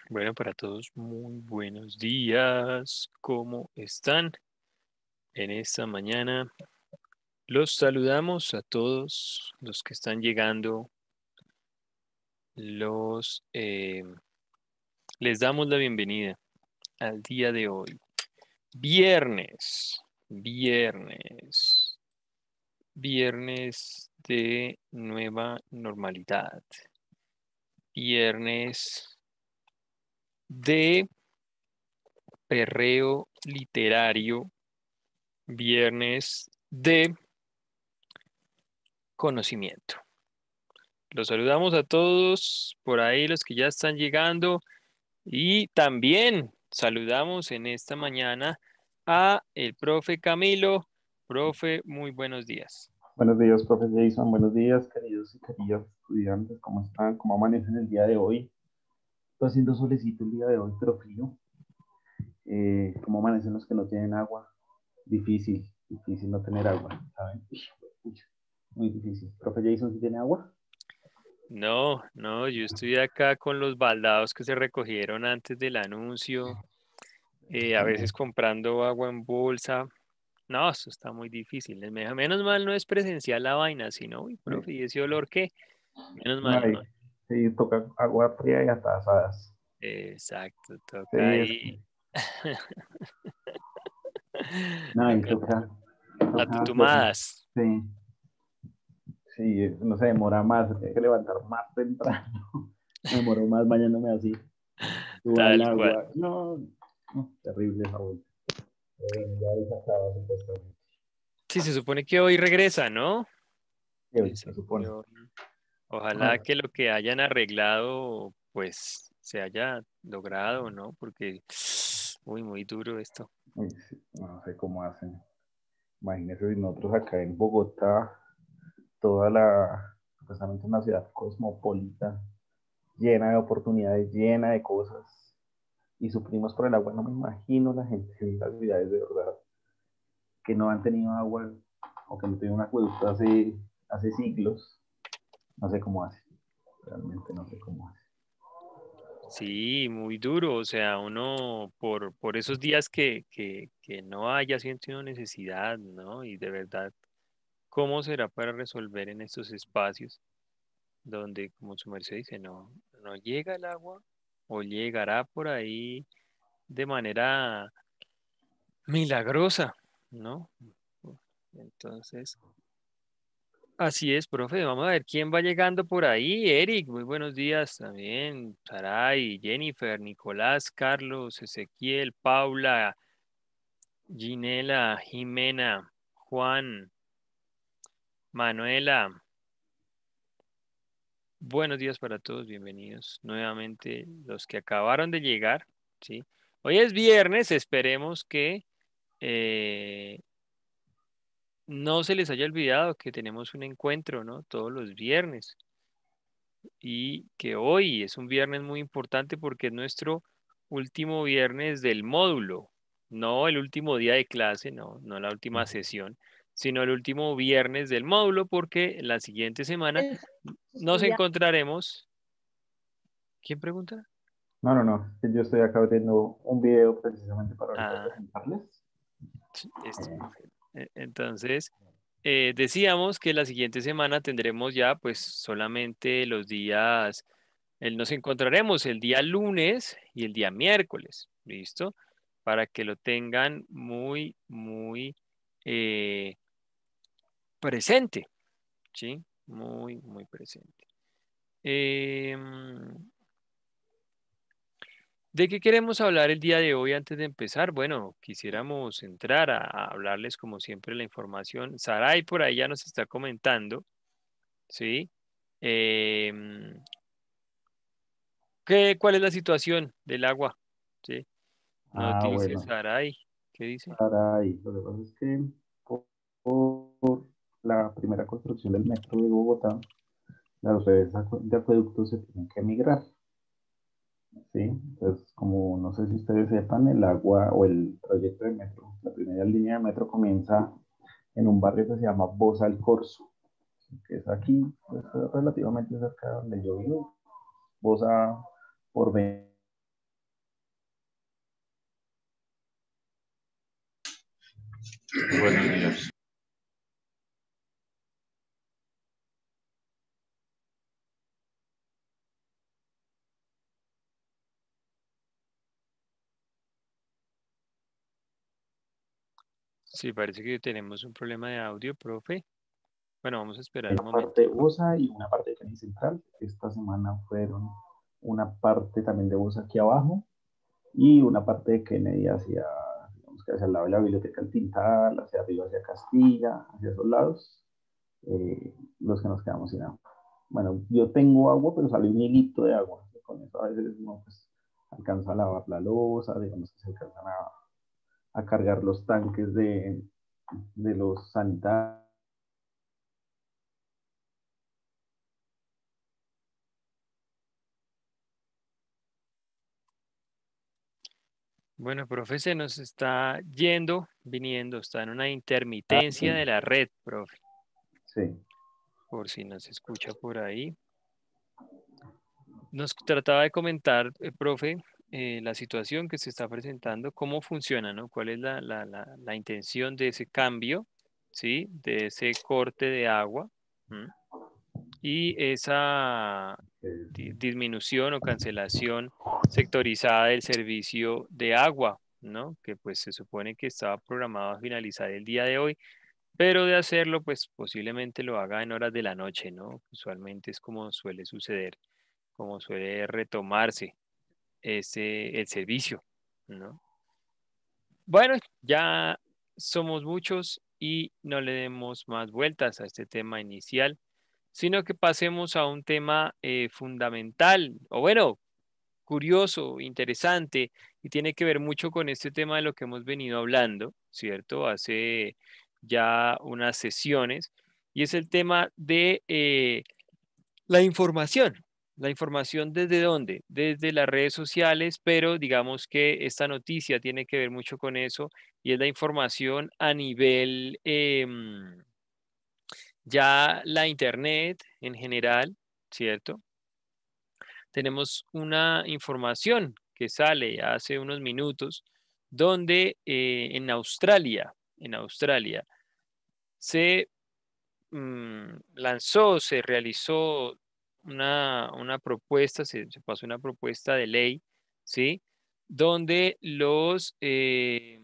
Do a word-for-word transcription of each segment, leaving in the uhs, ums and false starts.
Bueno, para todos, muy buenos días. ¿Cómo están en esta mañana? Los saludamos a todos los que están llegando. Los eh, les damos la bienvenida al día de hoy. Viernes, viernes, viernes de nueva normalidad. Viernes de perreo literario. Viernes de conocimiento. Los saludamos a todos por ahí, los que ya están llegando, y también saludamos en esta mañana a el profe Camilo. Profe, muy buenos días. Buenos días, profe Jason. Buenos días, queridos y queridas estudiantes. ¿Cómo están? ¿Cómo amanecen el día de hoy? Está haciendo solecito el día de hoy, pero frío. Eh, ¿Cómo amanecen los que no tienen agua? Difícil, difícil no tener agua, ¿saben? Uy, muy difícil. ¿Profe Jason sí tiene agua? No, no, yo estoy acá con los baldados que se recogieron antes del anuncio, eh, a veces También. comprando agua en bolsa. No, eso está muy difícil. Me- Menos mal no es presencial la vaina, sino, uy, Sí. profe, ¿y ese olor qué? Menos mal, Ay, ¿no? sí, toca agua fría y atazadas. Exacto, Sí, toca es ahí. que, no, y Toca toca, a toca hacerlo. tutumadas. Sí, sí, no se demora más, se tiene que levantar más temprano. Me demoro más bañándome así. Suba al Tal cual. agua. No, no, terrible esa vuelta. Pero bueno, ya desacaba supuestamente. Sí, se supone que hoy regresa, ¿no? Y hoy se Dicen que supone. hoy. Ojalá Ah, que lo que hayan arreglado, pues, se haya logrado, ¿no? Porque, uy, muy duro esto. uy, sí, no sé cómo hacen. Imagínense si nosotros acá en Bogotá, toda la, supuestamente una ciudad cosmopolita, llena de oportunidades, llena de cosas, y sufrimos por el agua. No me imagino la gente en las ciudades de verdad que no han tenido agua o que no tienen un acueducto hace, hace siglos. No sé cómo hacen. Realmente no sé cómo hacen. Sí, muy duro. O sea, uno por, por esos días que, que, que no haya sentido necesidad, ¿no? Y de verdad, ¿cómo será para resolver en estos espacios donde, como su merced dice, no, no llega el agua o llegará por ahí de manera milagrosa, ¿no? Entonces, así es, profe. Vamos a ver quién va llegando por ahí. Eric, muy buenos días también. Saray, Jennifer, Nicolás, Carlos, Ezequiel, Paula, Ginela, Jimena, Juan, Manuela. Buenos días para todos, bienvenidos nuevamente los que acabaron de llegar, ¿sí? Hoy es viernes, esperemos que eh, no se les haya olvidado que tenemos un encuentro, ¿no? Todos los viernes y que hoy es un viernes muy importante porque es nuestro último viernes del módulo, no el último día de clase, no, no la última sesión, sino el último viernes del módulo porque la siguiente semana nos Estudia. encontraremos. ¿Quién pregunta? No, no, no. Es que yo estoy acá viendo un video precisamente para ahorita Ah, presentarles. sí, esto, Eh, profe. E- Entonces, eh, decíamos que la siguiente semana tendremos ya pues solamente los días, el, nos encontraremos el día lunes y el día miércoles, ¿listo? Para que lo tengan muy, muy eh, presente, ¿sí? Muy, muy presente. Em, ¿De qué queremos hablar el día de hoy antes de empezar? Bueno, quisiéramos entrar a, a hablarles como siempre la información. Saray por ahí ya nos está comentando, ¿sí? Em, ¿qué, cuál es la situación del agua? ¿Sí? Nos ah, dice bueno, Saray, ¿qué dice? para ahí. Lo que pasa es que por, por la primera construcción del metro de Bogotá, las redes acu- de acueductos se tienen que migrar, ¿sí? Entonces, como no sé si ustedes sepan, el agua o el proyecto de metro, la primera línea de metro comienza en un barrio que se llama Bosa al Corso, que es aquí, pues, relativamente cerca de donde yo vivo. Bosa por Buenos días. Sí, parece que tenemos un problema de audio, profe. Bueno, vamos a esperar Hay un una parte momento. de U S A y una parte de Kennedy Central. Esta semana fueron una parte también de U S A aquí abajo y una parte de Kennedy hacia, digamos que hacia el lado de la Biblioteca del Tintal, hacia arriba, hacia Castilla, hacia esos lados, eh, los que nos quedamos sin agua. Bueno, yo tengo agua, pero sale un hilito de agua. Con eso a veces no pues, alcanza a lavar la losa, digamos que se alcanzan a, a cargar los tanques de, de los sanitarios. Bueno, profe, se nos está yendo, viniendo, está en una intermitencia de la red, profe, Sí. por si nos escucha por ahí. Nos trataba de comentar, eh, profe, eh, la situación que se está presentando, cómo funciona, ¿no? ¿Cuál es la, la, la, la intención de ese cambio, ¿sí? De ese corte de agua, ¿m? Y esa di- disminución o cancelación sectorizada del servicio de agua, ¿no? Que pues se supone que estaba programado a finalizar el día de hoy, pero de hacerlo, pues posiblemente lo haga en horas de la noche, ¿no? Usualmente es como suele suceder, como suele retomarse ese, el servicio, ¿no? Bueno, ya somos muchos y no le demos más vueltas a este tema inicial, sino que pasemos a un tema eh, fundamental, o bueno, curioso, interesante, y tiene que ver mucho con este tema de lo que hemos venido hablando, ¿cierto? Hace ya unas sesiones, y es el tema de eh, la información. La información desde dónde? Desde las redes sociales, pero digamos que esta noticia tiene que ver mucho con eso y es la información a nivel em, ya la internet en general, ¿cierto? Tenemos una información que sale hace unos minutos donde eh, en Australia, en Australia se mm, lanzó, se realizó una, una propuesta, se, se pasó una propuesta de ley, ¿sí? Donde los, eh,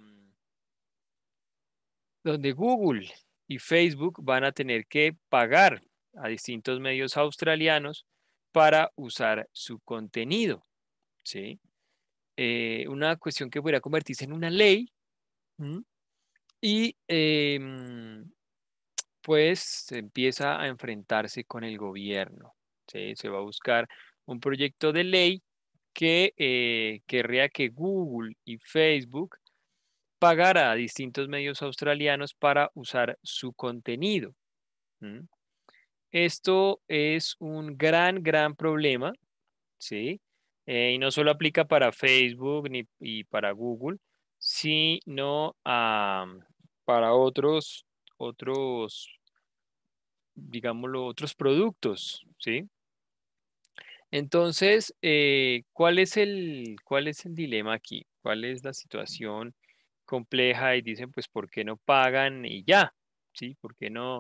donde Google y Facebook van a tener que pagar a distintos medios australianos para usar su contenido, ¿sí? Eh, una cuestión que podría convertirse en una ley. ¿M? Y em, pues se empieza a enfrentarse con el gobierno, ¿sí? Se va a buscar un proyecto de ley que eh, querría que Google y Facebook pagara a distintos medios australianos para usar su contenido. ¿M? Esto es un gran, gran problema, ¿sí? Eh, y no solo aplica para Facebook ni y para Google, sino ah, para otros, otros digámoslo, otros productos, ¿sí? Entonces, eh, ¿cuál es el, cuál es el dilema aquí? ¿Cuál es la situación compleja? Y dicen, pues, ¿por qué no pagan y ya? ¿Sí? ¿Por qué no?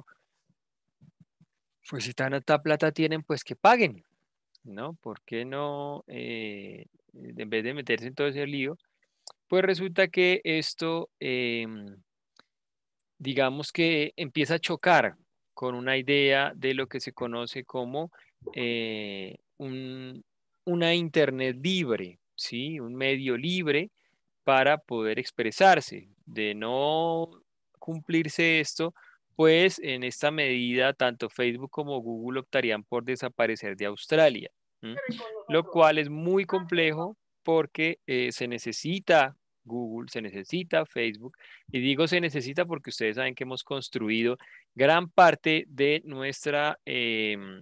Pues si tanta plata tienen, pues que paguen, ¿no? ¿Por qué no, eh, en vez de meterse en todo ese lío? Pues resulta que esto, em, digamos que empieza a chocar con una idea de lo que se conoce como eh, un- una Internet libre, ¿sí? Un medio libre para poder expresarse. De no cumplirse esto, pues en esta medida tanto Facebook como Google optarían por desaparecer de Australia, ¿m? Lo cual es muy complejo porque eh, se necesita Google, se necesita Facebook, y digo se necesita porque ustedes saben que hemos construido gran parte de nuestra em,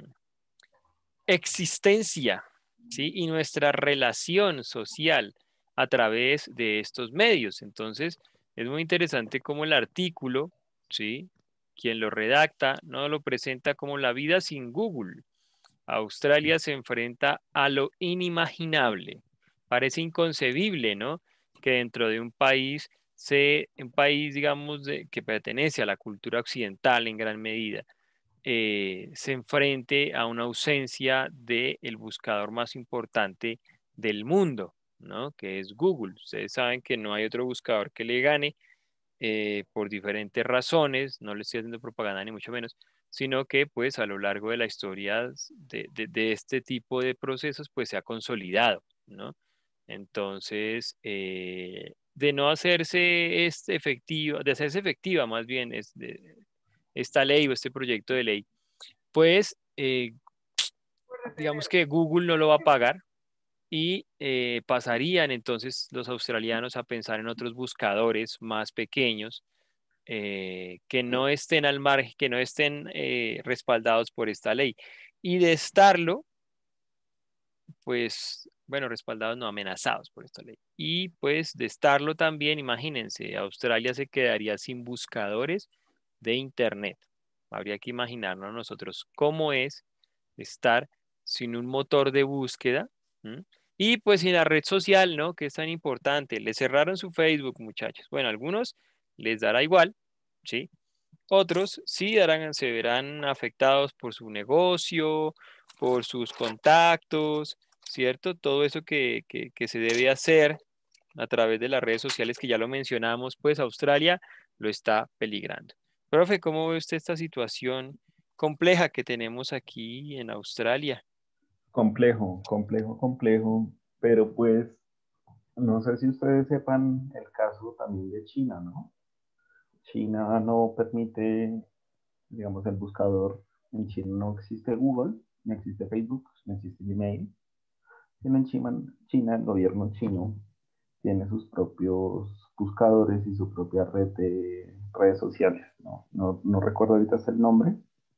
existencia, ¿sí? Y nuestra relación social a través de estos medios. Entonces, es muy interesante cómo el artículo, ¿sí? Quien lo redacta no lo presenta como la vida sin Google. Australia se enfrenta a lo inimaginable. Parece inconcebible, ¿no? Que dentro de un país se, un país, digamos, de- que pertenece a la cultura occidental en gran medida, eh, se enfrente a una ausencia del buscador más importante del mundo, ¿no? Que es Google. Ustedes saben que no hay otro buscador que le gane eh, por diferentes razones, no le estoy haciendo propaganda ni mucho menos, sino que pues a lo largo de la historia de, de- de este tipo de procesos pues se ha consolidado, ¿no? Entonces, eh, de no hacerse este efectiva, de hacerse efectiva más bien es de- esta ley o este proyecto de ley, pues eh, digamos que Google no lo va a pagar y eh, pasarían entonces los australianos a pensar en otros buscadores más pequeños eh, que no estén al margen, que no estén eh, respaldados por esta ley. Y de estarlo, pues, bueno, respaldados no amenazados por esta ley. Y pues de estarlo también, imagínense, Australia se quedaría sin buscadores de Internet. Habría que imaginarnos nosotros cómo es estar sin un motor de búsqueda. ¿M? Y pues sin la red social, ¿no? Que es tan importante. Le cerraron su Facebook, muchachos. Bueno, a algunos les dará igual, ¿sí? Otros sí darán, se verán afectados por su negocio, por sus contactos, ¿cierto? Todo eso que, que, que se debe hacer a través de las redes sociales que ya lo mencionamos, pues Australia lo está peligrando. Profe, ¿cómo ve usted esta situación compleja que tenemos aquí en Australia? Complejo, complejo, complejo, pero pues no sé si ustedes sepan el caso también de China, ¿no? China no permite, digamos, el buscador. En China no existe Google, no existe Facebook, no existe Gmail. Sino en China, China, el gobierno chino tiene sus propios buscadores y su propia red de redes sociales. No, no, no recuerdo ahorita el nombre,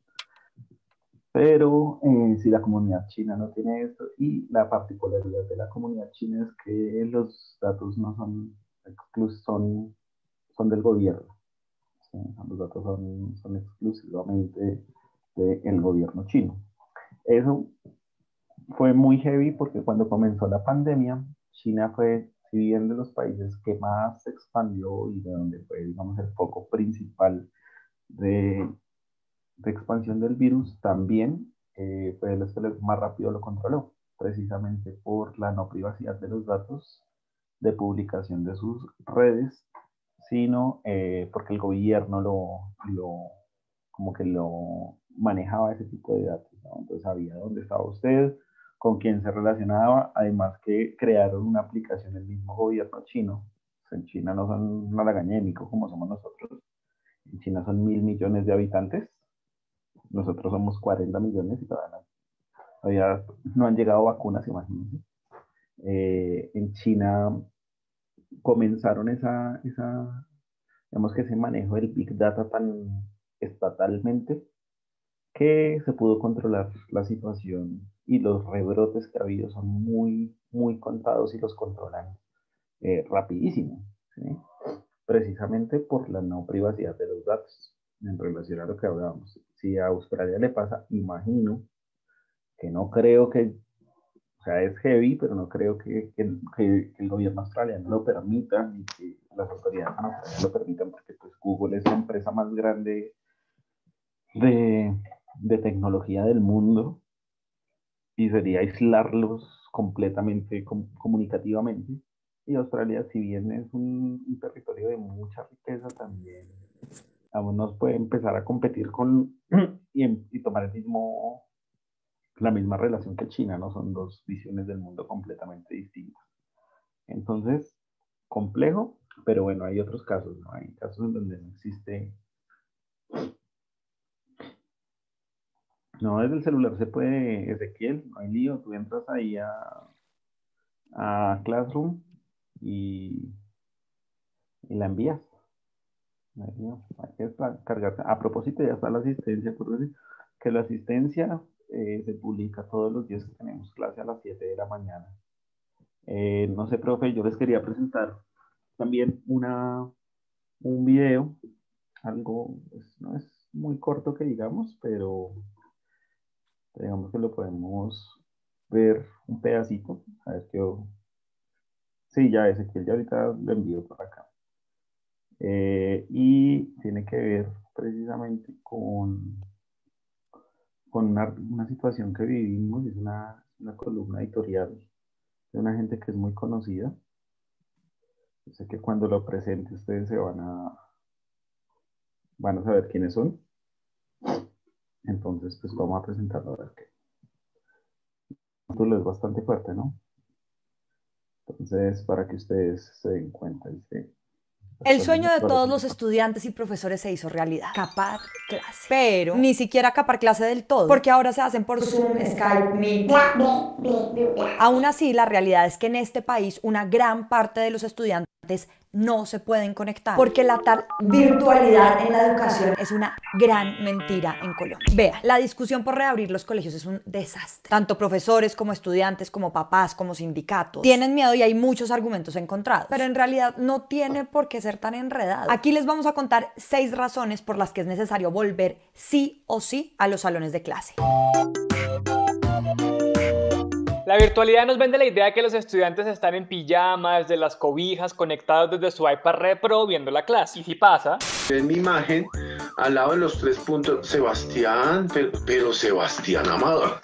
pero eh, si la comunidad china no tiene esto, y la particularidad de la comunidad china es que los datos no son exclusos, son, son del gobierno. ¿Sí? Los datos son, son exclusivamente del gobierno chino. Eso fue muy heavy porque cuando comenzó la pandemia, China fue, si bien de los países que más se expandió y de donde fue, digamos, el foco principal de, de expansión del virus, también eh, fue de los que más rápido lo controló, precisamente por la no privacidad de los datos de publicación de sus redes, sino eh, porque el gobierno lo, lo, como que lo manejaba ese tipo de datos, ¿no? Entonces sabía dónde estaba usted, con quién se relacionaba, además que crearon una aplicación el mismo gobierno chino. En China no son una lagañémico como somos nosotros, en China son mil millones de habitantes, nosotros somos cuarenta millones y todavía no, todavía no han llegado vacunas, imagínense. Eh, en China comenzaron esa, esa, digamos que ese manejo del Big Data tan estatalmente que se pudo controlar la situación y los rebrotes que ha habido son muy, muy contados y los controlan eh, rapidísimo, ¿sí? Precisamente por la no privacidad de los datos en relación a lo que hablábamos. Si a Australia le pasa, imagino que no creo que, o sea, es heavy, pero no creo que, que, que el gobierno australiano lo permita ni que las autoridades no lo permitan porque pues Google es la empresa más grande de, de tecnología del mundo y sería aislarlos completamente com comunicativamente. Y Australia, si bien es un, un territorio de mucha riqueza, también aún nos puede empezar a competir con y, y tomar el mismo, la misma relación que China, ¿no? Son dos visiones del mundo completamente distintas. Entonces, complejo, pero bueno, hay otros casos, ¿no? Hay casos en donde no existe, no, desde el celular se puede, Ezequiel, no hay lío, tú entras ahí a, a Classroom y, y la envías. Ahí no, hay que cargar. A propósito, ya está la asistencia, acuérdense que la asistencia eh, se publica todos los días que tenemos clase a las siete de la mañana. Eh, no sé, profe, yo les quería presentar también una, un video, algo, pues, no es muy corto que digamos, pero digamos que lo podemos ver un pedacito. A ver qué. Sí, ya Ezequiel, ya ahorita lo envío por acá. Eh, y tiene que ver precisamente con, con una, una situación que vivimos, es una, una columna editorial de una gente que es muy conocida. Yo sé que cuando lo presente ustedes se van a, van a saber quiénes son. Entonces, pues vamos a presentarlo a ver qué. El título es bastante fuerte, ¿no? Entonces, para que ustedes se den cuenta, dice, El sueño de todos los estudiantes y profesores se hizo realidad, capar clase. Pero ni siquiera capar clase del todo, porque ahora se hacen por Zoom, Skype, Meet. Aún así, la realidad es que en este país una gran parte de los estudiantes no se pueden conectar, porque la tal virtualidad en la educación es una gran mentira en Colombia. Vea, la discusión por reabrir los colegios es un desastre. Tanto profesores como estudiantes, como papás, como sindicatos tienen miedo y hay muchos argumentos encontrados, pero en realidad no tiene por qué ser tan enredado. Aquí les vamos a contar seis razones por las que es necesario volver sí o sí a los salones de clase. La virtualidad nos vende la idea de que los estudiantes están en pijamas, de las cobijas, conectados desde su iPad Repro viendo la clase. Y si pasa... En mi imagen, al lado de los tres puntos, Sebastián, pero, pero Sebastián Amador.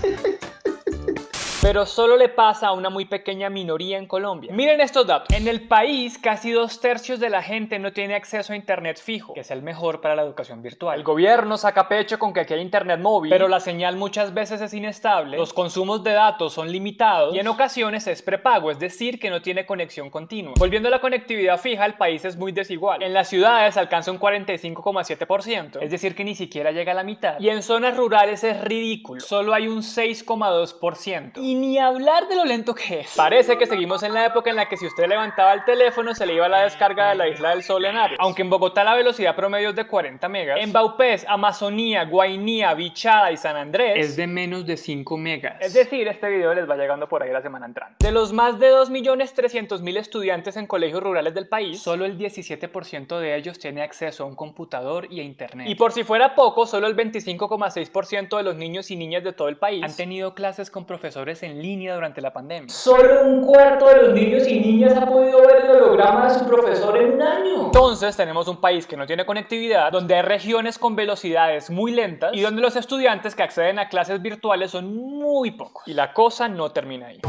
Pero solo le pasa a una muy pequeña minoría en Colombia. Miren estos datos. En el país, casi dos tercios de la gente no tiene acceso a internet fijo, que es el mejor para la educación virtual. El gobierno saca pecho con que aquí hay internet móvil, pero la señal muchas veces es inestable, los consumos de datos son limitados y en ocasiones es prepago, es decir, que no tiene conexión continua. Volviendo a la conectividad fija, el país es muy desigual. En las ciudades alcanza un cuarenta y cinco coma siete por ciento, es decir, que ni siquiera llega a la mitad. Y en zonas rurales es ridículo, solo hay un seis coma dos por ciento. Y ni hablar de lo lento que es. Parece que seguimos en la época en la que si usted levantaba el teléfono se le iba la descarga de la Isla del Sol en Ares. Aunque en Bogotá la velocidad promedio es de cuarenta megas, en Vaupés, Amazonía, Guainía, Bichada y San Andrés es de menos de cinco megas. Es decir, este video les va llegando por ahí la semana entrante. De los más de dos millones trescientos mil estudiantes en colegios rurales del país, solo el diecisiete por ciento de ellos tiene acceso a un computador y a internet. Y por si fuera poco, solo el veinticinco coma seis por ciento de los niños y niñas de todo el país han tenido clases con profesores en línea durante la pandemia. Solo un cuarto de los niños y niñas ha podido ver el holograma de su profesor en un año. Entonces tenemos un país que no tiene conectividad, donde hay regiones con velocidades muy lentas y donde los estudiantes que acceden a clases virtuales son muy pocos. Y la cosa no termina ahí.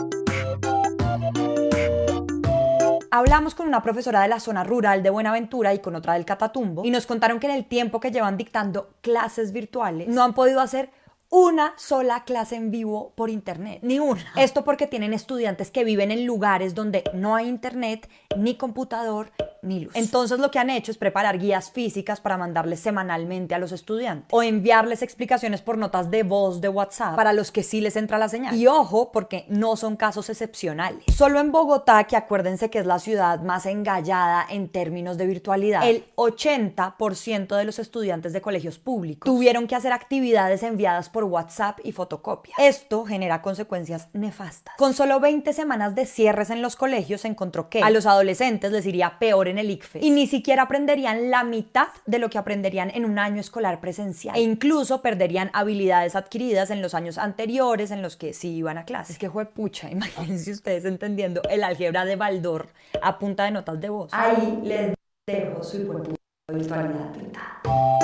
Hablamos con una profesora de la zona rural de Buenaventura y con otra del Catatumbo y nos contaron que en el tiempo que llevan dictando clases virtuales no han podido hacer una sola clase en vivo por internet, ni una. Esto porque tienen estudiantes que viven en lugares donde no hay internet, ni computador, ni luz. Entonces lo que han hecho es preparar guías físicas para mandarles semanalmente a los estudiantes o enviarles explicaciones por notas de voz de WhatsApp para los que sí les entra la señal. Y ojo, porque no son casos excepcionales. Solo en Bogotá, que acuérdense que es la ciudad más engallada en términos de virtualidad, el ochenta por ciento de los estudiantes de colegios públicos tuvieron que hacer actividades enviadas por WhatsApp y fotocopia. Esto genera consecuencias nefastas. Con solo veinte semanas de cierres en los colegios se encontró que a los adolescentes les iría peor en el ICFES y ni siquiera aprenderían la mitad de lo que aprenderían en un año escolar presencial e incluso perderían habilidades adquiridas en los años anteriores en los que sí iban a clases. Es que juepucha, imagínense ustedes entendiendo el álgebra de Baldor a punta de notas de voz. Ahí les dejo su juepucha virtualidad pintada.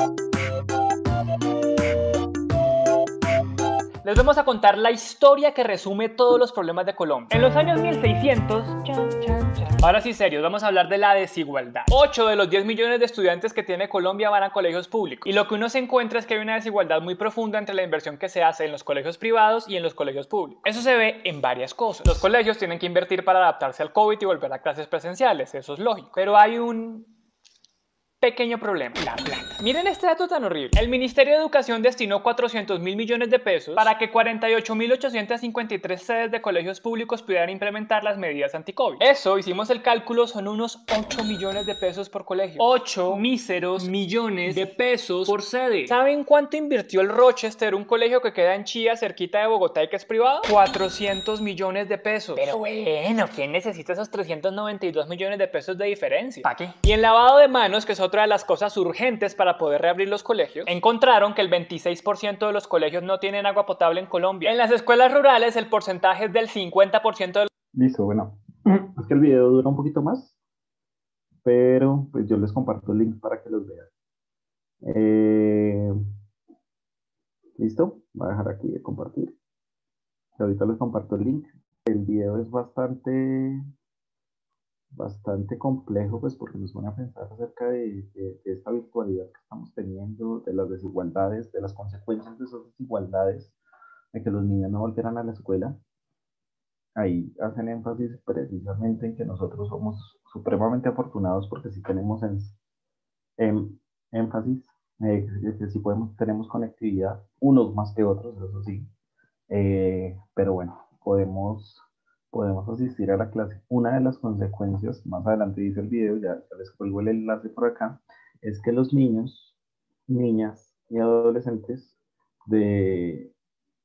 Les vamos a contar la historia que resume todos los problemas de Colombia. En los años mil seiscientos, chan, chan, chan. Ahora sí, serios, vamos a hablar de la desigualdad. ocho de los diez millones de estudiantes que tiene Colombia van a colegios públicos. Y lo que uno se encuentra es que hay una desigualdad muy profunda entre la inversión que se hace en los colegios privados y en los colegios públicos. Eso se ve en varias cosas. Los colegios tienen que invertir para adaptarse al COVID y volver a clases presenciales, eso es lógico. Pero hay un pequeño problema: la plata. Miren este dato tan horrible. El Ministerio de Educación destinó cuatrocientos mil millones de pesos para que cuarenta y ocho mil ochocientas cincuenta y tres sedes de colegios públicos pudieran implementar las medidas anti-COVID. Eso, hicimos el cálculo, son unos ocho millones de pesos por colegio. ocho míseros millones de pesos por sede. ¿Saben cuánto invirtió el Rochester, un colegio que queda en Chía, cerquita de Bogotá y que es privado? cuatrocientos millones de pesos. Pero bueno, ¿quién necesita esos trescientos noventa y dos millones de pesos de diferencia? ¿Para qué? Y en lavado de manos, que es otra de las cosas urgentes para poder reabrir los colegios, encontraron que el veintiséis por ciento de los colegios no tienen agua potable en Colombia. En las escuelas rurales el porcentaje es del cincuenta por ciento de los... Listo, bueno. Es que el video dura un poquito más. pero pues yo les comparto el link para que los vean. Eh, ¿Listo? Voy a dejar aquí de compartir. Y ahorita les comparto el link. El video es bastante, bastante complejo, pues porque nos van a pensar acerca de, de, de esta virtualidad que estamos teniendo, de las desigualdades, de las consecuencias de esas desigualdades, de que los niños no volvieran a la escuela. Ahí hacen énfasis precisamente en que nosotros somos supremamente afortunados porque sí tenemos en, en, énfasis, eh, que, que sí podemos, tenemos conectividad, unos más que otros, eso sí, eh, pero bueno, podemos, podemos asistir a la clase. Una de las consecuencias, más adelante dice el video, ya, ya les cuelgo el enlace por acá, es que los niños, niñas y adolescentes de,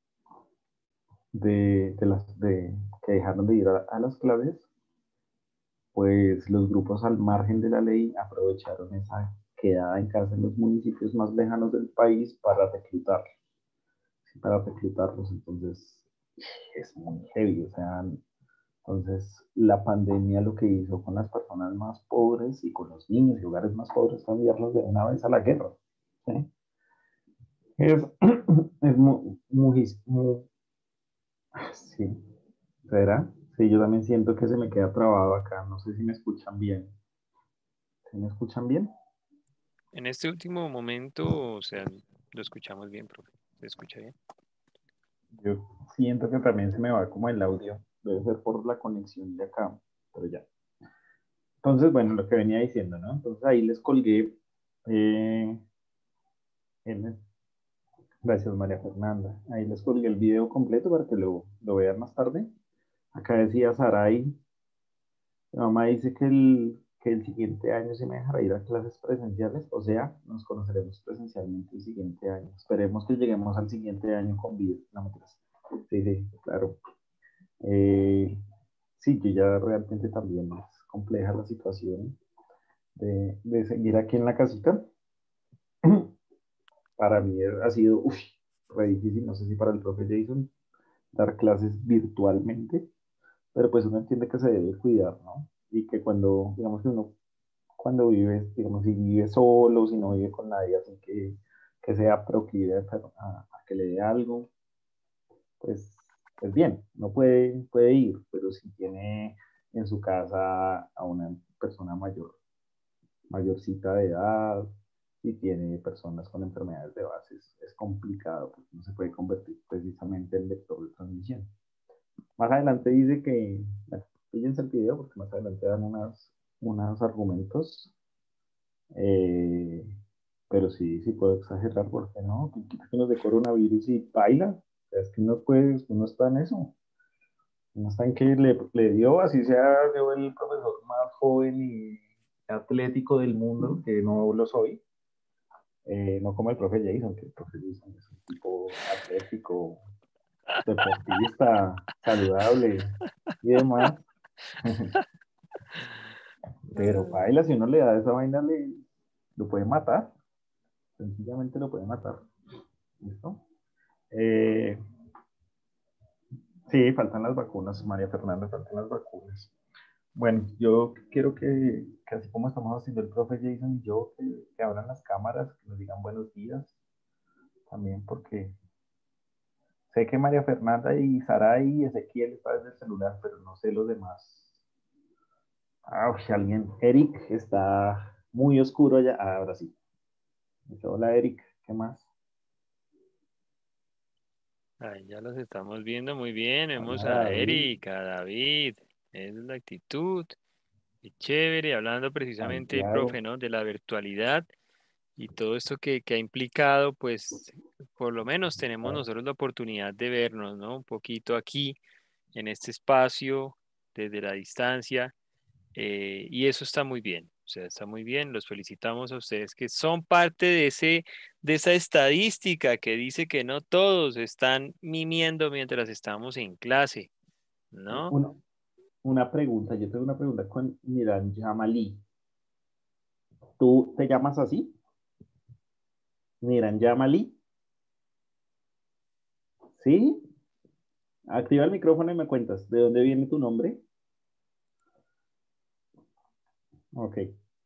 de, de las, de, que dejaron de ir a, a las clases, pues los grupos al margen de la ley aprovecharon esa quedada en casa en los municipios más lejanos del país para reclutar, para reclutarlos. Entonces, es muy heavy, o sea, entonces la pandemia lo que hizo con las personas más pobres y con los niños y hogares más pobres fue enviarlos de una vez a la guerra. ¿Sí? Es, es muy, muy, muy, sí, ¿será? Sí, yo también siento que se me queda trabado acá, no sé si me escuchan bien. ¿Sí me escuchan bien? En este último momento, o sea, lo escuchamos bien, profe. ¿Se escucha bien? Yo siento que también se me va como el audio, debe ser por la conexión de acá, pero ya. Entonces, bueno, lo que venía diciendo, ¿no? Entonces ahí les colgué, eh, en- gracias María Fernanda, ahí les colgué el video completo para que lo, lo vean más tarde. Acá decía Saray, mi mamá dice que el, que el siguiente año se me dejará ir a clases presenciales, o sea, nos conoceremos presencialmente el siguiente año. Esperemos que lleguemos al siguiente año con vida. No, mentiras. Sí, sí, claro. Eh, sí, que ya realmente también es compleja la situación de, de seguir aquí en la casita. Para mí ha sido uf, re difícil, no sé si para el profe Jason, dar clases virtualmente, pero pues uno entiende que se debe cuidar, ¿no? Y que cuando, digamos que uno, cuando vive, digamos, si vive solo, si no vive con nadie, así que, que sea proclive a, a, a que le dé algo, pues, pues bien, no puede, puede ir, pero si tiene en su casa a una persona mayor, mayorcita de edad, si tiene personas con enfermedades de base, es, es complicado, porque no se puede convertir precisamente en vector de transmisión. Más adelante dice que, bueno, fíjense el video porque más adelante dan unas, unos argumentos, eh, pero sí, sí puedo exagerar, porque no, que nos de coronavirus y baila, es que no puede, uno está en eso. No está en que le, le dio, así sea yo el profesor más joven y atlético del mundo, que no lo soy, eh, no como el profe Jason, que el profe Jason es un tipo atlético, deportista, saludable y demás. Pero baila, si uno le da esa vaina, le, lo puede matar. Sencillamente lo puede matar. ¿Listo? Eh, sí, faltan las vacunas, María Fernanda, faltan las vacunas. Bueno, yo quiero que, que así como estamos haciendo el profe Jason y yo, que, que abran las cámaras, que nos digan buenos días, también porque sé que María Fernanda y Saray y Ezequiel están desde el celular, pero no sé los demás. Ah, uy, alguien, Eric está muy oscuro allá. Ah, ahora sí. Hola Eric, ¿qué más? Ahí ya los estamos viendo muy bien. Vemos Hola a David, Eric, a David. Esa es la actitud. Qué chévere. Hablando precisamente, profe, Santiago. ¿no? De la virtualidad y todo esto que, que ha implicado, pues, por lo menos tenemos Ah, nosotros la oportunidad de vernos, ¿no? Un poquito aquí, en este espacio, desde la distancia. Eh, y eso está muy bien, o sea, está muy bien. Los felicitamos a ustedes que son parte de ese, de esa estadística que dice que no todos están mimiendo mientras estamos en clase, ¿no? una, una pregunta, yo tengo una pregunta con Miran Yamali. ¿Tú te llamas así? Miran Yamali, ¿sí? Activa el micrófono y me cuentas, ¿de dónde viene tu nombre? Ok.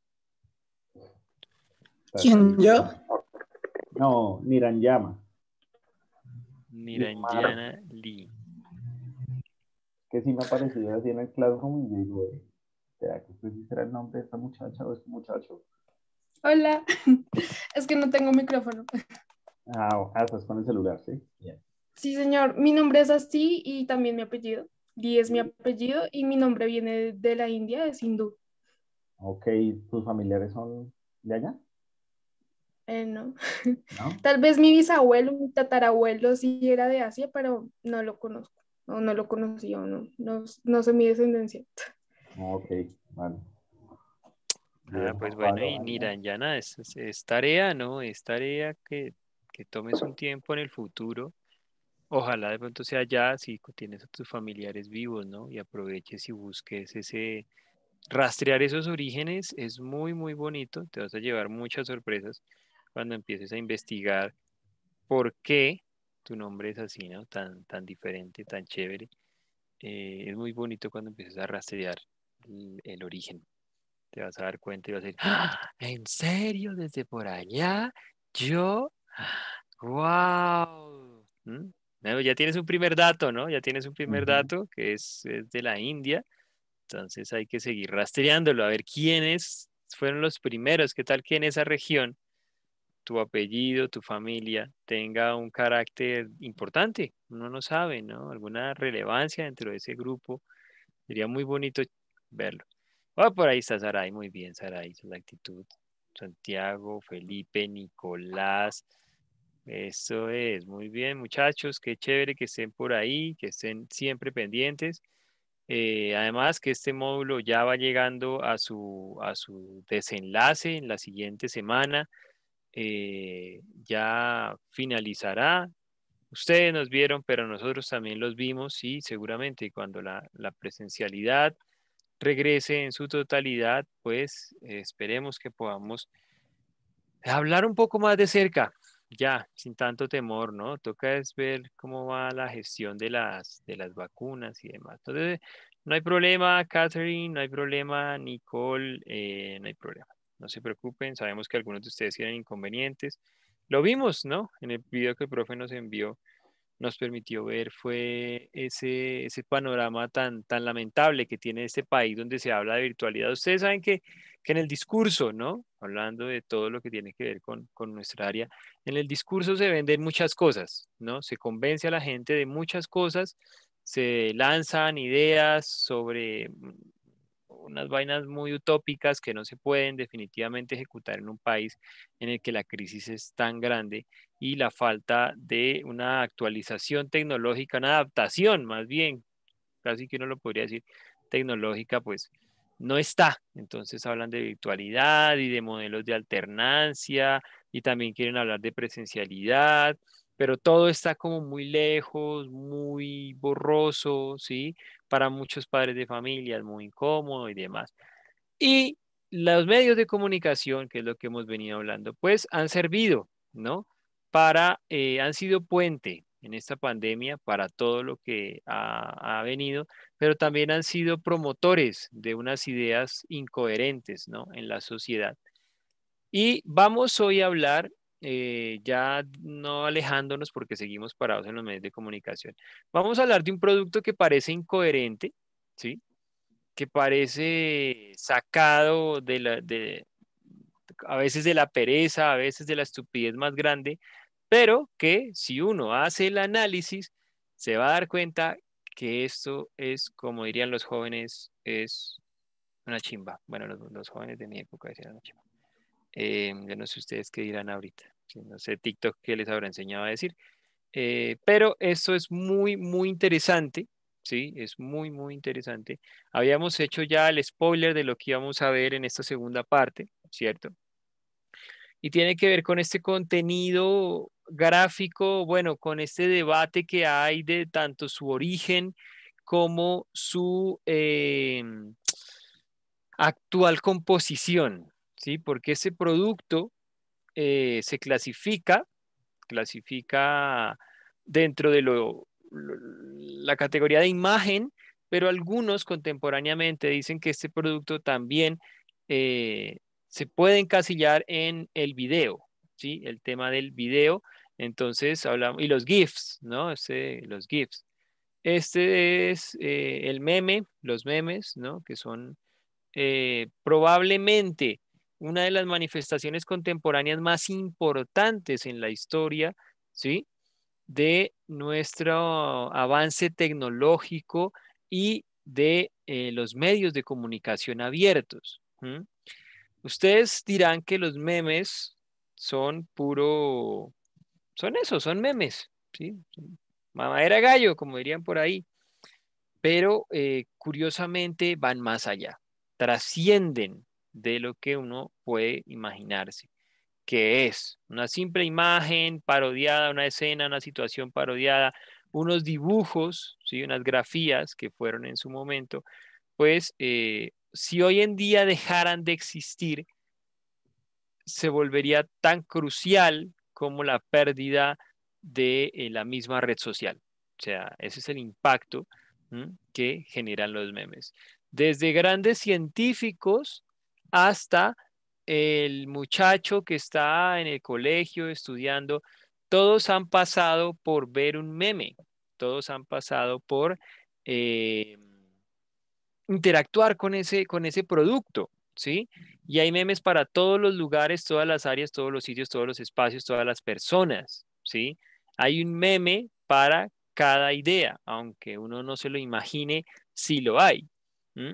Estás ¿Quién, ahí. yo? No, Niranyama. Guimara. Niranjana Lee. Que sí me ha parecido así en el Classroom y yo digo, eh, ¿será que este sí será el nombre de esta muchacha o este muchacho? Hola. Es que no tengo micrófono. Ah, ah, estás con el celular, ¿sí? Bien. Sí, señor. Mi nombre es así y también mi apellido. Lee es mi apellido y mi nombre viene de la India, es hindú. Ok, ¿tus familiares son de allá? Eh, no. ¿No? Tal vez mi bisabuelo, mi tatarabuelo sí era de Asia, pero no lo conozco. O no lo conocí o no. No, no sé mi descendencia. Ok, vale. Ah, Bien, pues Juan bueno, Pablo, y María. Niranjana, es, es, es tarea, ¿no? Es tarea que, que tomes un tiempo en el futuro. Ojalá de pronto sea ya, si co- tienes a tus familiares vivos, ¿no? Y aproveches y busques ese, rastrear esos orígenes es muy, muy bonito. Te vas a llevar muchas sorpresas cuando empieces a investigar por qué tu nombre es así, ¿no? Tan, tan diferente, tan chévere. Eh, es muy bonito cuando empiezas a rastrear el, el origen. Te vas a dar cuenta y vas a decir, ¡ah! ¿En serio? ¿Desde por allá? ¿Yo? ¡Wow! Ya tienes un primer dato, ¿no? Ya tienes un primer Ujú. dato que es, es de la India. Entonces hay que seguir rastreándolo, a ver quiénes fueron los primeros, qué tal que en esa región tu apellido, tu familia tenga un carácter importante. Uno no sabe, ¿no? Alguna relevancia dentro de ese grupo. Sería muy bonito verlo. Ah, por ahí está Saray, muy bien, Saray, esa es la actitud. Santiago, Felipe, Nicolás, eso es, muy bien, muchachos, qué chévere que estén por ahí, que estén siempre pendientes. Eh, además que este módulo ya va llegando a su, a su desenlace en la siguiente semana, eh, ya finalizará. Ustedes nos vieron, pero nosotros también los vimos y seguramente cuando la, la presencialidad regrese en su totalidad, pues eh, esperemos que podamos hablar un poco más de cerca, ya, sin tanto temor, ¿no? Toca es ver cómo va la gestión de las, de las vacunas y demás. Entonces, no hay problema, Catherine, no hay problema, Nicole, eh, no hay problema. No se preocupen, sabemos que algunos de ustedes tienen inconvenientes. Lo vimos, ¿no? En el video que el profe nos envió nos permitió ver fue ese, ese panorama tan, tan lamentable que tiene este país donde se habla de virtualidad. Ustedes saben que, que en el discurso, ¿no? Hablando de todo lo que tiene que ver con, con nuestra área, en el discurso se venden muchas cosas, ¿no? Se convence a la gente de muchas cosas, se lanzan ideas sobre mm, unas vainas muy utópicas que no se pueden definitivamente ejecutar en un país en el que la crisis es tan grande y la falta de una actualización tecnológica, una adaptación más bien, casi que uno lo podría decir, tecnológica, pues no está. Entonces hablan de virtualidad y de modelos de alternancia y también quieren hablar de presencialidad, pero todo está como muy lejos, muy borroso, ¿sí? Para muchos padres de familia es muy incómodo y demás. Y los medios de comunicación, que es lo que hemos venido hablando, pues han servido, ¿no? Para, eh, han sido puente en esta pandemia para todo lo que ha, ha venido, pero también han sido promotores de unas ideas incoherentes, ¿no? En la sociedad. Y vamos hoy a hablar, eh, ya no alejándonos porque seguimos parados en los medios de comunicación, vamos a hablar de un producto que parece incoherente, ¿sí? Que parece sacado de la, de, a veces de la pereza, a veces de la estupidez más grande, pero que si uno hace el análisis, se va a dar cuenta que esto es, como dirían los jóvenes, es una chimba. Bueno, los, los jóvenes de mi época decían una chimba. Eh, yo no sé ustedes qué dirán ahorita. Sí, no sé TikTok qué les habrá enseñado a decir. Eh, pero esto es muy, muy interesante, ¿sí? Es muy, muy interesante. Habíamos hecho ya el spoiler de lo que íbamos a ver en esta segunda parte, ¿cierto? Y tiene que ver con este contenido gráfico, bueno, con este debate que hay de tanto su origen como su eh, actual composición, ¿sí? Porque ese producto eh, se clasifica clasifica dentro de lo, lo- la categoría de imagen, pero algunos contemporáneamente dicen que este producto también eh, se puede encasillar en el video, ¿sí? El tema del video. Entonces hablamos, y los GIFs, ¿no? Este, los GIFs. Este es eh, el meme, los memes, ¿no? Que son eh, probablemente una de las manifestaciones contemporáneas más importantes en la historia, ¿sí? De nuestro avance tecnológico y de eh, los medios de comunicación abiertos. ¿Mm? Ustedes dirán que los memes son puro, son eso, son memes, ¿sí? Mamadera de gallo, como dirían por ahí, pero eh, curiosamente van más allá, trascienden de lo que uno puede imaginarse, que es una simple imagen parodiada, una escena, una situación parodiada, unos dibujos, ¿sí? Unas grafías que fueron en su momento, pues eh, si hoy en día dejaran de existir, se volvería tan crucial como la pérdida de eh, la misma red social. O sea, ese es el impacto, ¿m? Que generan los memes. Desde grandes científicos hasta el muchacho que está en el colegio estudiando, todos han pasado por ver un meme, todos han pasado por eh, interactuar con ese, con ese producto, ¿sí? Y hay memes para todos los lugares, todas las áreas, todos los sitios, todos los espacios, todas las personas, ¿sí? Hay un meme para cada idea, aunque uno no se lo imagine, sí lo hay. ¿M?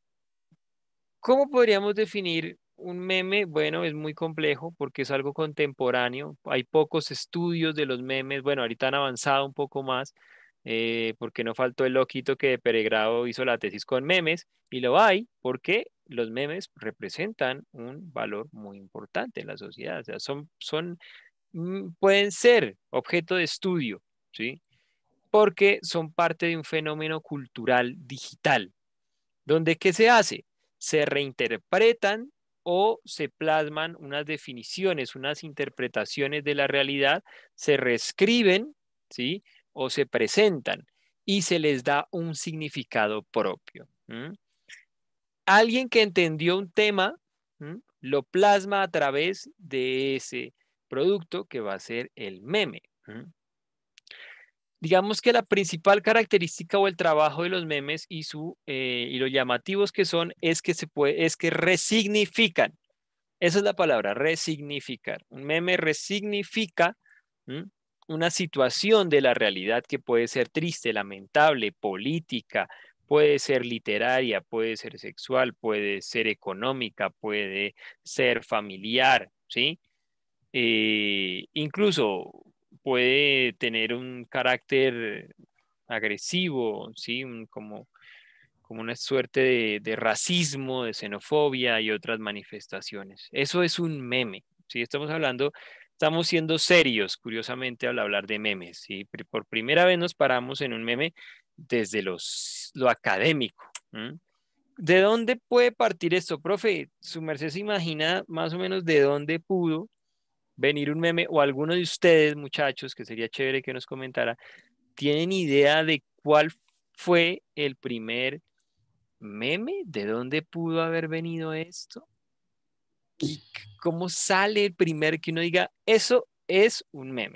¿Cómo podríamos definir un meme? Bueno, es muy complejo porque es algo contemporáneo. Hay pocos estudios de los memes. Bueno, ahorita han avanzado un poco más eh, porque no faltó el loquito que de Peregrado hizo la tesis con memes y lo hay porque los memes representan un valor muy importante en la sociedad. O sea, son, son, mm, pueden ser objeto de estudio, ¿sí? Porque son parte de un fenómeno cultural digital donde ¿qué se hace? Se reinterpretan o se plasman unas definiciones, unas interpretaciones de la realidad, se reescriben, ¿sí? O se presentan y se les da un significado propio. ¿M? Alguien que entendió un tema, ¿m? Lo plasma a través de ese producto que va a ser el meme. ¿M? Digamos que la principal característica o el trabajo de los memes y, su, eh, y lo llamativos que son es que, se puede, es que resignifican. Esa es la palabra, resignificar. Un meme resignifica ¿m? Una situación de la realidad que puede ser triste, lamentable, política, puede ser literaria, puede ser sexual, puede ser económica, puede ser familiar, ¿sí? Eh, incluso puede tener un carácter agresivo, ¿sí? Un- como, como una suerte de, de racismo, de xenofobia y otras manifestaciones. Eso es un meme, ¿sí? Estamos hablando, estamos siendo serios, curiosamente, al hablar de memes, ¿sí? Pri- Por primera vez nos paramos en un meme desde los, lo académico. ¿M? ¿De dónde puede partir esto, profe? Su merced se imagina más o menos de dónde pudo venir un meme o alguno de ustedes, muchachos, que sería chévere que nos comentara, ¿tienen idea de cuál fue el primer meme? ¿De dónde pudo haber venido esto? ¿Qué- ¿Cómo sale el primer que uno diga, eso es un meme?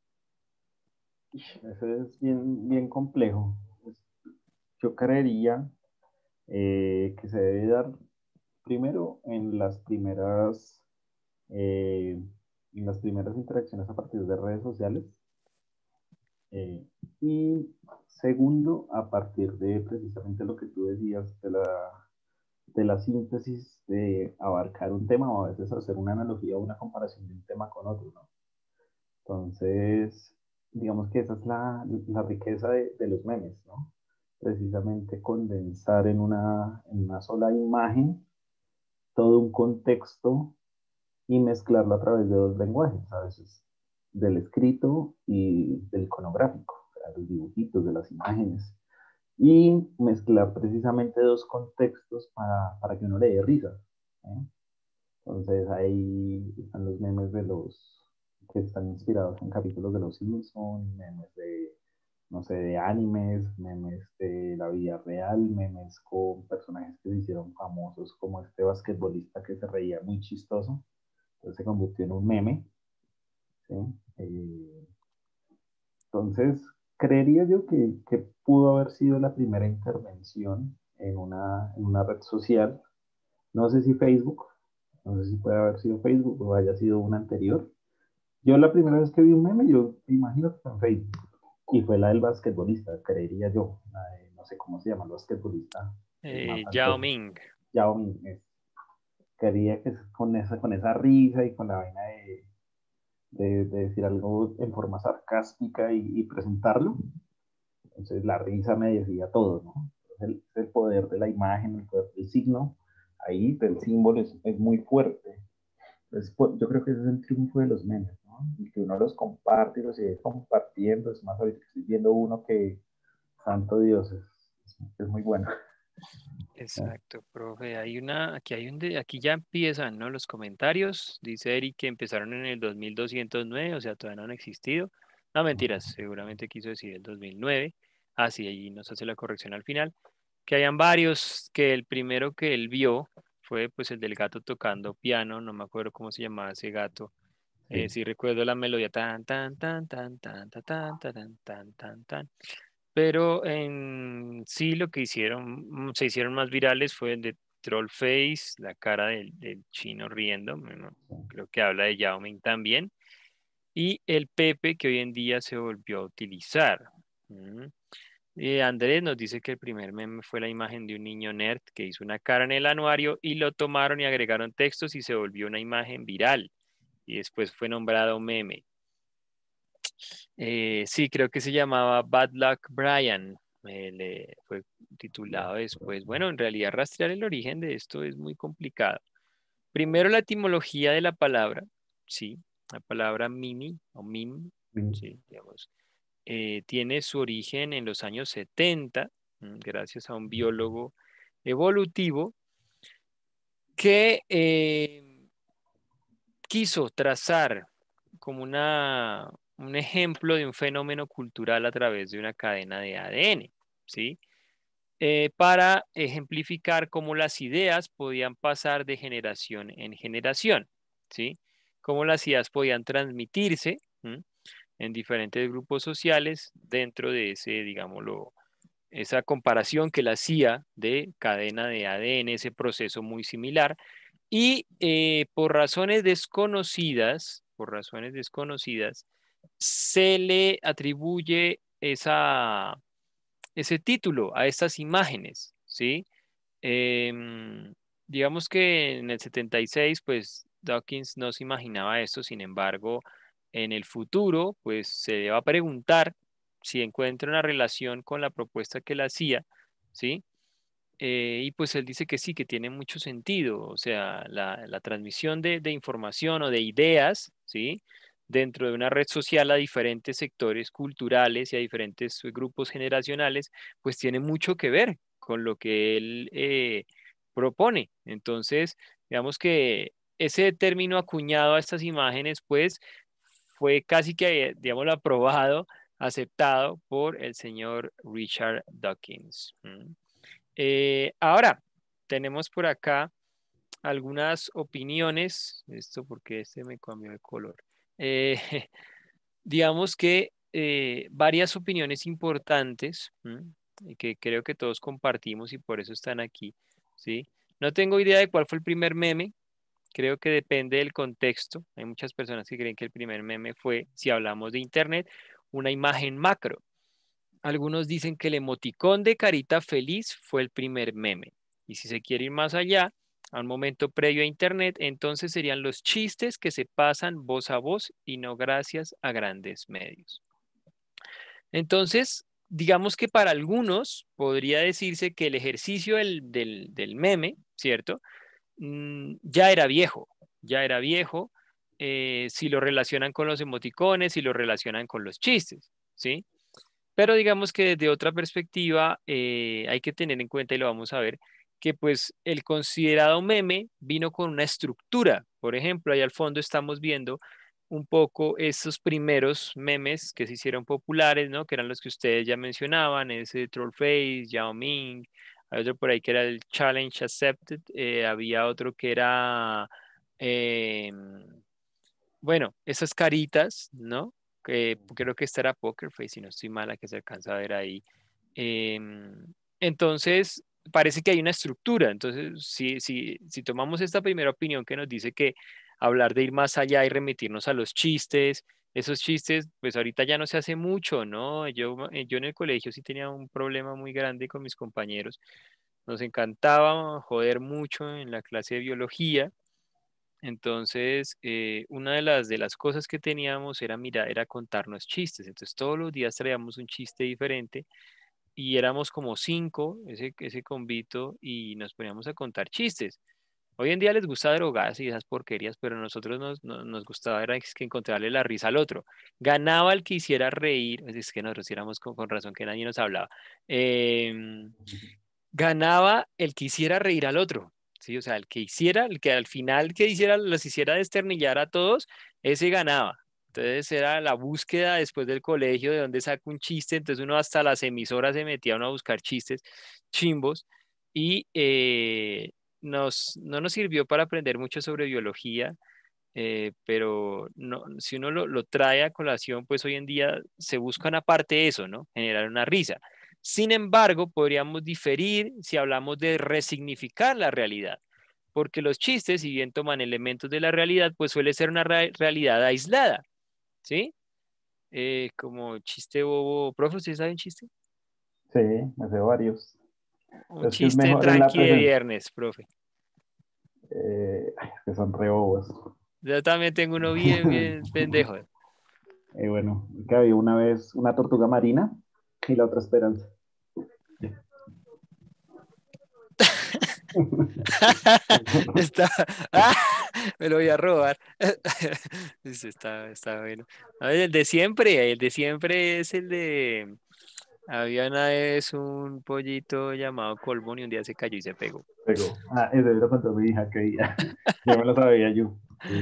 Eso es bien, bien complejo. Pues, yo creería eh, que se debe dar primero en las primeras, eh, en las primeras interacciones a partir de redes sociales. eh, y segundo, a partir de precisamente lo que tú decías de la, de la síntesis de abarcar un tema o a veces hacer una analogía o una comparación de un tema con otro, ¿no? Entonces, digamos que esa es la, la riqueza de, de los memes, ¿no? Precisamente condensar en una, en una sola imagen todo un contexto y mezclarlo a través de dos lenguajes, a veces del escrito y del iconográfico, o sea, los dibujitos, de las imágenes, y mezclar precisamente dos contextos para, para que uno le dé risa. ¿Eh? Entonces ahí están los memes de los que están inspirados en capítulos de Los Simpsons, memes de, no sé, de animes, memes de la vida real, memes con personajes que se hicieron famosos, como este basquetbolista que se reía muy chistoso, entonces se convirtió en un meme, ¿sí? Eh, entonces, creería yo que, que pudo haber sido la primera intervención en una, en una red social. No sé si Facebook, no sé si puede haber sido Facebook o haya sido una anterior. Yo la primera vez que vi un meme, yo me imagino que fue en Facebook. Y fue la del basquetbolista, creería yo. La de, no sé cómo se llama el basquetbolista, el más Eh, Yao alto. Ming. Yao Ming. Es, creería que es con esa, con esa risa y con la vaina de, de, de decir algo en forma sarcástica y, y presentarlo. Entonces la risa me decía todo, ¿no? El, el poder de la imagen, el poder del signo, ahí del símbolo es, es muy fuerte. Entonces, pues, yo creo que ese es el triunfo de los memes, ¿no? Y que uno los comparte y los sigue compartiendo. Es más, ahorita estoy viendo uno que, santo Dios, es, es, es muy bueno. Exacto, profe. Hay una, aquí hay un, de- aquí ya empiezan, ¿no? Los comentarios. Dice Eric que empezaron en el dos mil doscientos nueve, o sea, todavía no han existido. No, mentiras, seguramente quiso decir el dos mil nueve. Ah, sí, ahí nos hace la corrección al final. Que hayan varios, que el primero que él vio fue pues el del gato tocando piano, no me acuerdo cómo se llamaba ese gato. Eh, Sí. sí recuerdo la melodía tan tan tan tan tan tan tan tan tan tan tan. Pero en sí lo que hicieron, mm, se hicieron más virales fue el de Trollface, la cara del, del chino riendo, bueno, creo que habla de Yao Ming también, y el Pepe que hoy en día se volvió a utilizar. Mm. Eh, Andrés nos dice que el primer meme fue la imagen de un niño nerd que hizo una cara en el anuario y lo tomaron y agregaron textos y se volvió una imagen viral y después fue nombrado meme. Eh, sí, creo que se llamaba Bad Luck Brian. Eh, le fue titulado después. Bueno, en realidad rastrear el origen de esto es muy complicado. Primero la etimología de la palabra, sí, la palabra mimi o mim, sí, digamos, eh, tiene su origen en los años setenta, mm, gracias a un biólogo evolutivo que eh, quiso trazar como una, un ejemplo de un fenómeno cultural a través de una cadena de A D N, ¿sí? Eh, para ejemplificar cómo las ideas podían pasar de generación en generación, ¿sí? Cómo las ideas podían transmitirse, ¿m? En diferentes grupos sociales dentro de ese, digámoslo, esa comparación que la hacía de cadena de A D N, ese proceso muy similar, y eh, por razones desconocidas, por razones desconocidas, se le atribuye esa, ese título a estas imágenes, ¿sí? Em, digamos que en el setenta y seis, pues Dawkins no se imaginaba esto, sin embargo, en el futuro, pues se va a preguntar si encuentra una relación con la propuesta que él hacía, ¿sí? Eh, y pues él dice que sí, que tiene mucho sentido, o sea, la, la transmisión de, de información o de ideas, ¿sí? Dentro de una red social a diferentes sectores culturales y a diferentes grupos generacionales, pues tiene mucho que ver con lo que él eh, propone. Entonces, digamos que ese término acuñado a estas imágenes, pues fue casi que, digamos, aprobado, aceptado por el señor Richard Dawkins. ¿Mm? Eh, ahora, tenemos por acá algunas opiniones. Esto porque este me cambió de color. Eh, digamos que eh, varias opiniones importantes, ¿m? Y que creo que todos compartimos y por eso están aquí, ¿sí? No tengo idea de cuál fue el primer meme. Creo que depende del contexto. Hay muchas personas que creen que el primer meme fue, si hablamos de internet, una imagen macro. Algunos dicen que el emoticón de carita feliz fue el primer meme. Y si se quiere ir más allá, a un momento previo a Internet, entonces serían los chistes que se pasan voz a voz y no gracias a grandes medios. Entonces, digamos que para algunos podría decirse que el ejercicio del, del, del meme, ¿cierto? Mm, ya era viejo, ya era viejo, eh, si lo relacionan con los emoticones, si lo relacionan con los chistes, ¿sí? Pero digamos que desde otra perspectiva eh, hay que tener en cuenta y lo vamos a ver, que pues el considerado meme vino con una estructura. Por ejemplo, ahí al fondo estamos viendo un poco esos primeros memes que se hicieron populares, ¿no? Que eran los que ustedes ya mencionaban, ese Trollface, Yao Ming, hay otro por ahí que era el Challenge Accepted, eh, había otro que era, eh, bueno, esas caritas, ¿no? Que creo que esta era Poker Face, si no estoy mala, que se alcanza a ver ahí. Em, entonces, parece que hay una estructura. Entonces, si, si, si tomamos esta primera opinión que nos dice que hablar de ir más allá y remitirnos a los chistes, esos chistes, pues ahorita ya no se hace mucho, ¿no? Yo, eh, yo en el colegio sí tenía un problema muy grande con mis compañeros. Nos encantaba joder mucho en la clase de biología. Entonces, eh, una de las, de las cosas que teníamos era, mira, era contarnos chistes. Entonces, todos los días traíamos un chiste diferente y éramos como cinco, ese, ese convito, y nos poníamos a contar chistes. Hoy en día les gusta drogarse y esas porquerías, pero a nosotros nos, nos, nos gustaba era es que encontrarle la risa al otro. Ganaba el que hiciera reír, es que nosotros éramos con, con razón que nadie nos hablaba. Em, ganaba el que hiciera reír al otro, ¿sí? O sea, el que hiciera, el que al final que hiciera, los hiciera desternillar a todos, ese ganaba. Entonces era la búsqueda después del colegio de dónde saca un chiste, entonces uno hasta las emisoras se metía uno a buscar chistes chimbos y eh, nos, no nos sirvió para aprender mucho sobre biología, eh, pero no, si uno lo, lo trae a colación, pues hoy en día se busca una parte de eso, ¿no? Generar una risa. Sin embargo, podríamos diferir si hablamos de resignificar la realidad, porque los chistes, si bien toman elementos de la realidad, pues suele ser una re- realidad aislada, ¿sí? Eh, como chiste bobo. Profe, ¿usted sabe un chiste? Sí, me sé varios. Un Es que es chiste mejor en la tranqui de presencia. viernes, profe. Eh, ay, es que son re bobos. Yo también tengo uno bien, bien pendejo. Eh, bueno, que había una vez una tortuga marina y la otra esperanza. Está, ¡ah! Me lo voy a robar. Dice, Está, está bueno. A ver, el de siempre, el de siempre es el de. Había una vez un pollito llamado Colbón y un día se cayó y se pegó. Pegó. Ah, ese lo contó mi hija que día. Ya me lo sabía yo.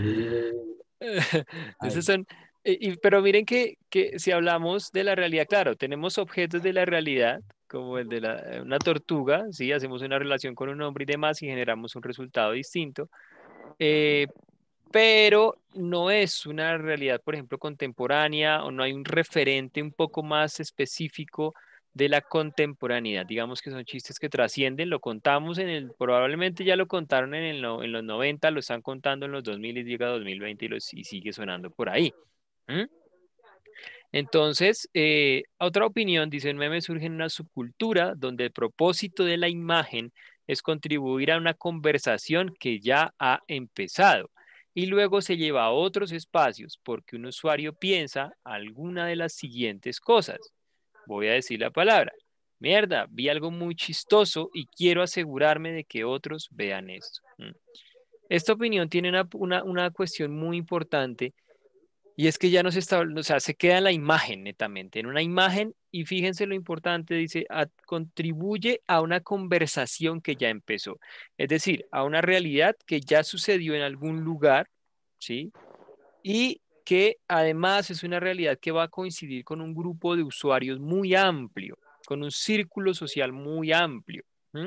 Esos Ay, son. y- y- pero miren que, que si hablamos de la realidad, claro, tenemos objetos de la realidad, como el de la, una tortuga, ¿sí? Hacemos una relación con un hombre y demás y generamos un resultado distinto. Eh, pero no es una realidad, por ejemplo, contemporánea o no hay un referente un poco más específico de la contemporaneidad. Digamos que son chistes que trascienden, lo contamos en el, probablemente ya lo contaron en, el, no- en los noventa, lo están contando en los dos mil y llega a dos mil veinte y, los, y sigue sonando por ahí. ¿Mm? Entonces, eh, otra opinión, dice, el meme surge en una subcultura donde el propósito de la imagen es contribuir a una conversación que ya ha empezado y luego se lleva a otros espacios porque un usuario piensa alguna de las siguientes cosas. Voy a decir la palabra. Mierda, vi algo muy chistoso y quiero asegurarme de que otros vean esto. ¿Mm? Esta opinión tiene una, una, una cuestión muy importante y es que ya no se está, o sea, se queda en la imagen netamente, en una imagen, y fíjense lo importante, dice, "a- contribuye a una conversación que ya empezó, es decir, a una realidad que ya sucedió en algún lugar, ¿sí? Y que además es una realidad que va a coincidir con un grupo de usuarios muy amplio, con un círculo social muy amplio. ¿M?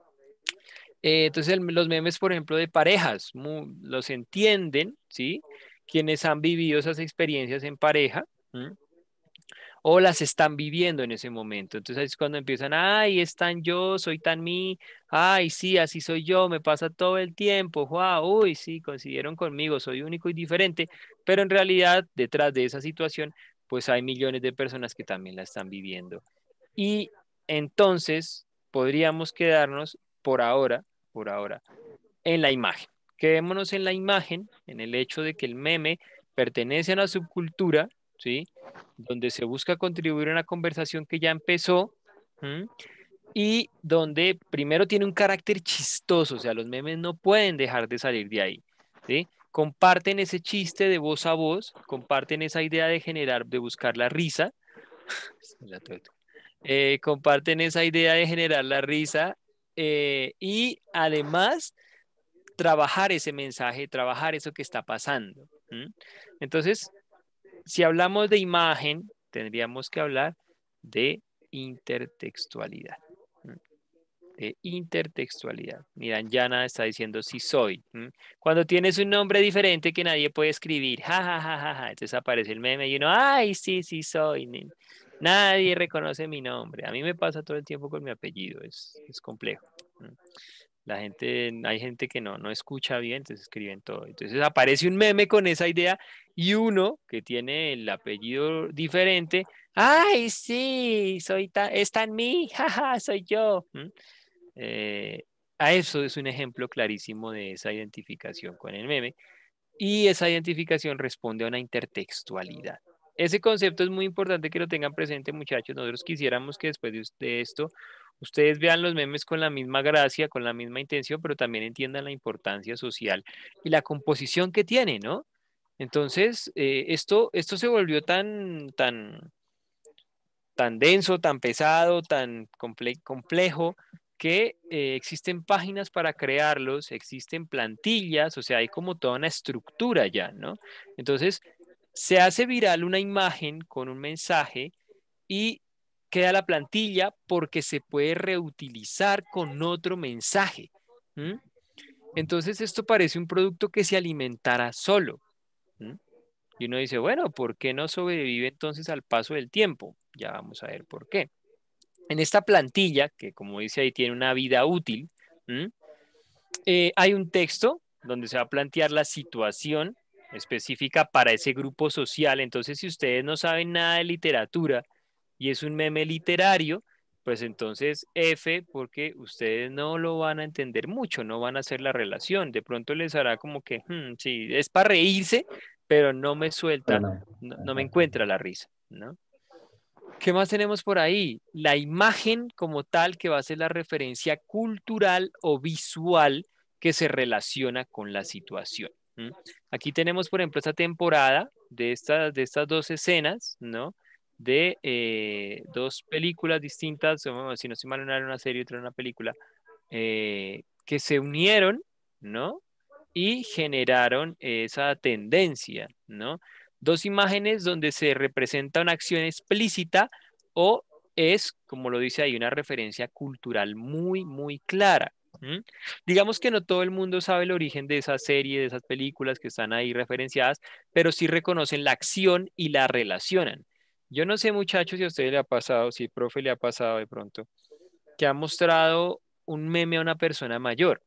Eh, entonces, el- los memes, por ejemplo, de parejas, mu- los entienden, ¿sí? Quienes han vivido esas experiencias en pareja, ¿m? O las están viviendo en ese momento. Entonces, ahí es cuando empiezan, ay, es tan yo, soy tan mí, ay, sí, así soy yo, me pasa todo el tiempo, wow, uy, sí, coincidieron conmigo, soy único y diferente, pero en realidad, detrás de esa situación, pues hay millones de personas que también la están viviendo. Y entonces, podríamos quedarnos por ahora, por ahora en la imagen. Quedémonos en la imagen, en el hecho de que el meme pertenece a una subcultura, ¿sí? Donde se busca contribuir a una conversación que ya empezó, ¿m? Y donde primero tiene un carácter chistoso, o sea, los memes no pueden dejar de salir de ahí, ¿sí? Comparten ese chiste de voz a voz, comparten esa idea de generar, de buscar la risa, la tuerto. Eh, comparten esa idea de generar la risa eh, y además trabajar ese mensaje, trabajar eso que está pasando. ¿Mm? Entonces, si hablamos de imagen, tendríamos que hablar de intertextualidad. ¿Mm? De intertextualidad. Mira, Yana está diciendo sí soy. ¿Mm? Cuando tienes un nombre diferente que nadie puede escribir, ja, ja, ja, ja, ja, entonces aparece el meme y uno, ay, sí, sí soy. ni- Nadie reconoce mi nombre. A mí me pasa todo el tiempo con mi apellido, es, es complejo. ¿Mm? La gente, hay gente que no, no escucha bien, entonces escriben todo. Entonces aparece un meme con esa idea y uno que tiene el apellido diferente, ay, sí, soy ta- está en mí, jaja, soy yo. ¿Mm? Eh, a eso es un ejemplo clarísimo de esa identificación con el meme y esa identificación responde a una intertextualidad. Ese concepto es muy importante que lo tengan presente, muchachos. Nosotros quisiéramos que después de, us- de esto ustedes vean los memes con la misma gracia, con la misma intención, pero también entiendan la importancia social y la composición que tiene, ¿no? Entonces, eh, esto, esto se volvió tan, tan, tan denso, tan pesado, tan comple- complejo, que eh, existen páginas para crearlos, existen plantillas, o sea, hay como toda una estructura ya, ¿no? Entonces, se hace viral una imagen con un mensaje y queda la plantilla porque se puede reutilizar con otro mensaje. ¿M? Entonces, esto parece un producto que se alimentara solo. ¿M? Y uno dice, bueno, ¿por qué no sobrevive entonces al paso del tiempo? Ya vamos a ver por qué. En esta plantilla, que como dice ahí tiene una vida útil, ¿m? Eh, hay un texto donde se va a plantear la situación específica para ese grupo social. Entonces, si ustedes no saben nada de literatura y es un meme literario, pues entonces F, porque ustedes no lo van a entender mucho, no van a hacer la relación. De pronto les hará como que, "Hmm, sí, es para reírse, pero no me Pero suelta, no. no, no me Exacto. encuentra la risa, ¿no? ¿Qué más tenemos por ahí? La imagen como tal que va a ser la referencia cultural o visual que se relaciona con la situación. ¿M? Aquí tenemos, por ejemplo, esta temporada de estas, de estas dos escenas, ¿no? De eh, dos películas distintas, o, si no estoy mal, una era una serie y otra era una película, eh, que se unieron, ¿no? Y generaron esa tendencia, ¿no? Dos imágenes donde se representa una acción explícita o es, como lo dice ahí, una referencia cultural muy, muy clara. ¿M? Digamos que no todo el mundo sabe el origen de esa serie, de esas películas que están ahí referenciadas, pero sí reconocen la acción y la relacionan. Yo no sé, muchachos, si a ustedes le ha pasado, si el profe le ha pasado de pronto, que ha mostrado un meme a una persona mayor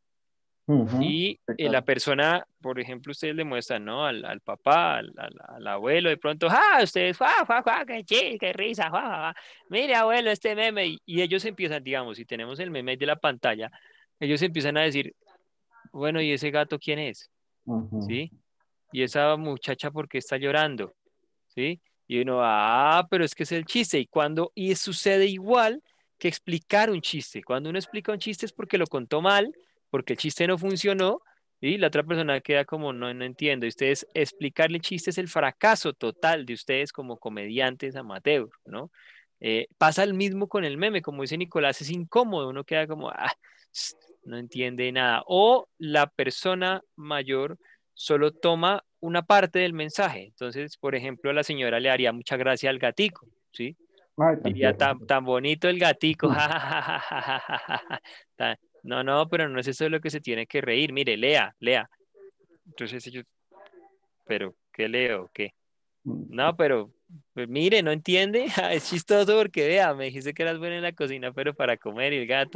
Ujú. y Sí, eh, la claro. persona, por ejemplo, ustedes le muestran, ¿no? Al, al papá, al, al- al abuelo, de pronto, ¡ah! Ustedes, ¡ah, ah, ah, qué chis, qué risa! ¡Ah, ah, ah! Mire, abuelo, este meme. Y, y ellos empiezan, digamos, si tenemos el meme ahí de la pantalla, ellos empiezan a decir, bueno, ¿y ese gato quién es? Ujú. ¿Sí? ¿Y esa muchacha por qué está llorando? ¿Sí? Y uno, ah, pero es que es el chiste. Y cuando, y sucede igual que explicar un chiste. Cuando uno explica un chiste es porque lo contó mal, porque el chiste no funcionó, y la otra persona queda como, no, no entiendo. Y ustedes, explicarle el chiste es el fracaso total de ustedes como comediantes amateur, ¿no? Eh, pasa el mismo con el meme, como dice Nicolás, es incómodo, uno queda como, ah, no entiende nada. O la persona mayor solo toma una parte del mensaje. Entonces, por ejemplo, la señora le haría mucha gracia al gatico, ¿sí? Ay, tan Diría, tierno. tan, tan bonito el gatico, ja, ja, ja, ja, ja, ja, ja, ja, ja. Tan- No, no, pero no es eso de lo que se tiene que reír. Mire, lea, lea. Entonces ellos, pero, ¿qué leo? ¿Qué? Mm. No, pero, pues, mire, ¿no entiende? Es chistoso porque, vea, me dijiste que eras buena en la cocina, pero para comer y el gato,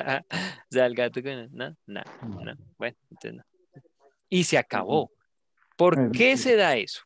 o sea, el gato, que no, no, no, no. No. Bueno, entonces no. Y se Ujú. acabó. ¿Por Es- qué se da eso?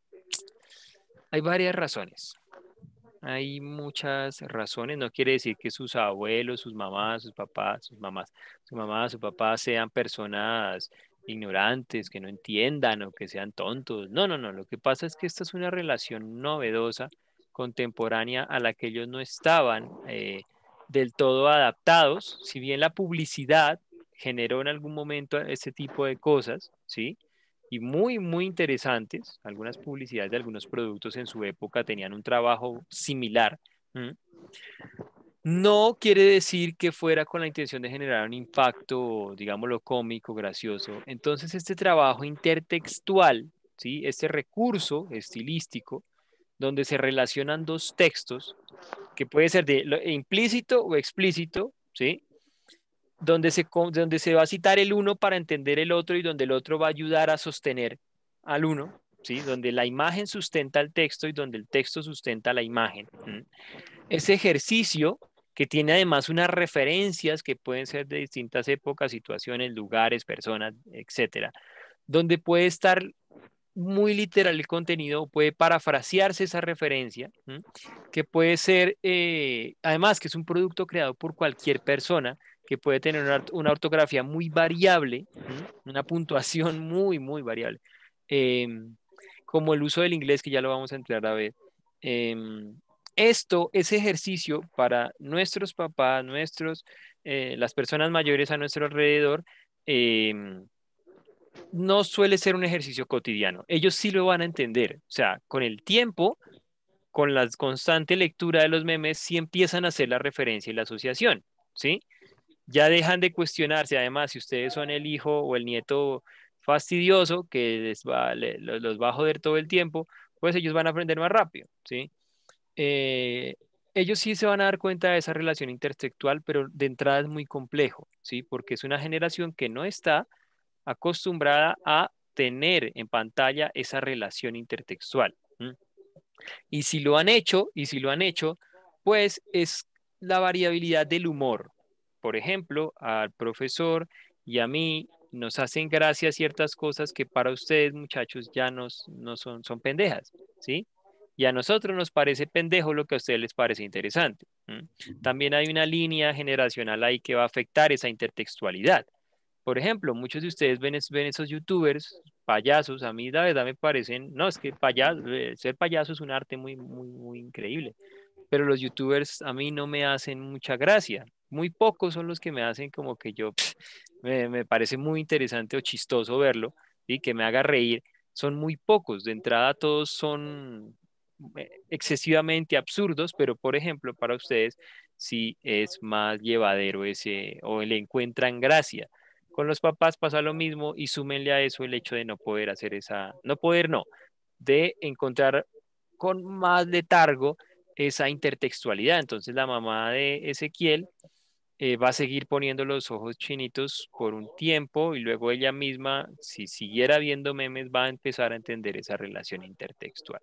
Hay varias razones. Hay muchas razones. No quiere decir que sus abuelos, sus mamás, sus papás, sus mamás, su mamá, su papá sean personas ignorantes, que no entiendan o que sean tontos. No, no, no. Lo que pasa es que esta es una relación novedosa, contemporánea, a la que ellos no estaban eh, del todo adaptados. Si bien la publicidad generó en algún momento este tipo de cosas, ¿sí? Y muy, muy interesantes. Algunas publicidades de algunos productos en su época tenían un trabajo similar. ¿M? No quiere decir que fuera con la intención de generar un impacto, digámoslo, cómico, gracioso. Entonces, este trabajo intertextual ¿sí? Este recurso estilístico donde se relacionan dos textos, que puede ser de lo- implícito o explícito, ¿sí? Donde se, co- donde se va a citar el uno para entender el otro y donde el otro va a ayudar a sostener al uno, ¿sí? Donde la imagen sustenta el texto y donde el texto sustenta la imagen. ¿m? Ese ejercicio que tiene además unas referencias que pueden ser de distintas épocas, situaciones, lugares, personas, etcétera, donde puede estar muy literal el contenido, puede parafrasearse esa referencia, ¿m? Que puede ser, eh, además que es un producto creado por cualquier persona, que puede tener una, una ortografía muy variable, ¿m? Una puntuación muy, muy variable, eh, como el uso del inglés, que ya lo vamos a entrar a ver. Eh, Esto, ese ejercicio para nuestros papás, nuestros, eh, las personas mayores a nuestro alrededor, eh, no suele ser un ejercicio cotidiano. Ellos sí lo van a entender. O sea, con el tiempo, con la constante lectura de los memes, sí empiezan a hacer la referencia y la asociación, ¿sí? Ya dejan de cuestionarse. Además, si ustedes son el hijo o el nieto fastidioso que les va, le- los, los va a joder todo el tiempo, pues ellos van a aprender más rápido, ¿sí? Eh, Ellos sí se van a dar cuenta de esa relación intertextual, pero de entrada es muy complejo, ¿sí? Porque es una generación que no está acostumbrada a tener en pantalla esa relación intertextual. ¿m? Y si lo han hecho, y si lo han hecho, pues es la variabilidad del humor. Por ejemplo, al profesor y a mí nos hacen gracia ciertas cosas que para ustedes, muchachos, ya nos, no son, son pendejas, ¿sí? Y a nosotros nos parece pendejo lo que a ustedes les parece interesante. ¿m? También hay una línea generacional ahí que va a afectar esa intertextualidad. Por ejemplo, muchos de ustedes ven, es- ven esos youtubers, payasos, a mí la verdad me parecen, no, es que payaso, eh, ser payaso es un arte muy, muy, muy increíble, pero los youtubers a mí no me hacen mucha gracia. Muy pocos son los que me hacen como que yo, pf, me, me parece muy interesante o chistoso verlo y que me haga reír. Son muy pocos, de entrada todos son eh, excesivamente absurdos, pero por ejemplo, para ustedes sí es más llevadero ese, o le encuentran gracia. Con los papás pasa lo mismo y súmenle a eso el hecho de no poder hacer esa, no poder no, de encontrar con más letargo esa intertextualidad. Entonces la mamá de Ezequiel eh, va a seguir poniendo los ojos chinitos por un tiempo y luego ella misma, si siguiera viendo memes, va a empezar a entender esa relación intertextual.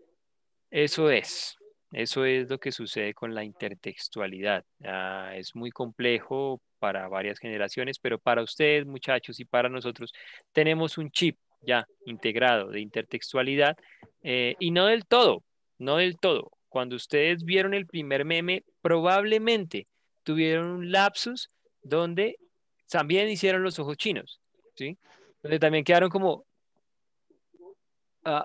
Eso es, eso es lo que sucede con la intertextualidad. Ah, es muy complejo para varias generaciones, pero para ustedes, muchachos, y para nosotros, tenemos un chip ya integrado de intertextualidad eh, y no del todo, no del todo. Cuando ustedes vieron el primer meme, probablemente tuvieron un lapsus donde también hicieron los ojos chinos, ¿sí? Donde también quedaron como, ah,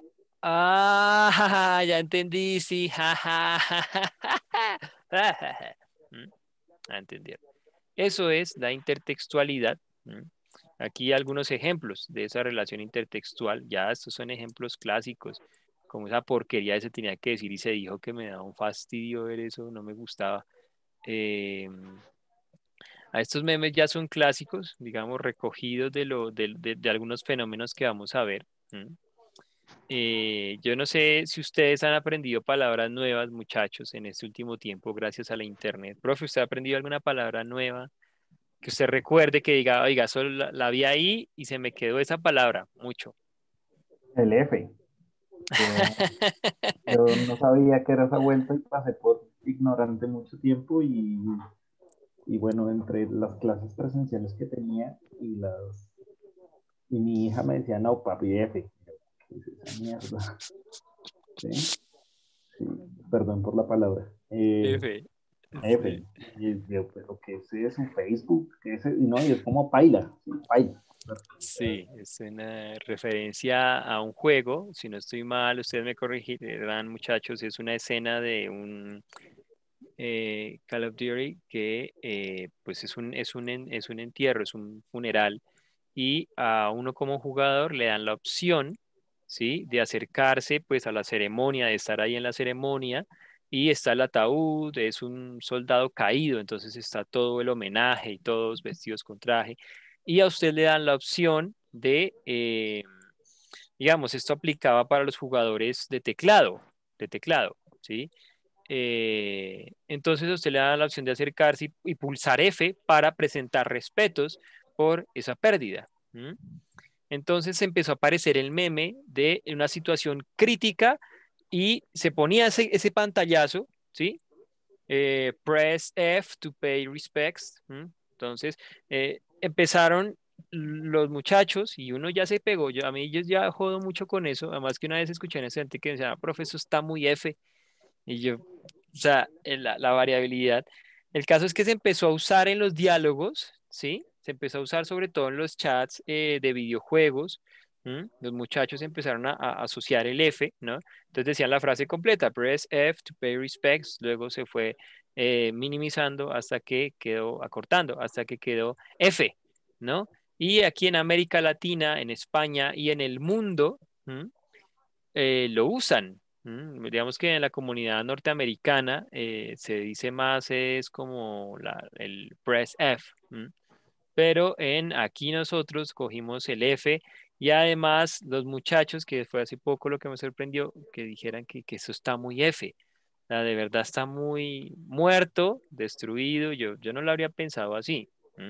ah, ya entendí, sí, ja, ja, ja, ja, ja, ja, ja, ja. ¿Mm? Ah, entendieron. Eso es la intertextualidad. ¿Mm? Aquí algunos ejemplos de esa relación intertextual. Ya estos son ejemplos clásicos, como esa porquería se tenía que decir y se dijo que me da un fastidio ver eso, no me gustaba. Eh, a estos memes ya son clásicos, digamos, recogidos de, lo, de, de- de algunos fenómenos que vamos a ver. ¿Mm? Eh, yo no sé si ustedes han aprendido palabras nuevas, muchachos, en este último tiempo gracias a la internet. Profe, ¿usted ha aprendido alguna palabra nueva que usted recuerde que diga, oiga, solo la, la vi ahí y se me quedó esa palabra? Mucho. El F. Yo, yo no sabía que era esa vuelta y pasé por ignorante mucho tiempo y, y bueno, entre las clases presenciales que tenía y las y mi hija me decía, no, papi, F. ¿Qué es esa mierda? ¿Sí? Sí, perdón por la palabra. Eh, F. Sí. F. Y yo, pero ¿qué es eso? Facebook, ¿qué es eso? Y no, y es como paila, sí, paila. Sí, es una referencia a un juego. Si no estoy mal, ustedes me corregirán, muchachos. Es una escena de un eh, Call of Duty que eh, pues es un, es un, en- es un entierro, es un funeral y a uno como jugador le dan la opción, ¿sí? De acercarse pues a la ceremonia, de estar ahí en la ceremonia y está el ataúd, es un soldado caído, entonces está todo el homenaje y todos vestidos con traje y a usted le dan la opción de, eh, Digamos, esto aplicaba para los jugadores de teclado, de teclado, ¿sí? Eh, entonces a usted le da la opción de acercarse y, y pulsar F para presentar respetos por esa pérdida. ¿Mm? Entonces empezó a aparecer el meme de una situación crítica y se ponía ese, ese pantallazo, ¿sí? Eh, press F to pay respects. ¿Mm? Entonces eh, empezaron los muchachos y uno ya se pegó. Yo, a mí yo ya jodo mucho con eso. Además que una vez escuché en ese gente que decía, "Ah, profe, eso está muy F". Y yo, o sea, en la, la variabilidad. El caso es que se empezó a usar en los diálogos, ¿sí? Se empezó a usar sobre todo en los chats eh, de videojuegos. ¿M? Los muchachos empezaron a, a asociar el F, ¿no? Entonces decían la frase completa, press F to pay respects, luego se fue eh, minimizando hasta que quedó, acortando, hasta que quedó F, ¿no? Y aquí en América Latina, en España y en el mundo, ¿m? eh, lo usan. ¿M? Digamos que en la comunidad norteamericana eh, se dice más es como la, el press F, ¿m? Pero en aquí nosotros cogimos el F y además los muchachos, que fue hace poco lo que me sorprendió, que dijeran que, que eso está muy F. O sea, de verdad está muy muerto, destruido. Yo, yo no lo habría pensado así. ¿M?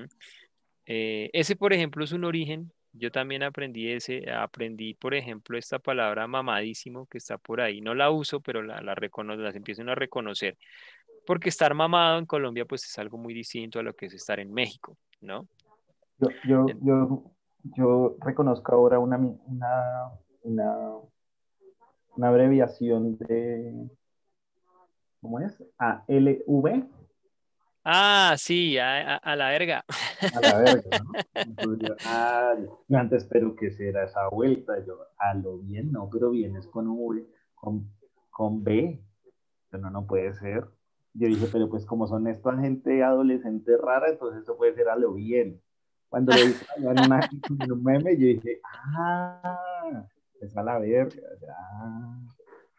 Eh, ese, por ejemplo, es un origen. Yo también aprendí ese, aprendí, por ejemplo, esta palabra mamadísimo que está por ahí. No la uso, pero la, la reconozco, las empiezo a reconocer. Porque estar mamado en Colombia, pues es algo muy distinto a lo que es estar en México, ¿no? Yo, yo, En- yo, yo reconozco ahora una, mi- una, una, una abreviación de, ¿cómo es? A L V, Ah, sí, a, a- a la verga. a la verga, ¿no? Entonces yo, ah, yo antes, pero ¿qué será esa vuelta? Yo, a lo bien, no, pero vienes con V, con, con B. Yo, no, no puede ser. Yo dije, pero pues como son esta gente adolescente rara, entonces eso puede ser a lo bien. Cuando lo vi por allá en, una, en un meme, yo dije, ah, es a la verga, ya.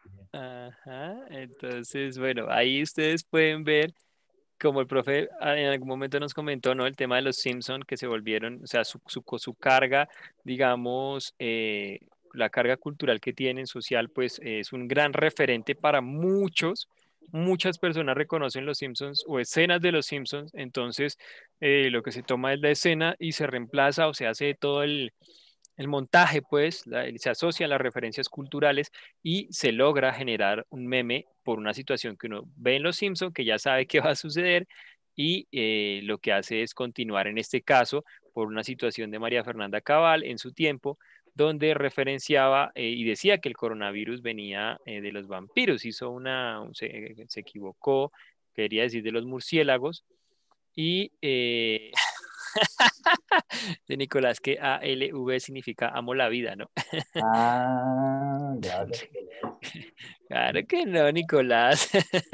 Ajá, entonces, bueno, ahí ustedes pueden ver, como el profe ah, en algún momento nos comentó, ¿no? El tema de los Simpson que se volvieron, o sea, su, su, co- su carga, digamos, eh, la carga cultural que tienen, social, pues eh, es un gran referente para muchos. Muchas personas reconocen los Simpsons o escenas de los Simpsons, entonces eh, lo que se toma es la escena y se reemplaza o se hace todo el, el montaje, pues, la- se asocian las referencias culturales y se logra generar un meme por una situación que uno ve en Los Simpson, que ya sabe qué va a suceder y eh, lo que hace es continuar en este caso por una situación de María Fernanda Cabal en su tiempo, donde referenciaba eh, y decía que el coronavirus venía eh, de los vampiros, hizo una, se, se equivocó, quería decir de los murciélagos y eh, de Nicolás que A L V significa amo la vida, ¿no? Ah, ya, ya, Claro que no, Nicolás.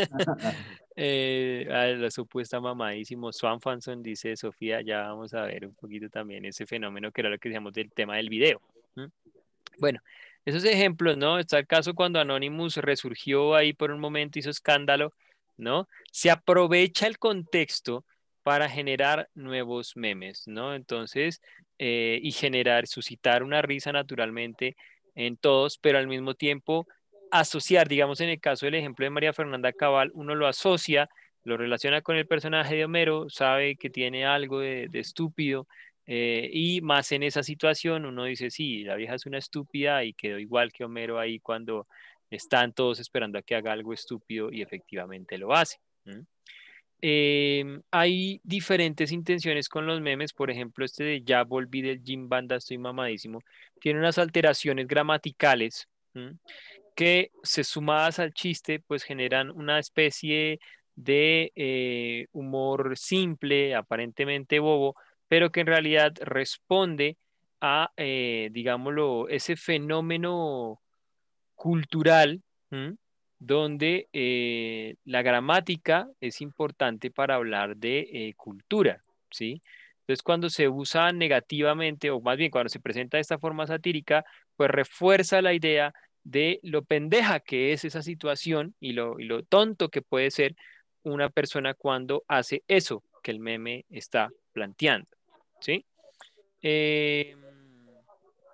Eh, a la supuesta mamadísimo Swan Fanson dice Sofía, ya vamos a ver un poquito también ese fenómeno que era lo que decíamos del tema del video. ¿M? Bueno, esos ejemplos, ¿no? Está el caso cuando Anonymous resurgió ahí por un momento, hizo escándalo, ¿no? Se aprovecha el contexto para generar nuevos memes, ¿no? Entonces, eh, y generar, suscitar una risa naturalmente en todos, pero al mismo tiempo asociar, digamos, en el caso del ejemplo de María Fernanda Cabal, uno lo asocia, lo relaciona con el personaje de Homero, sabe que tiene algo de, de estúpido, eh, y más en esa situación uno dice, sí, la vieja es una estúpida y quedó igual que Homero ahí cuando están todos esperando a que haga algo estúpido y efectivamente lo hace. ¿M? Eh, hay diferentes intenciones con los memes, por ejemplo, este de ya volví del gym banda, estoy mamadísimo, tiene unas alteraciones gramaticales. ¿M? Que se sumadas al chiste, pues generan una especie de eh, humor simple, aparentemente bobo, pero que en realidad responde a, eh, digámoslo, ese fenómeno cultural, ¿m? Donde eh, la gramática es importante para hablar de eh, cultura, ¿sí? Entonces, cuando se usa negativamente, o más bien cuando se presenta de esta forma satírica, pues refuerza la idea de lo pendeja que es esa situación y lo, y lo tonto que puede ser una persona cuando hace eso que el meme está planteando, ¿sí? Eh,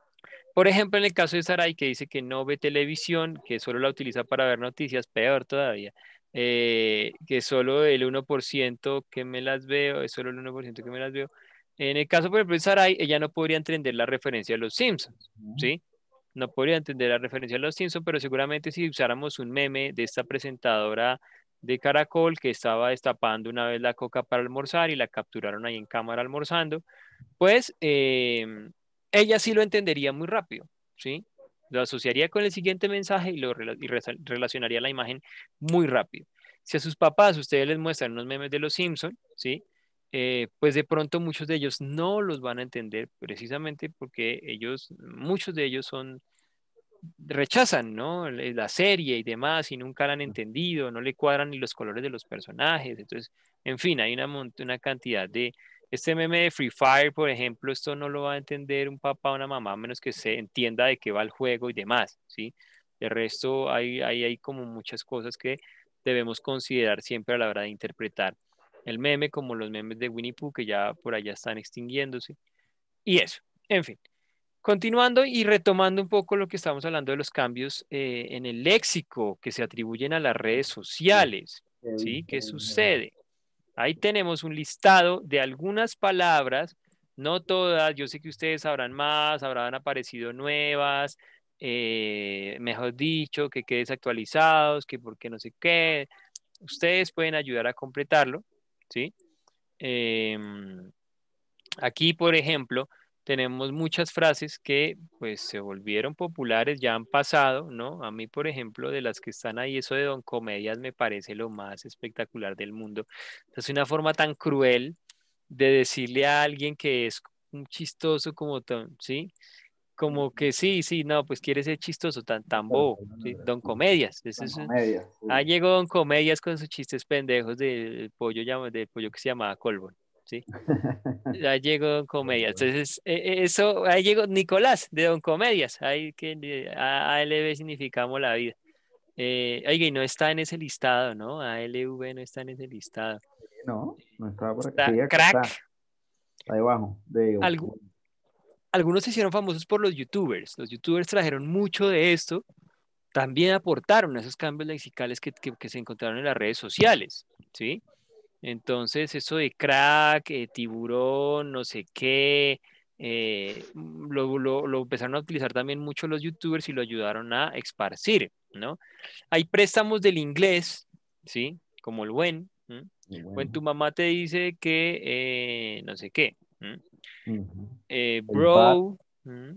Por ejemplo, en el caso de Saray, que dice que no ve televisión, que solo la utiliza para ver noticias, peor todavía, eh, que solo el uno por ciento que me las veo, es solo el uno por ciento que me las veo. En el caso, por ejemplo, de Saray, ella no podría entender la referencia a los Simpsons, ¿sí? No podría entender la referencia a los Simpsons, pero seguramente si usáramos un meme de esta presentadora de Caracol que estaba destapando una vez la coca para almorzar y la capturaron ahí en cámara almorzando, pues eh, ella sí lo entendería muy rápido, ¿sí? Lo asociaría con el siguiente mensaje y lo rela- y resa- relacionaría la imagen muy rápido. Si a sus papás ustedes les muestran unos memes de los Simpson, ¿sí? Eh, pues de pronto muchos de ellos no los van a entender precisamente porque ellos, muchos de ellos son rechazan, ¿no? Le- La serie y demás y nunca la han entendido, no le cuadran ni los colores de los personajes. Entonces, en fin, hay una, mont- una cantidad de... Este meme de Free Fire, por ejemplo, esto no lo va a entender un papá o una mamá, a menos que se entienda de qué va el juego y demás, ¿sí? De resto, hay, hay, hay como muchas cosas que debemos considerar siempre a la hora de interpretar el meme, como los memes de Winnie Pooh, que ya por allá están extinguiéndose. Y eso, en fin. Continuando y retomando un poco lo que estamos hablando de los cambios eh, en el léxico que se atribuyen a las redes sociales, ¿sí? ¿Qué sucede? Ahí tenemos un listado de algunas palabras, no todas, yo sé que ustedes sabrán más, habrán aparecido nuevas, eh, mejor dicho, que quede desactualizados, que por qué no sé qué. Ustedes pueden ayudar a completarlo, ¿sí? Em, Aquí, por ejemplo, tenemos muchas frases que pues se volvieron populares, ya han pasado, ¿no? A mí, por ejemplo, de las que están ahí, eso de Don Comedias me parece lo más espectacular del mundo. Es una forma tan cruel de decirle a alguien que es un chistoso como tan, ¿sí? Como que sí, sí, no, pues quiere ser chistoso, tan, tan bobo, ¿sí? Don Comedias, ese Con es, comedias. Sí. ah, llegó Don Comedias con sus chistes pendejos del pollo, llama- del pollo que se llamaba Colbón, ¿sí? Ya llegó Don Comedias. Entonces, e- e- eso, ahí llegó Nicolás de Don Comedias. Ahí que le- A- ALB significamos la vida. Eh, oiga, y no está en ese listado, ¿no? A L V no está en ese listado. No, no estaba por acá. Está Sí, acá crack. está. Está debajo. De... Algu- algunos se hicieron famosos por los youtubers. Los youtubers trajeron mucho de esto. También aportaron a esos cambios lexicales que, que, que se encontraron en las redes sociales, ¿sí? Entonces, eso de crack, eh, tiburón, no sé qué, eh, lo, lo- lo empezaron a utilizar también mucho los youtubers y lo ayudaron a esparcir, ¿no? Hay préstamos del inglés, ¿sí? Como el when, ¿m? Muy When bueno. tu mamá te dice que eh, no sé qué, ¿m? Ujú. Eh, El bat. bro, ¿m?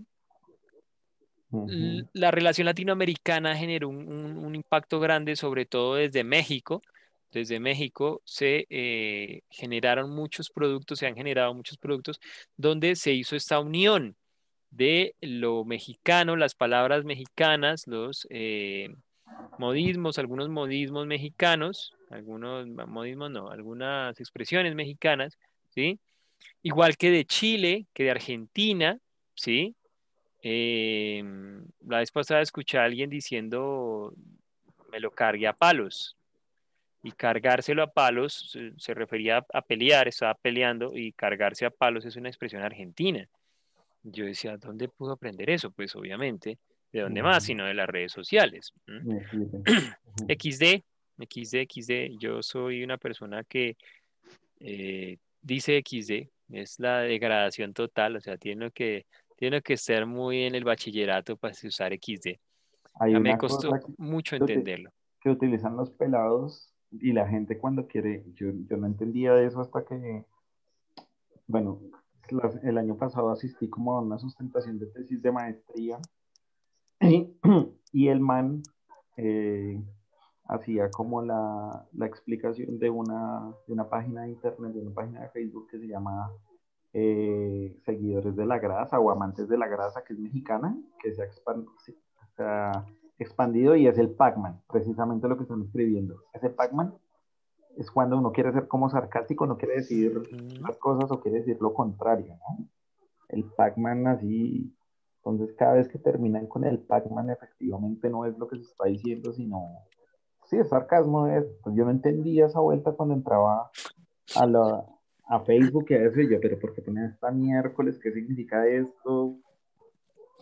L- Ujú. La relación latinoamericana generó un, un- un impacto grande, sobre todo desde México. Desde México se eh, generaron muchos productos, se han generado muchos productos donde se hizo esta unión de lo mexicano, las palabras mexicanas, los eh, modismos, algunos modismos mexicanos, algunos modismos no, algunas expresiones mexicanas, ¿sí? Igual que de Chile, que de Argentina, ¿sí? Eh, la vez pasada escuché a alguien diciendo, me lo cargué a palos. Y cargárselo a palos se, se refería a, a pelear, estaba peleando y cargarse a palos es una expresión argentina. Yo decía, ¿dónde pudo aprender eso? Pues obviamente, ¿de dónde más? Ujú. Sino de las redes sociales. ¿M? Me sirve. Ujú. X D, X D, X D. Yo soy una persona que eh, dice X D, es la degradación total, o sea, tiene que, tiene que estar muy en el bachillerato para usar X D. Hay Ya me una costó cosa que, mucho que uti- entenderlo. que utilizan los pelados y la gente cuando quiere, yo, yo no entendía de eso hasta que, bueno, las- el año pasado asistí como a una sustentación de tesis de maestría y, y el man eh, hacía como la, la explicación de una, de una página de internet, de una página de Facebook que se llama eh, Seguidores de la Grasa o Amantes de la Grasa, que es mexicana, que se ha, expan- se ha expandido y es el Pac-Man, precisamente lo que están escribiendo. Ese Pac-Man es cuando uno quiere ser como sarcástico, no quiere decir Ujú. las cosas o quiere decir lo contrario, ¿no? El Pac-Man así, entonces cada vez que terminan con el Pac-Man efectivamente no es lo que se está diciendo, sino, sí, es sarcasmo. Es, pues yo no entendía esa vuelta cuando entraba a, la, a Facebook y a eso, y yo, pero ¿por qué ponen esta miércoles? ¿Qué significa esto?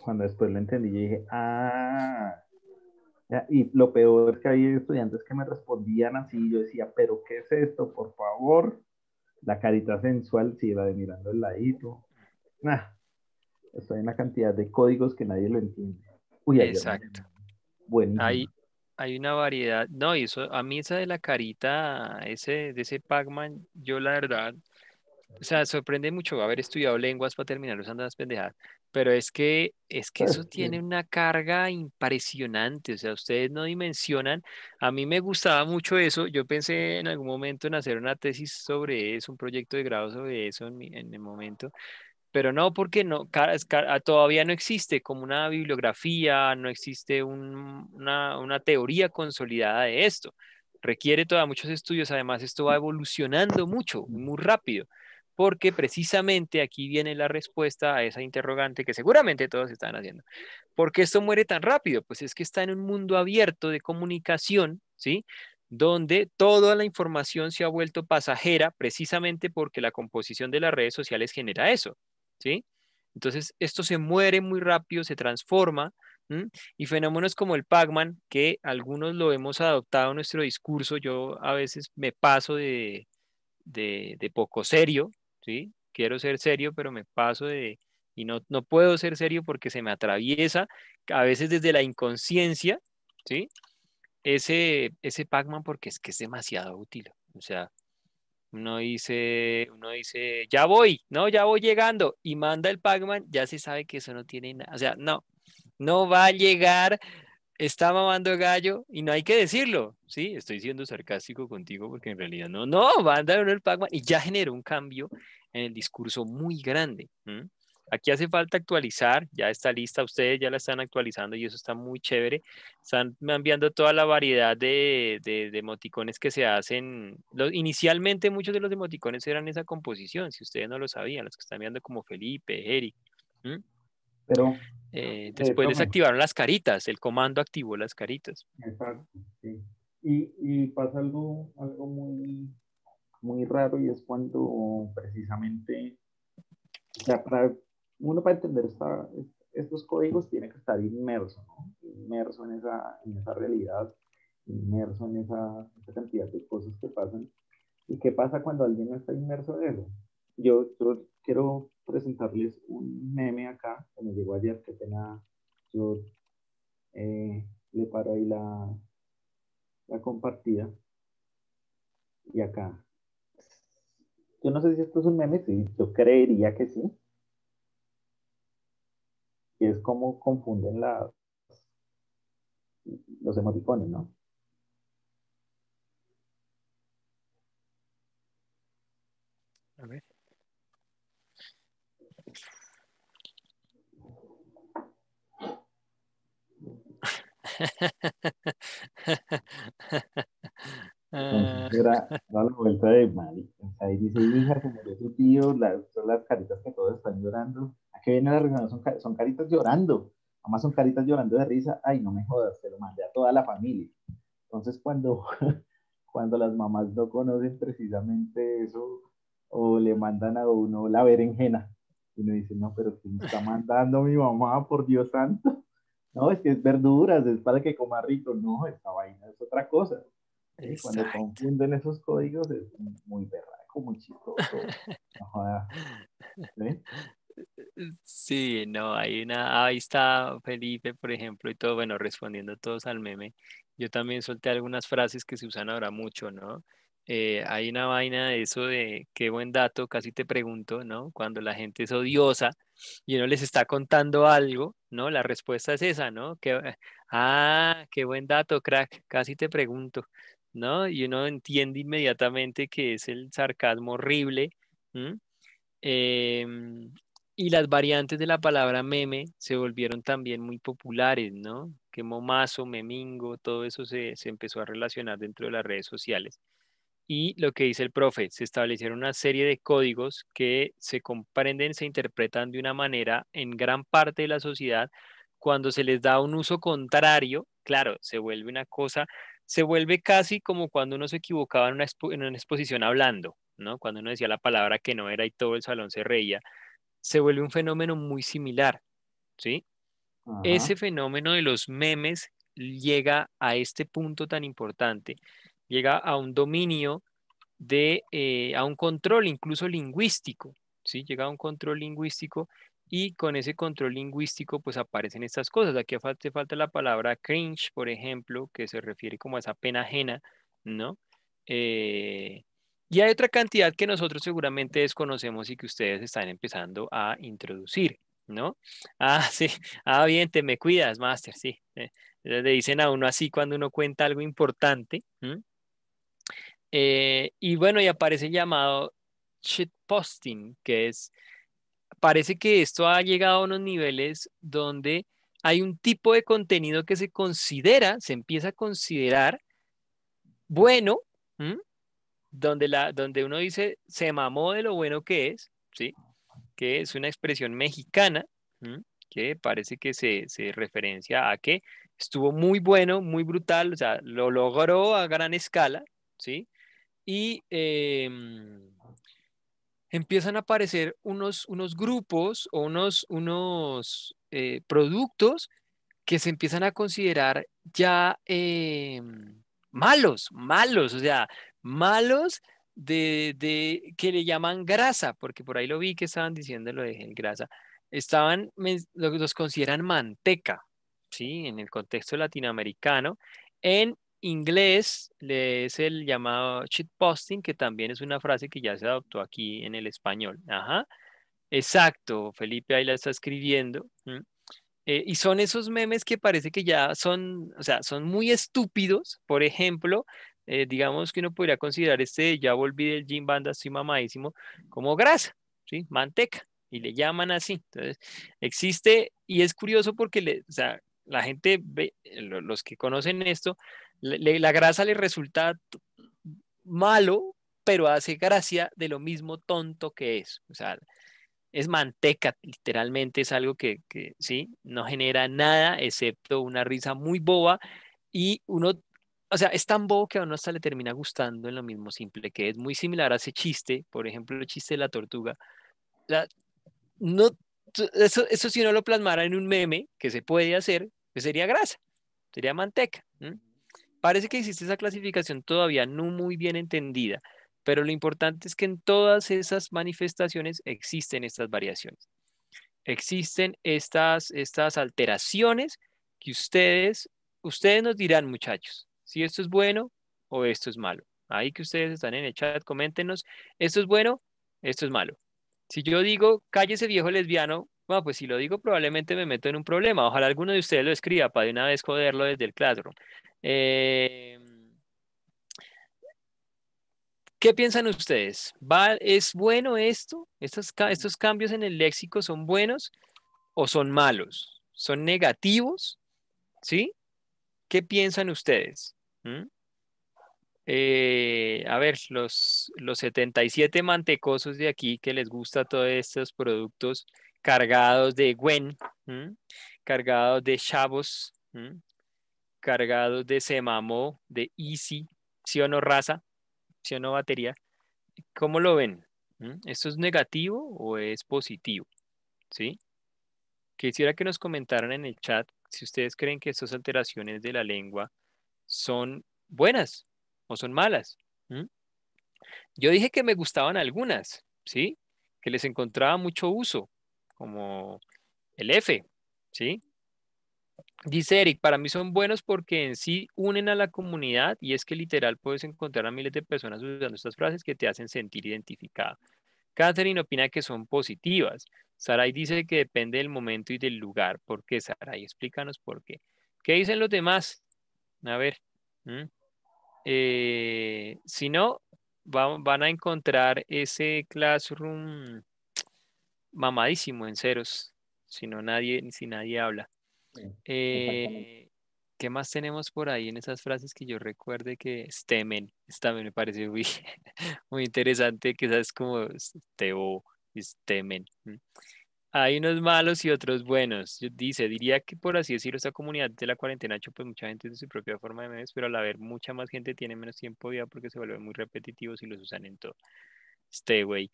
Cuando después lo entendí, yo dije, ah, ya, y lo peor es que había estudiantes que me respondían así, yo decía, pero ¿qué es esto? Por favor, la carita sensual, si era de mirando el ladito. Ah, esto hay una cantidad de códigos que nadie lo entiende. Uy, ayer me Exacto. llamó. Buenísima. Hay, hay una variedad. No, y eso, a mí esa de la carita, ese, de ese Pac-Man, yo la verdad, o sea, sorprende mucho haber estudiado lenguas para terminar usando las pendejadas. Pero es que, es que Pues, eso eh, tiene una carga impresionante. O sea, ustedes no dimensionan. A mí me gustaba mucho eso. Yo pensé en algún momento en hacer una tesis sobre eso, un proyecto de grado sobre eso en, mi- en el momento. Pero no, porque no, ca- es ca- ah, todavía no existe como una bibliografía, no existe un- una, una teoría consolidada de esto. Requiere todavía muchos estudios, además esto va evolucionando mucho, muy rápido, porque precisamente aquí viene la respuesta a esa interrogante que seguramente todos están haciendo. ¿Por qué esto muere tan rápido? Pues es que está en un mundo abierto de comunicación, ¿sí? Donde toda la información se ha vuelto pasajera precisamente porque la composición de las redes sociales genera eso. ¿Sí? Entonces, esto se muere muy rápido, se transforma, ¿m? Y fenómenos como el Pac-Man, que algunos lo hemos adoptado en nuestro discurso, yo a veces me paso de, de, de poco serio, ¿sí? Quiero ser serio, pero me paso de, y no, no puedo ser serio porque se me atraviesa, a veces desde la inconsciencia, ¿sí? Ese, ese Pac-Man porque es que es demasiado útil, o sea, uno dice, uno dice, ya voy, no, ya voy llegando, y manda el Pac-Man, ya se sabe que eso no tiene nada, o sea, no, no va a llegar, está mamando gallo, y no hay que decirlo, ¿sí? Estoy siendo sarcástico contigo porque en realidad no, no, va a andar uno el Pac-Man, y ya generó un cambio en el discurso muy grande. ¿M? Aquí hace falta actualizar, ya está lista, ustedes ya la están actualizando y eso está muy chévere. Están enviando toda la variedad de, de, de emoticones que se hacen. Los, inicialmente muchos de los emoticones eran esa composición, si ustedes no lo sabían, los que están viendo como Felipe, Eric. ¿M? pero, Eh, eh, después les profe, activaron las caritas, el comando activó las caritas. exacto, sí. Y, y pasa algo, algo muy, muy raro y es cuando precisamente, o sea, para uno para entender esta- estos códigos tiene que estar inmerso, ¿no? Inmerso en esa, en esa realidad, inmerso en esa, esa cantidad de cosas que pasan. ¿Y qué pasa cuando alguien no está inmerso en eso? Yo, yo quiero presentarles un meme acá que me llegó ayer, qué pena, yo eh, le paro ahí la, la compartida y acá. Yo no sé si esto es un meme, sí, yo creería que sí, y es como confunden la, los emoticones, ¿no? A ver. Entonces Ah, era, era la vuelta de Mari. O sea, ahí dice, hija, se murió su tío, las, son las caritas que todos están llorando. ¿A qué viene la risa? Son, ca- son caritas llorando. Además son caritas llorando de risa. Ay, no me jodas, se lo mandé a toda la familia. Entonces cuando, cuando las mamás no conocen precisamente eso, o le mandan a uno la berenjena, y uno dice, no, pero ¿qué me está mandando mi mamá, por Dios santo? No, es que es verduras, es para que coma rico. No, esta vaina es otra cosa. ¿Sí? Cuando exacto. confunden esos códigos es muy berraco, muy chistoso. No joda, ¿sí? Sí, no, hay una, ahí está Felipe, por ejemplo, y todo, bueno, respondiendo todos al meme. Yo también solté algunas frases que se usan ahora mucho, ¿no? Eh, hay una vaina de eso de qué buen dato, casi te pregunto, ¿no? Cuando la gente es odiosa y uno les está contando algo, ¿no? La respuesta es esa, ¿no? Que, eh, ah, qué buen dato, crack, casi te pregunto, ¿no? Y uno entiende inmediatamente que es el sarcasmo horrible. ¿M? Em, y las variantes de la palabra meme se volvieron también muy populares, ¿no? Que momazo, memingo, todo eso se, se empezó a relacionar dentro de las redes sociales. Y lo que dice el profe, se establecieron una serie de códigos que se comprenden, se interpretan de una manera en gran parte de la sociedad. Cuando se les da un uso contrario, claro, se vuelve una cosa, se vuelve casi como cuando uno se equivocaba en una, expo- en una exposición hablando, ¿no? Cuando uno decía la palabra que no era y todo el salón se reía, se vuelve un fenómeno muy similar, ¿sí? Ajá. ese fenómeno de los memes llega a este punto tan importante, llega a un dominio de, eh, a un control incluso lingüístico, ¿sí? Llega a un control lingüístico y con ese control lingüístico pues aparecen estas cosas. Aquí hace falta la palabra cringe, por ejemplo, que se refiere como a esa pena ajena, ¿no? Eh, y hay otra cantidad que nosotros seguramente desconocemos y que ustedes están empezando a introducir, ¿no? Ah, sí, ah, bien, te me cuidas, Master, sí. eh, Le dicen a uno así cuando uno cuenta algo importante. ¿M? Eh, y bueno, y aparece llamado shitposting, que es, parece que esto ha llegado a unos niveles donde hay un tipo de contenido que se considera, se empieza a considerar bueno, ¿m? Donde, la, donde uno dice, se mamó de lo bueno que es, ¿sí? Que es una expresión mexicana, ¿m? Que parece que se, se referencia a que estuvo muy bueno, muy brutal, o sea, lo logró a gran escala, ¿sí? Y em, empiezan a aparecer unos, unos grupos o unos, unos eh, productos que se empiezan a considerar ya em, malos, malos, o sea, malos de, de que le llaman grasa, porque por ahí lo vi que estaban diciendo lo de grasa, estaban, men- lo- los consideran manteca, ¿sí? En el contexto latinoamericano. En inglés le es el llamado shitposting, que también es una frase que ya se adoptó aquí en el español. Ajá, exacto, Felipe ahí la está escribiendo. ¿M? Eh, y son esos memes que parece que ya son, o sea, son muy estúpidos. Por ejemplo, eh, digamos que uno podría considerar este de ya volví del gym banda, estoy mamadísimo, como grasa, ¿sí? Manteca, y le llaman así. Entonces, existe, y es curioso porque le, o sea, la gente ve, eh, lo- los que conocen esto, le- le- la grasa les resulta t- malo, pero hace gracia de lo mismo tonto que es. O sea, es manteca, literalmente es algo que, que, sí, no genera nada excepto una risa muy boba y uno, o sea, es tan bobo que a uno hasta le termina gustando en lo mismo simple, que es muy similar a ese chiste, por ejemplo, el chiste de la tortuga. O sea, no, t- eso, eso si uno lo plasmara en un meme, que se puede hacer, pues sería grasa, sería manteca. ¿M? Parece que existe esa clasificación todavía no muy bien entendida, pero lo importante es que en todas esas manifestaciones existen estas variaciones. Existen estas, estas alteraciones que ustedes, ustedes nos dirán, muchachos, si esto es bueno o esto es malo. Ahí que ustedes están en el chat, coméntenos, esto es bueno, esto es malo. Si yo digo, cállese viejo lesbiano, bueno, pues si lo digo probablemente me meto en un problema. Ojalá alguno de ustedes lo escriba para de una vez joderlo desde el Classroom. Eh, ¿Qué piensan ustedes? ¿Va, ¿Es bueno esto? ¿Estos, ca- estos cambios en el léxico son buenos o son malos? ¿Son negativos? ¿Sí? ¿Qué piensan ustedes? ¿Mm? Eh, a ver, los, los setenta y siete mantecosos de aquí que les gusta todos estos productos cargados de Gwen, ¿m? Cargados de chavos, ¿m? Cargados de Semamó, de Easy, ¿sí o no raza? ¿Sí o no batería? ¿Cómo lo ven? ¿Mm? ¿Esto es negativo o es positivo? ¿Sí? Quisiera que nos comentaran en el chat si ustedes creen que estas alteraciones de la lengua son buenas o son malas. ¿Mm? Yo dije que me gustaban algunas, ¿sí? Que les encontraba mucho uso, como el F, ¿sí? Dice Eric, para mí son buenos porque en sí unen a la comunidad y es que literal puedes encontrar a miles de personas usando estas frases que te hacen sentir identificado. Catherine opina que son positivas. Sarai dice que depende del momento y del lugar. ¿Por qué, Sarai? Explícanos por qué. ¿Qué dicen los demás? A ver. ¿Mm? Eh, si no, va- van a encontrar ese classroom mamadísimo en ceros. Si no, nadie, si nadie habla. Sí, exactamente. Eh, ¿Qué más tenemos por ahí en esas frases que yo recuerde que stemen? Esta me parece muy, muy interesante, que sabes como steo, stemen. ¿M? Hay unos malos y otros buenos. Yo- Dice, diría que por así decirlo, esta comunidad de la cuarentena ha hecho pues mucha gente de su propia forma de memes, pero al haber mucha más gente tiene menos tiempo de vida porque se vuelven muy repetitivos y los usan en todo. Stay, güey.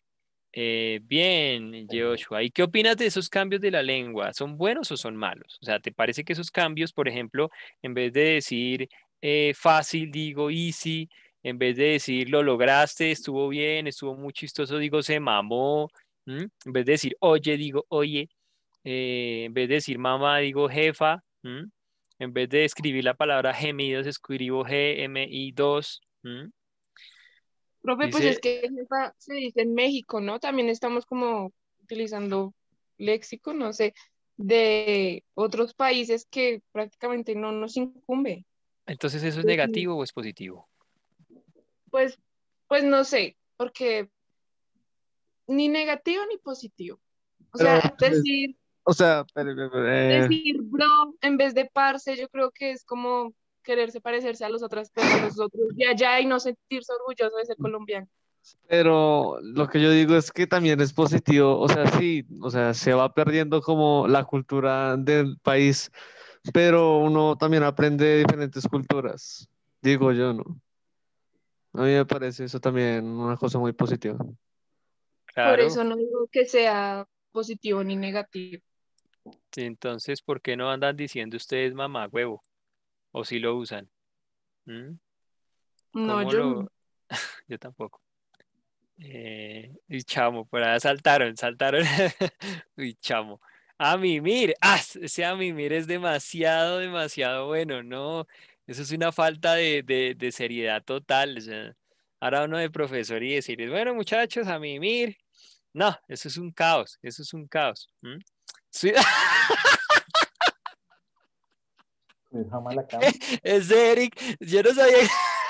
Eh, bien, Joshua. ¿Y qué opinas de esos cambios de la lengua? ¿Son buenos o son malos? O sea, ¿te parece que esos cambios, por ejemplo, en vez de decir eh, fácil, digo easy, en vez de decir lo lograste, estuvo bien, estuvo muy chistoso, digo se mamó, ¿m? En vez de decir oye, digo oye, eh, en vez de decir mamá, digo jefa, ¿m? En vez de escribir la palabra gemidos, escribo G M I dos. ¿M? Profe, pues es Dice, que jefa se dice en México, ¿no? También estamos como utilizando léxico, no sé, de otros países que prácticamente no nos incumbe. entonces ¿eso es Decir, negativo o es positivo? Pues, pues no sé, porque ni negativo ni positivo. O Pero, sea, pues, decir, o sea, pero, pero, eh, decir bro en vez de parce, yo creo que es como quererse parecerse a los otros, a los otros de allá y no sentirse orgulloso de ser colombiano. pero lo que yo digo es que también es positivo, o sea, sí, o sea, se va perdiendo como la cultura del país, pero uno también aprende diferentes culturas, digo yo, ¿no? A mí me parece eso también una cosa muy positiva. Por Claro. eso no digo que sea positivo ni negativo. Sí, entonces, ¿por qué no andan diciendo ustedes mamá huevo? ¿O si lo usan? ¿Mm? No, ¿Cómo yo no. lo...? Yo tampoco. Eh, y chamo, por allá saltaron, saltaron. Uy, chamo. A mimir. Ah, ese a mimir es demasiado, demasiado bueno, ¿no? Eso es una falta de, de, de seriedad total. O sea, ahora uno de profesor y decirles, bueno, muchachos, a mimir. No, eso es un caos, eso es un caos. ¿Mm? Sí. Pues jamás la cama. Es de Eric. Yo no sabía.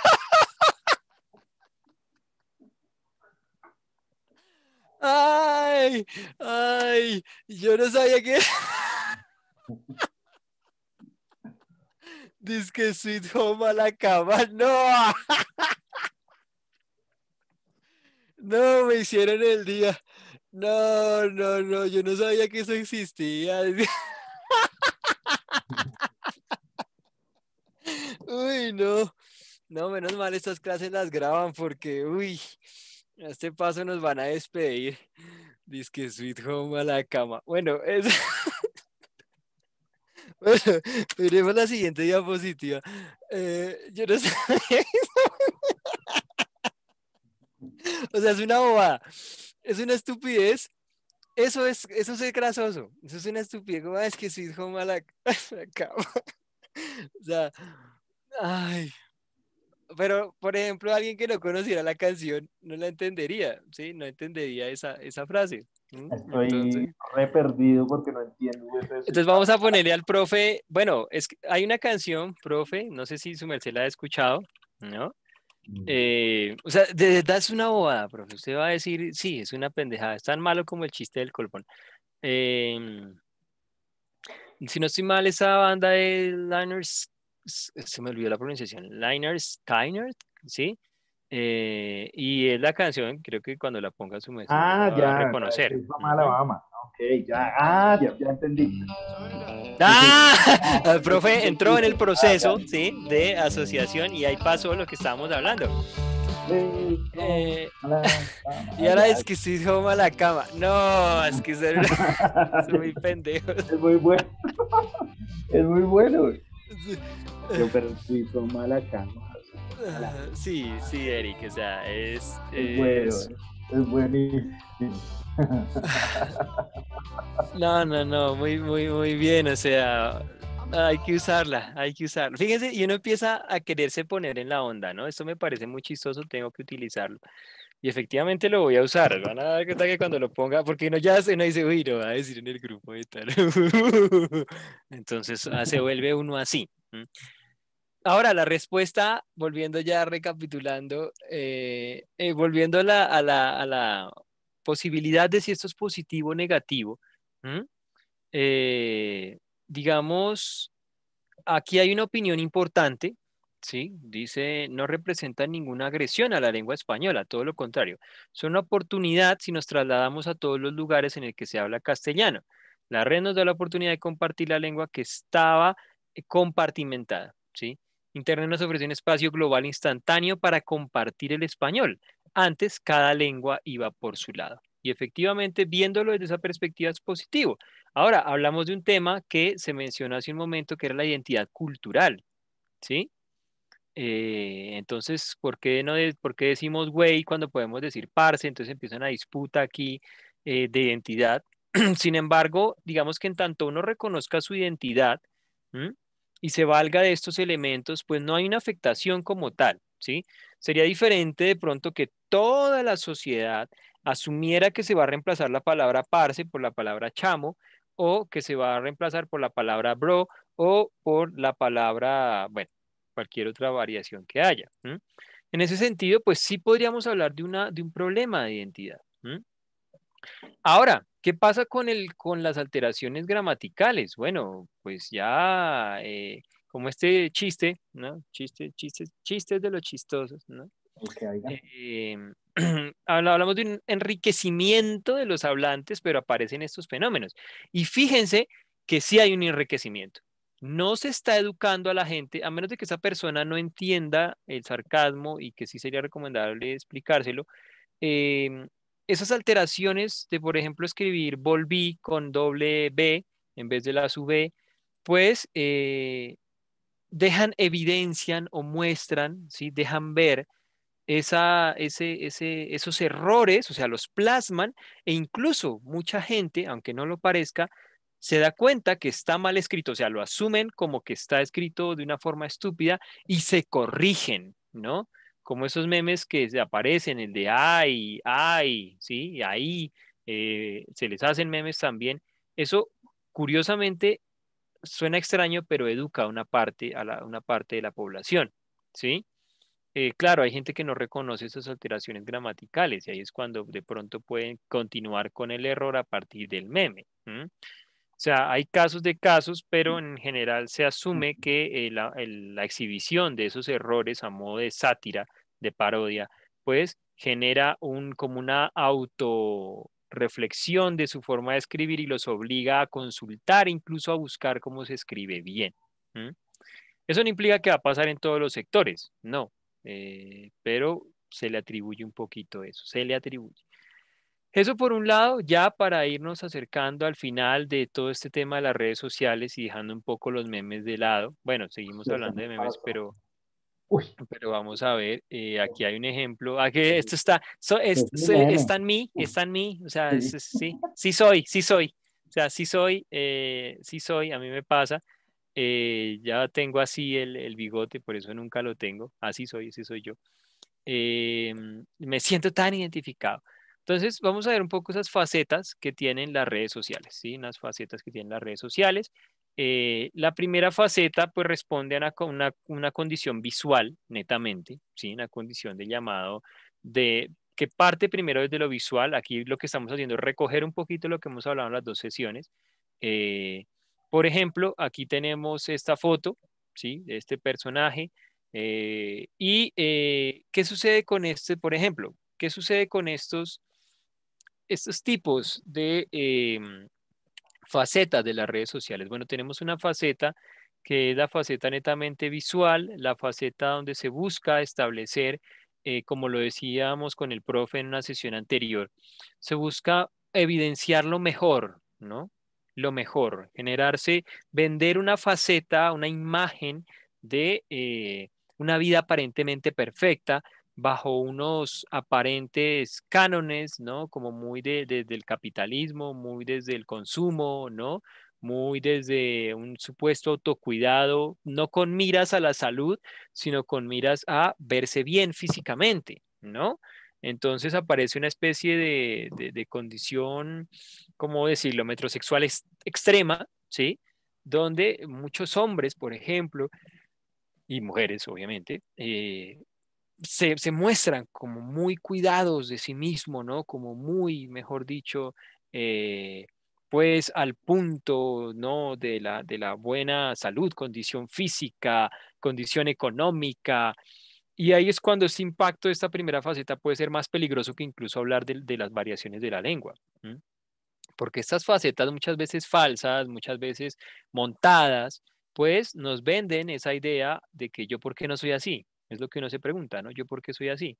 Ay, ay, yo no sabía que. Dice que Sweet Home a la cama. No, no, me hicieron el día. No, no, no, yo no sabía que eso existía. Uy, no. No, menos mal estas clases las graban porque, uy, a este paso nos van a despedir. Dice que Sweet Home a la cama. Bueno, es... bueno, miremos la siguiente diapositiva. Eh, yo no sabía. O sea, es una bobada. Es una estupidez. Eso es, eso es grasoso. Eso es una estupidez. Como, "Ah, es que Sweet Home a la, a la cama". O sea, ay. Pero, por ejemplo, alguien que no conociera la canción no la entendería, ¿sí? No entendería esa, esa frase. ¿M? Estoy Entonces, re perdido porque no entiendo eso de Sweet entonces vamos a ponerle al profe, bueno, es que hay una canción, profe, no sé si su merced la ha escuchado, ¿no? Home. Eh, o sea, de verdad es una bobada, profe. Usted va a decir, sí, es una pendejada, es tan malo como el chiste del colpón. Em, si no estoy mal, esa banda de Liners, se me olvidó la pronunciación, Liners Skynyrd, ¿sí? Eh, y es la canción, creo que cuando la ponga su merced la Ah, va a ya, la de reconocer. Sweet Home Ujú. Alabama. Ok, ya, ah, ya, ya entendí. Sí, sí. ¡Ah! Ah, El sí, sí, profe sí, entró sí, en el sí. Ah, ya. proceso, ¿sí? De asociación y ahí pasó lo que estábamos hablando. Sweet Home Eh, y Alabama, ahora ya. es que estoy home a la cama. No, es que son, son muy pendejos. Es muy bueno, es muy bueno. Sí. Yo, pero Sweet Home Alabama. Ah, sí, sí, Eric, o sea, es, Es bueno, es... es buenísimo. No, no, no, muy, muy, muy bien, o sea, hay que usarla, hay que usarla. Fíjense, y uno empieza a quererse poner en la onda, ¿no? Esto me parece muy chistoso, tengo que utilizarlo. Y efectivamente lo voy a usar, van a dar cuenta que cuando lo ponga, porque uno ya se, uno dice, uy, lo va a decir en el grupo y tal. Entonces ah, se vuelve uno así. ¿M? Ahora, la respuesta, volviendo ya recapitulando, eh, eh, volviendo a la, a la, a la posibilidad de si esto es positivo o negativo, ¿m? Eh, digamos, aquí hay una opinión importante, ¿sí? Dice, no representa ninguna agresión a la lengua española, todo lo contrario. Es una oportunidad si nos trasladamos a todos los lugares en el que se habla castellano. La red nos da la oportunidad de compartir la lengua que estaba eh, compartimentada, ¿sí? Internet nos ofrece un espacio global instantáneo para compartir el español. Antes, cada lengua iba por su lado. Y efectivamente, viéndolo desde esa perspectiva es positivo. Ahora, hablamos de un tema que se mencionó hace un momento, que era la identidad cultural, ¿sí? Eh, entonces, ¿por qué no de- por qué decimos güey cuando podemos decir parce? Entonces empieza una disputa aquí eh, de identidad. Sin embargo, digamos que en tanto uno reconozca su identidad, ¿m? Y se valga de estos elementos, pues no hay una afectación como tal, ¿sí? Sería diferente de pronto que toda la sociedad asumiera que se va a reemplazar la palabra parce por la palabra chamo, o que se va a reemplazar por la palabra bro, o por la palabra, bueno, cualquier otra variación que haya. ¿M? En ese sentido, pues sí podríamos hablar de, una, de un problema de identidad. ¿M? Ahora, ¿qué pasa con, el, con las alteraciones gramaticales? Bueno, pues ya, eh, como este chiste, ¿no? Chiste, chistes, chistes de los chistosos, ¿no? El que haya. Eh, habla- hablamos de un enriquecimiento de los hablantes, pero aparecen estos fenómenos. Y fíjense que sí hay un enriquecimiento. No se está educando a la gente, a menos de que esa persona no entienda el sarcasmo y que sí sería recomendable explicárselo. em, Esas alteraciones de, por ejemplo, escribir volví con doble B en vez de la sub B, pues eh, dejan, evidencian o muestran, ¿sí? Dejan ver esa, ese, ese, esos errores, o sea, los plasman e incluso mucha gente, aunque no lo parezca, se da cuenta que está mal escrito, o sea, lo asumen como que está escrito de una forma estúpida y se corrigen, ¿no? Como esos memes que se aparecen, el de ay, ay, ¿sí? Y ahí eh, se les hacen memes también. Eso, curiosamente, suena extraño, pero educa a una parte, a la, una parte de la población, ¿sí? Eh, claro, hay gente que no reconoce esas alteraciones gramaticales y ahí es cuando de pronto pueden continuar con el error a partir del meme. ¿M? O sea, hay casos de casos, pero en general se asume que eh, la, el- la exhibición de esos errores a modo de sátira, de parodia, pues genera un, como una autorreflexión de su forma de escribir y los obliga a consultar, incluso a buscar cómo se escribe bien. ¿M? Eso no implica que va a pasar en todos los sectores, no, eh, pero se le atribuye un poquito eso, se le atribuye. Eso por un lado, ya para irnos acercando al final de todo este tema de las redes sociales y dejando un poco los memes de lado. Bueno, seguimos Ya se hablando me de memes, pasó. pero, Uy, pero vamos a ver, eh, aquí hay un ejemplo. Aquí esto está, so- es- es mi so- está meme. en mí, está en mí, o sea, es- Sí. es- sí, sí soy, sí soy. O sea, sí soy, eh, sí soy, a mí me pasa. Eh, ya tengo así el, el bigote, por eso nunca lo tengo. Así soy, así soy yo. Eh, Me siento tan identificado. Entonces, vamos a ver un poco esas facetas que tienen las redes sociales, ¿sí? Unas facetas que tienen las redes sociales. Eh, la primera faceta, pues, responde a una, co- una, una condición visual, netamente, ¿sí? Una condición de llamado de que parte primero desde lo visual. Aquí lo que estamos haciendo es recoger un poquito lo que hemos hablado en las dos sesiones. Eh, por ejemplo, aquí tenemos esta foto, ¿sí? De este personaje. Eh, y eh, ¿qué sucede con este, por ejemplo? ¿Qué sucede con estos, estos tipos de em, facetas de las redes sociales? Bueno, tenemos una faceta que es la faceta netamente visual, la faceta donde se busca establecer, eh, como lo decíamos con el profe en una sesión anterior, se busca evidenciar lo mejor, ¿no? Lo mejor, generarse, vender una faceta, una imagen de eh, una vida aparentemente perfecta bajo unos aparentes cánones, ¿no? Como muy de, de- del capitalismo, muy desde el consumo, ¿no? Muy desde un supuesto autocuidado, no con miras a la salud, sino con miras a verse bien físicamente, ¿no? Entonces aparece una especie de, de- de condición, ¿cómo decirlo?, metrosexual ex- extrema, ¿sí? Donde muchos hombres, por ejemplo, y mujeres, obviamente, eh, se, se muestran como muy cuidados de sí mismo, ¿no? Como muy, mejor dicho, eh, pues al punto, ¿no? De la, de la buena salud, condición física, condición económica. Y ahí es cuando este impacto de esta primera faceta puede ser más peligroso que incluso hablar de, de las variaciones de la lengua. ¿M? Porque estas facetas muchas veces falsas, muchas veces montadas, pues nos venden esa idea de que yo por qué no soy así. Es lo que uno se pregunta, ¿no? Yo por qué soy así.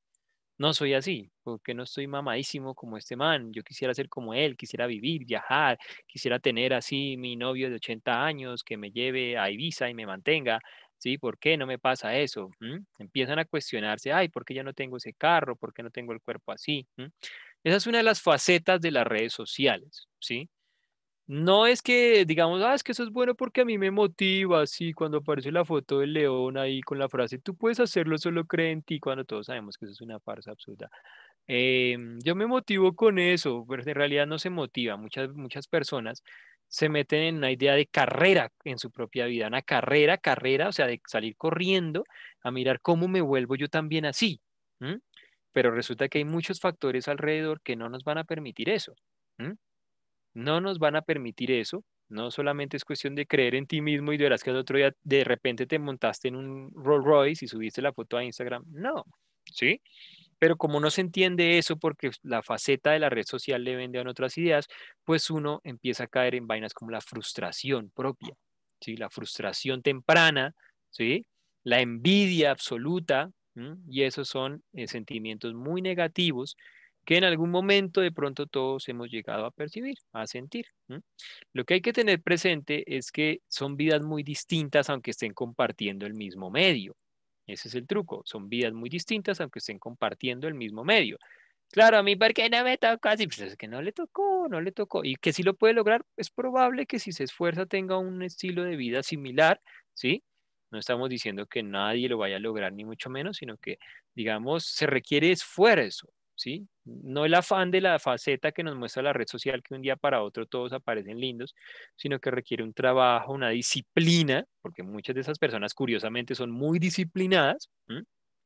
No soy así, porque no estoy mamadísimo como este man. Yo quisiera ser como él, quisiera vivir, viajar, quisiera tener así mi novio de ochenta años que me lleve a Ibiza y me mantenga. ¿Sí? ¿Por qué no me pasa eso? ¿Mm? Empiezan a cuestionarse, ay, ¿por qué yo no tengo ese carro? ¿Por qué no tengo el cuerpo así? ¿Mm? Esa es una de las facetas de las redes sociales, ¿sí? No es que digamos, ah, es que eso es bueno porque a mí me motiva, así cuando aparece la foto del león ahí con la frase, tú puedes hacerlo, solo cree en ti, cuando todos sabemos que eso es una farsa absurda. Em, yo me motivo con eso, pero en realidad no se motiva. Muchas, muchas personas se meten en una idea de carrera en su propia vida, una carrera, carrera, o sea, de salir corriendo a mirar cómo me vuelvo yo también así. ¿M? Pero resulta que hay muchos factores alrededor que no nos van a permitir eso. ¿M? No nos van a permitir eso. No solamente es cuestión de creer en ti mismo y de verás que el otro día de repente te montaste en un Rolls Royce y subiste la foto a Instagram. No, ¿sí? Pero como no se entiende eso porque la faceta de la red social le vende a otras ideas, pues uno empieza a caer en vainas como la frustración propia, ¿sí? La frustración temprana, ¿sí? La envidia absoluta, ¿m? Y esos son eh, sentimientos muy negativos que en algún momento de pronto todos hemos llegado a percibir, a sentir. ¿M? Lo que hay que tener presente es que son vidas muy distintas aunque estén compartiendo el mismo medio. Ese es el truco. Son vidas muy distintas aunque estén compartiendo el mismo medio. Claro, a mí, ¿por qué no me tocó así? Pues es que no le tocó, no le tocó. Y que si lo puede lograr, es probable que si se esfuerza tenga un estilo de vida similar, ¿sí? No estamos diciendo que nadie lo vaya a lograr, ni mucho menos, sino que, digamos, se requiere esfuerzo, ¿sí? No el afán de la faceta que nos muestra la red social, que un día para otro todos aparecen lindos, sino que requiere un trabajo, una disciplina, porque muchas de esas personas, curiosamente, son muy disciplinadas. ¿M?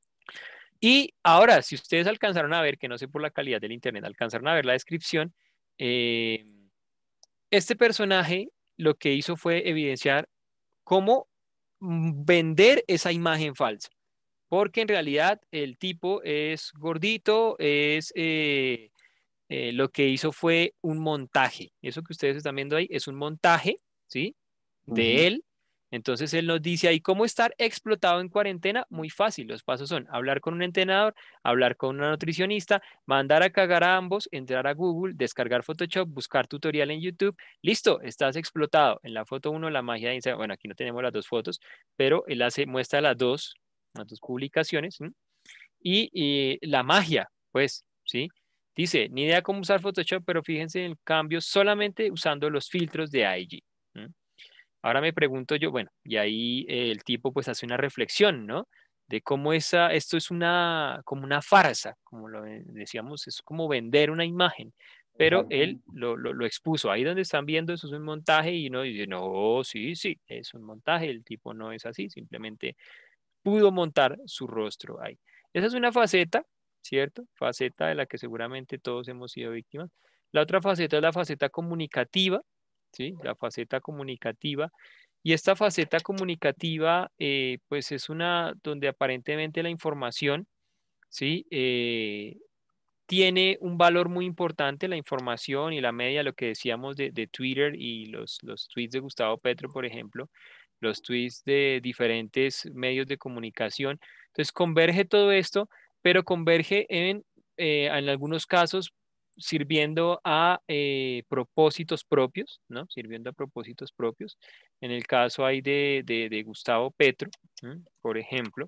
Y ahora, si ustedes alcanzaron a ver, que no sé por la calidad del internet, alcanzaron a ver la descripción, eh, este personaje lo que hizo fue evidenciar cómo mm, vender esa imagen falsa, porque en realidad el tipo es gordito, es eh, eh, lo que hizo fue un montaje. Eso que ustedes están viendo ahí es un montaje, ¿sí? De Ujú. él. Entonces él nos dice ahí cómo estar explotado en cuarentena. Muy fácil. Los pasos son hablar con un entrenador, hablar con una nutricionista, mandar a cagar a ambos, entrar a Google, descargar Photoshop, buscar tutorial en YouTube. Listo, estás explotado. En la foto uno, la magia de Instagram. Bueno, aquí no tenemos las dos fotos, pero él hace, muestra las dos, las dos publicaciones. ¿Sí? Y, y la magia, pues, ¿sí? Dice, ni idea cómo usar Photoshop, pero fíjense en el cambio solamente usando los filtros de I G. ¿M? Ahora me pregunto yo, bueno, y ahí eh, el tipo pues hace una reflexión, ¿no? De cómo esa, esto es una, como una farsa, como lo eh, decíamos, es como vender una imagen, pero Exacto. él lo, lo, lo expuso. Ahí donde están viendo, eso es un montaje y uno dice, no, sí, sí, es un montaje, el tipo no es así, simplemente pudo montar su rostro ahí. Esa es una faceta, ¿cierto? Faceta de la que seguramente todos hemos sido víctimas. La otra faceta es la faceta comunicativa, ¿sí? La faceta comunicativa. Y esta faceta comunicativa, eh, pues es una donde aparentemente la información, ¿sí? Eh, tiene un valor muy importante, la información y la media, lo que decíamos de, de Twitter y los, los tweets de Gustavo Petro, por ejemplo, los tweets de diferentes medios de comunicación. Entonces, converge todo esto, pero converge en, eh, en algunos casos, sirviendo a eh, propósitos propios, ¿no? Sirviendo a propósitos propios. En el caso ahí de, de, de Gustavo Petro, ¿m? Por ejemplo,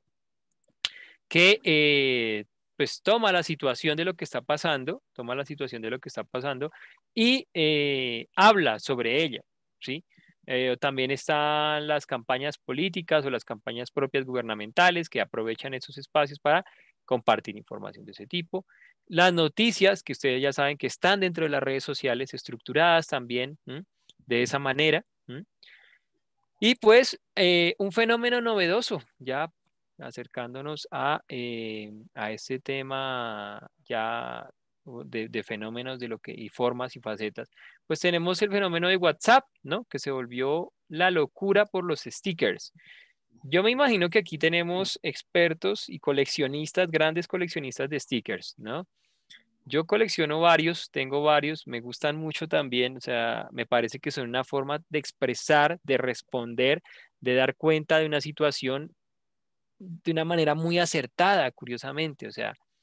que eh, pues toma la situación de lo que está pasando, toma la situación de lo que está pasando y eh, habla sobre ella, ¿sí? Eh, también están las campañas políticas o las campañas propias gubernamentales que aprovechan esos espacios para compartir información de ese tipo. Las noticias, que ustedes ya saben que están dentro de las redes sociales, estructuradas también, ¿m? De esa manera. ¿M? Y pues eh, un fenómeno novedoso, ya acercándonos a, eh, a este tema ya uh, de, de fenómenos de lo que, y formas y facetas, pues tenemos el fenómeno de WhatsApp, ¿no? Que se volvió la locura por los stickers. Yo me imagino que aquí tenemos expertos y coleccionistas, grandes coleccionistas de stickers, ¿no? Yo colecciono varios, tengo varios, me gustan mucho también, o sea, me parece que son una forma de expresar, de responder, de dar cuenta de una situación de una manera muy acertada, curiosamente, o sea,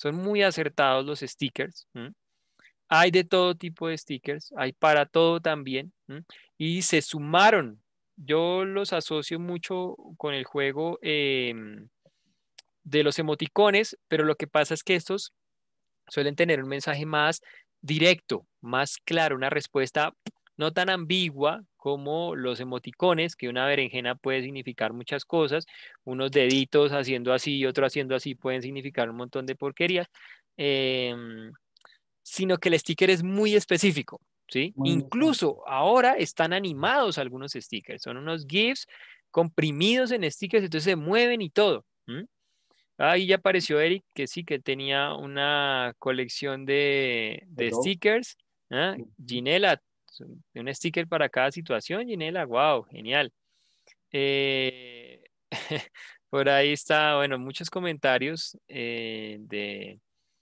Son muy acertados los stickers. ¿m? Hay de todo tipo de stickers, hay para todo también. ¿m? Y se sumaron. Yo los asocio mucho con el juego em, de los emoticones, pero lo que pasa es que estos suelen tener un mensaje más directo, más claro, una respuesta no tan ambigua como los emoticones, que una berenjena puede significar muchas cosas, unos deditos haciendo así y otro haciendo así pueden significar un montón de porquerías, em, sino que el sticker es muy específico, ¿sí? Muy exacto. Incluso ahora están animados algunos stickers, son unos GIFs comprimidos en stickers, entonces se mueven y todo. ¿m? Ahí ya apareció Eric, que sí, que tenía una colección de, De de todo. stickers. ¿ah? Ginela, un sticker para cada situación, Ginela, wow, genial. Eh, por ahí está, bueno, muchos comentarios eh, de,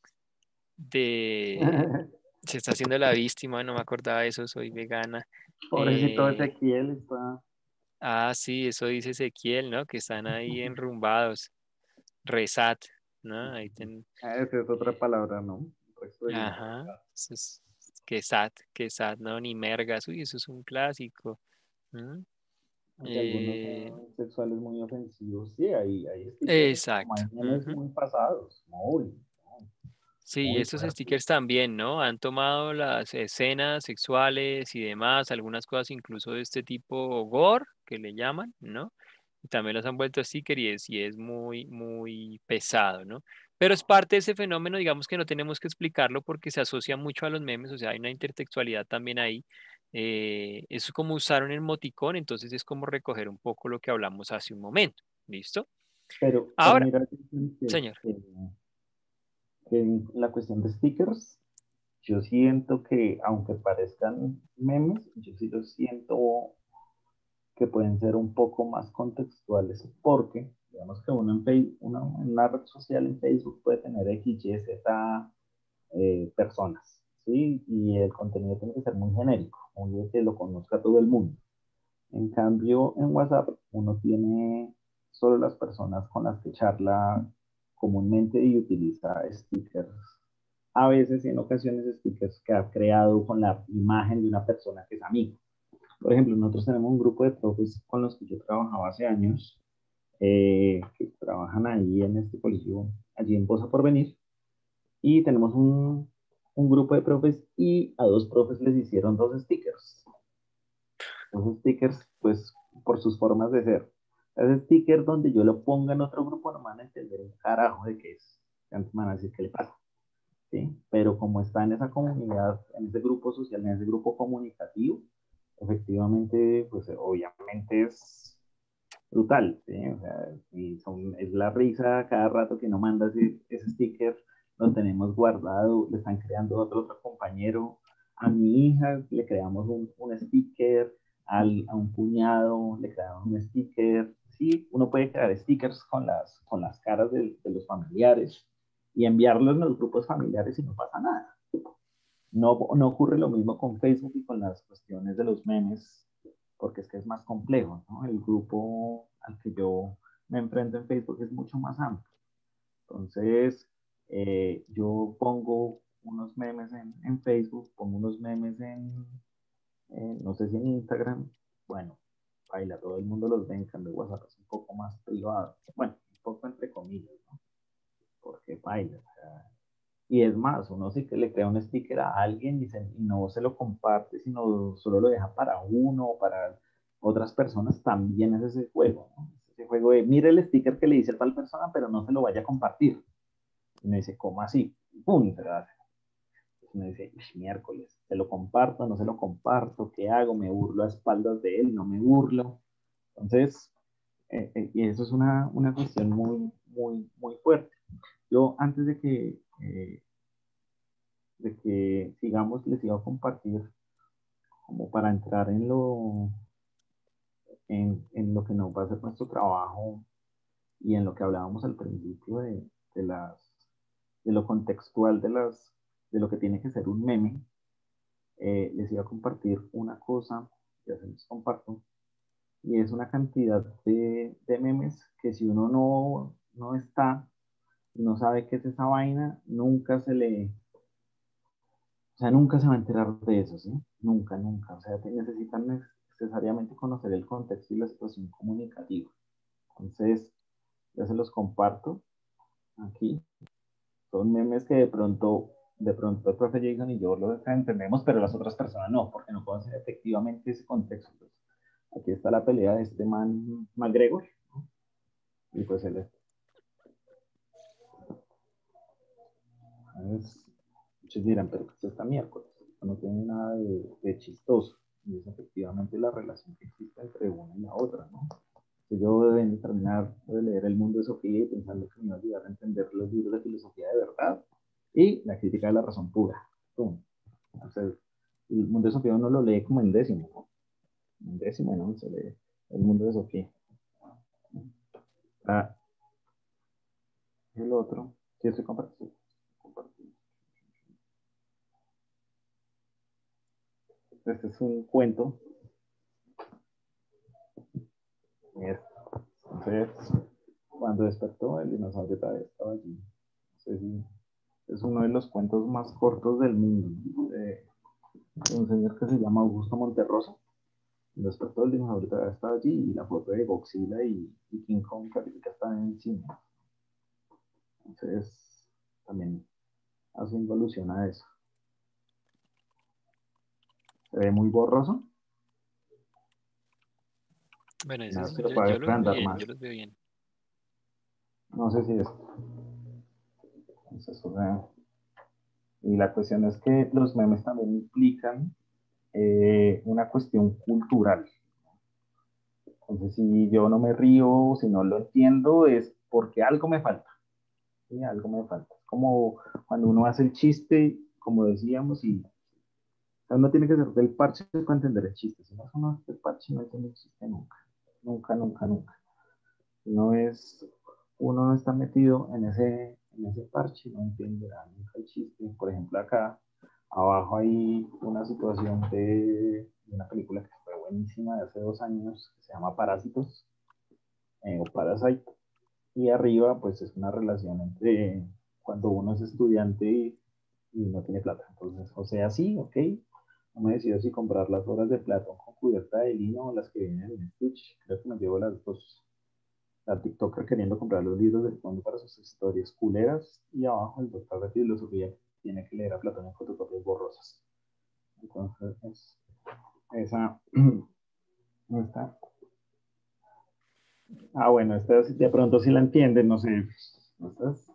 de, se está haciendo la víctima, no me acordaba de eso, soy vegana. Pobrecito Eh, Ezequiel está. ah, sí, eso dice Ezequiel, ¿no? Que están ahí enrumbados. Resat, ¿no? Ahí ten- Ah, esa es otra palabra, ¿no? El resto del mundo. Ajá, eso es que sad, que sad, ¿no? Ni mergas, uy, eso es un clásico. ¿Mm? Aunque algunos Eh, son sexuales muy ofensivos, sí, hay, hay stickers como hay exacto. memes Ujú. muy pasados, muy, muy, Sí, muy estos fuertes. stickers también, ¿no? Han tomado las escenas sexuales y demás, algunas cosas incluso de este tipo gore, que le llaman, ¿no? Y también los han vuelto sticker y es, y es muy, muy pesado, ¿no? Pero es parte de ese fenómeno, digamos que no tenemos que explicarlo porque se asocia mucho a los memes, o sea, hay una intertextualidad también ahí. Eh, es como usar un emoticón, entonces es como recoger un poco lo que hablamos hace un momento, ¿listo? Pero, pero Ahora, mira que, señor. que, que en la cuestión de stickers, yo siento que aunque parezcan memes, yo sí los siento que pueden ser un poco más contextuales porque, digamos que uno en, Facebook, uno en una red social en Facebook puede tener X, Y, Z eh, personas, ¿sí? Y el contenido tiene que ser muy genérico, muy de que lo conozca todo el mundo. En cambio, en WhatsApp uno tiene solo las personas con las que charla comúnmente y utiliza stickers. A veces y en ocasiones stickers que ha creado con la imagen de una persona que es amigo. Por ejemplo, nosotros tenemos un grupo de profes con los que yo trabajaba hace años, eh, que trabajan ahí en este colegio, allí en Poza por Venir, y tenemos un, un grupo de profes y a dos profes les hicieron dos stickers. Dos stickers, pues, por sus formas de ser. Ese sticker donde yo lo ponga en otro grupo no me van a entender un carajo de qué es. Antes me van a decir qué le pasa. ¿Sí? Pero como está en esa comunidad, en ese grupo social, en ese grupo comunicativo, efectivamente, pues obviamente es brutal, ¿sí? O sea, y son, es la risa cada rato que no manda ese, ese sticker, lo tenemos guardado, le están creando otro, otro compañero, a mi hija le creamos un, un sticker, al, a un cuñado le creamos un sticker, sí, uno puede crear stickers con las, con las caras de, de los familiares y enviarlos en los grupos familiares y no pasa nada. No, no ocurre lo mismo con Facebook y con las cuestiones de los memes, porque es que es más complejo, ¿no? El grupo al que yo me enfrento en Facebook es mucho más amplio. Entonces, eh, yo pongo unos memes en, en, Facebook, pongo unos memes en, eh, no sé si en Instagram, bueno, baila, todo el mundo los ve, en cambio WhatsApp es un poco más privado, bueno, un poco entre comillas, ¿no? Porque baila, o sea, y es más, uno sí que le crea un sticker a alguien y, se, y no se lo comparte, sino solo lo deja para uno o para otras personas, también es ese juego, ¿no? Ese juego de, mire el sticker que le dice a tal persona, pero no se lo vaya a compartir. Y me dice, ¿cómo así? ¡Pum! Se lo hace. Entonces me dice, miércoles, ¿se lo comparto, no se lo comparto? ¿Qué hago? ¿Me burlo a espaldas de él? ¿No me burlo? Entonces, eh, eh, y eso es una, una cuestión muy, muy, muy fuerte. Yo, antes de que eh, de que sigamos, les iba a compartir como para entrar en lo, en, en lo que nos va a ser nuestro trabajo y en lo que hablábamos al principio de, de, las, de lo contextual de, las, de lo que tiene que ser un meme, eh, les iba a compartir una cosa, ya se los comparto, y es una cantidad de, de memes que si uno no, no está no sabe qué es esa vaina, nunca se le, o sea, nunca se va a enterar de eso, ¿sí? Nunca, nunca. O sea, te necesitan necesariamente conocer el contexto y la situación comunicativa. Entonces, ya se los comparto aquí. Son memes que de pronto, de pronto el profe Jason y yo los entendemos, pero las otras personas no, porque no conocen efectivamente ese contexto. Pues, aquí está la pelea de este man McGregor, ¿no? Y pues él es. Entonces, muchos dirán, pero ¿qué es esta miércoles? No tiene nada de, de chistoso. Y es efectivamente la relación que existe entre una y la otra, ¿no? Que yo deben terminar de leer El mundo de Sofía y pensando que me iba a ayudar a entender los libros de filosofía de verdad y la crítica de la razón pura. ¡Pum! Entonces, el mundo de Sofía uno lo lee como en décimo, ¿no? En décimo, ¿no? Se lee El mundo de Sofía. Ah, el otro, sí, estoy compartiendo. Este es un cuento. Entonces, cuando despertó, el dinosaurio todavía estaba allí. Entonces, es uno de los cuentos más cortos del mundo, ¿no? De un señor que se llama Augusto Monterroso. Despertó, el dinosaurio todavía estaba allí y la foto de Godzilla y, y King Kong califica está en cine. Entonces, también haciendo alusión a eso. Se ve muy borroso. Bueno, ese No, sí, se lo yo, puede yo los veo agrandar bien, más. yo los veo bien. No sé si es. Entonces, o sea, y la cuestión es que los memes también implican eh, una cuestión cultural. Entonces, si yo no me río, si no lo entiendo, es porque algo me falta. ¿Sí? Algo me falta. Es como cuando uno hace el chiste, como decíamos, y uno tiene que ser del parche para entender el chiste. Si no es uno del parche, no entiende el chiste nunca. Nunca, nunca, nunca. No es, uno no está metido en ese, en ese parche, no entenderá nunca el chiste. Por ejemplo, acá abajo hay una situación de, de una película que fue buenísima de hace dos años, que se llama Parásitos, eh, o Parasite, y arriba pues es una relación entre cuando uno es estudiante y, y no tiene plata. Entonces, o sea, sí, ok, no me decido si comprar las obras de Platón con cubierta de lino o las que vienen en Stitch, creo que me llevo las dos. La TikToker queriendo comprar los libros del fondo para sus historias culeras y abajo el doctor de filosofía tiene que leer a Platón en fotocopias borrosas. Entonces, es, esa no está. Ah, bueno, esta de pronto sí la entienden, no sé. Esta es,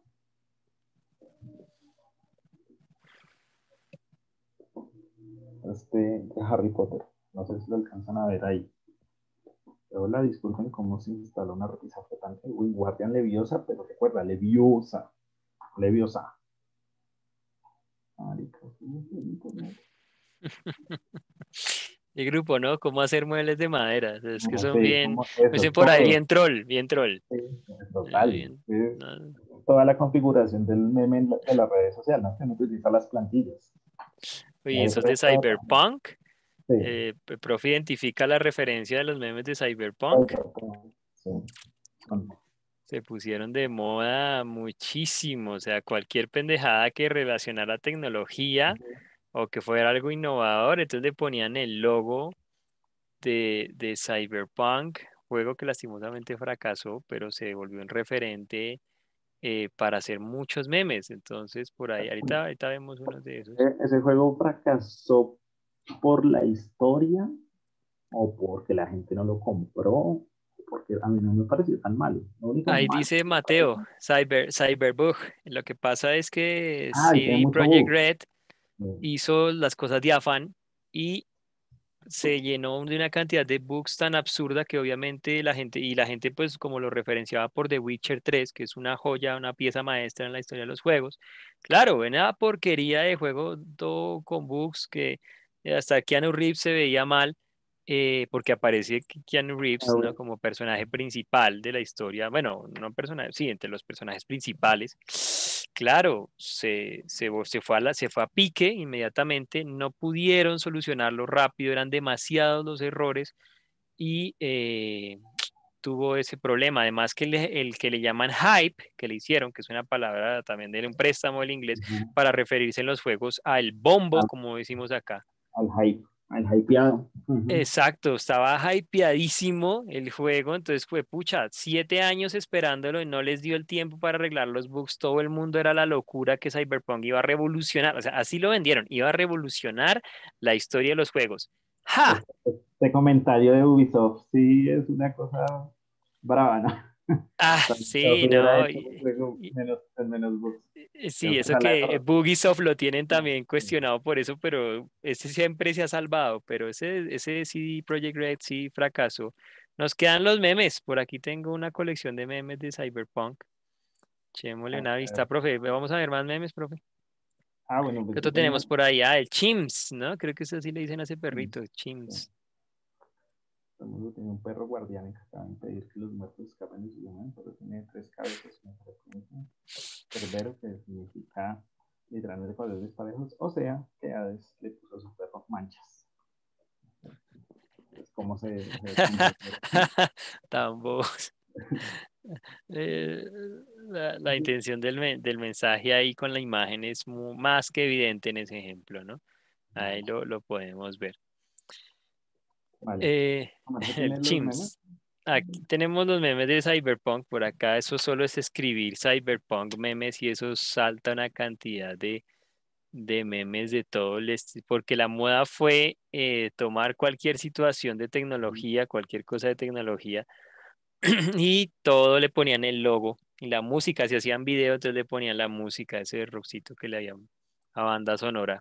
este de Harry Potter. No sé si lo alcanzan a ver ahí. Hola, disculpen cómo se instala una repisa flotante. Uy, Guardian Leviosa, pero recuerda, Leviosa. Leviosa. Marica, El grupo, ¿no? Cómo hacer muebles de madera. Es que no son sé, bien, como me eso, dicen por ahí todo. bien troll, bien troll. Sí, Eh, total. bien, Es no. toda la configuración del meme en la- de las redes sociales, ¿no? Que no utiliza las plantillas. Oye, El esos de resto de la- Cyberpunk. sí, Eh, p- profe identifica la referencia de los memes de Cyberpunk. Cyberpunk, sí, con- Se pusieron de moda muchísimo. O sea, cualquier pendejada que relacionara tecnología o que fuera algo innovador, entonces le ponían el logo de, de Cyberpunk, juego que lastimosamente fracasó, pero se volvió un referente eh, para hacer muchos memes. Entonces, por ahí, ahorita, ahorita vemos unos de esos. e- ese juego fracasó por la historia o porque la gente no lo compró, porque a mí no me pareció tan malo. Lo único Ahí malo dice que me pareció. Mateo, Cyber, Cyberbug. Lo que pasa es que Ah, y tiene C D mucho Projekt bug. Red Sí, hizo las cosas de afán y se llenó de una cantidad de bugs tan absurda que obviamente la gente, y la gente pues como lo referenciaba por The Witcher tres, que es una joya, una pieza maestra en la historia de los juegos. Claro, una porquería de juego todo con bugs que hasta Keanu Reeves se veía mal, eh, porque aparece Ke- Keanu Reeves, ¿no? Como personaje principal de la historia, bueno, no personaje, sí, entre los personajes principales. Claro, se, se, vo- se fue a la, se fue a pique inmediatamente, no pudieron solucionarlo rápido, eran demasiados los errores y eh, tuvo ese problema. Además que el, el que le llaman hype, que le hicieron, que es una palabra también de un préstamo del inglés, Ujú. para referirse en los juegos al bombo, Al, como decimos acá. al hype, al hypeado. Ujú. Exacto, estaba hypeadísimo el juego, entonces fue pucha, siete años esperándolo y no les dio el tiempo para arreglar los bugs, todo el mundo era la locura que Cyberpunk iba a revolucionar, o sea, así lo vendieron, iba a revolucionar la historia de los juegos. ¡Ja! Este, este comentario de Ubisoft sí es una cosa brava, ¿no? Ah, Tanto sí, hubiera no, hecho un y- juego y- menos, con menos bugs. y- Creo sí, que eso esa la que error. Bugisoft lo tienen también cuestionado por eso, pero ese siempre se ha salvado, pero ese, ese C D Projekt Red sí fracasó. Nos quedan los memes, por aquí tengo una colección de memes de Cyberpunk. Echémosle una vista, profe, vamos a ver más memes, profe. Ah, bueno, ¿Qué pues yo otro tenía, tenemos por ahí? Ah, el Chimps, ¿no? Creo que eso sí le dicen a ese perrito, sí, Chimps. yo tenía un perro guardián que acaba de impedir que los muertos escapen de su domain, pero tiene tres cabezas. Cerbero, que significa literalmente colores disparejos, o sea, que Hades le puso a su perro manchas. Es como se, se convierte. Tambos. Eh, la, la intención del, men- del mensaje ahí con la imagen es mu- más que evidente en ese ejemplo, ¿no? Ahí lo, lo podemos ver. Vale. Eh, Marce el tiene los memes. Chimps. Aquí tenemos los memes de Cyberpunk. Por acá eso solo es escribir Cyberpunk memes y eso salta una cantidad de, de memes de todo el esti- porque la moda fue eh, tomar cualquier situación de tecnología, cualquier cosa de tecnología y todo le ponían el logo y la música, si hacían video, entonces le ponían la música, ese rockcito que le habían a banda sonora.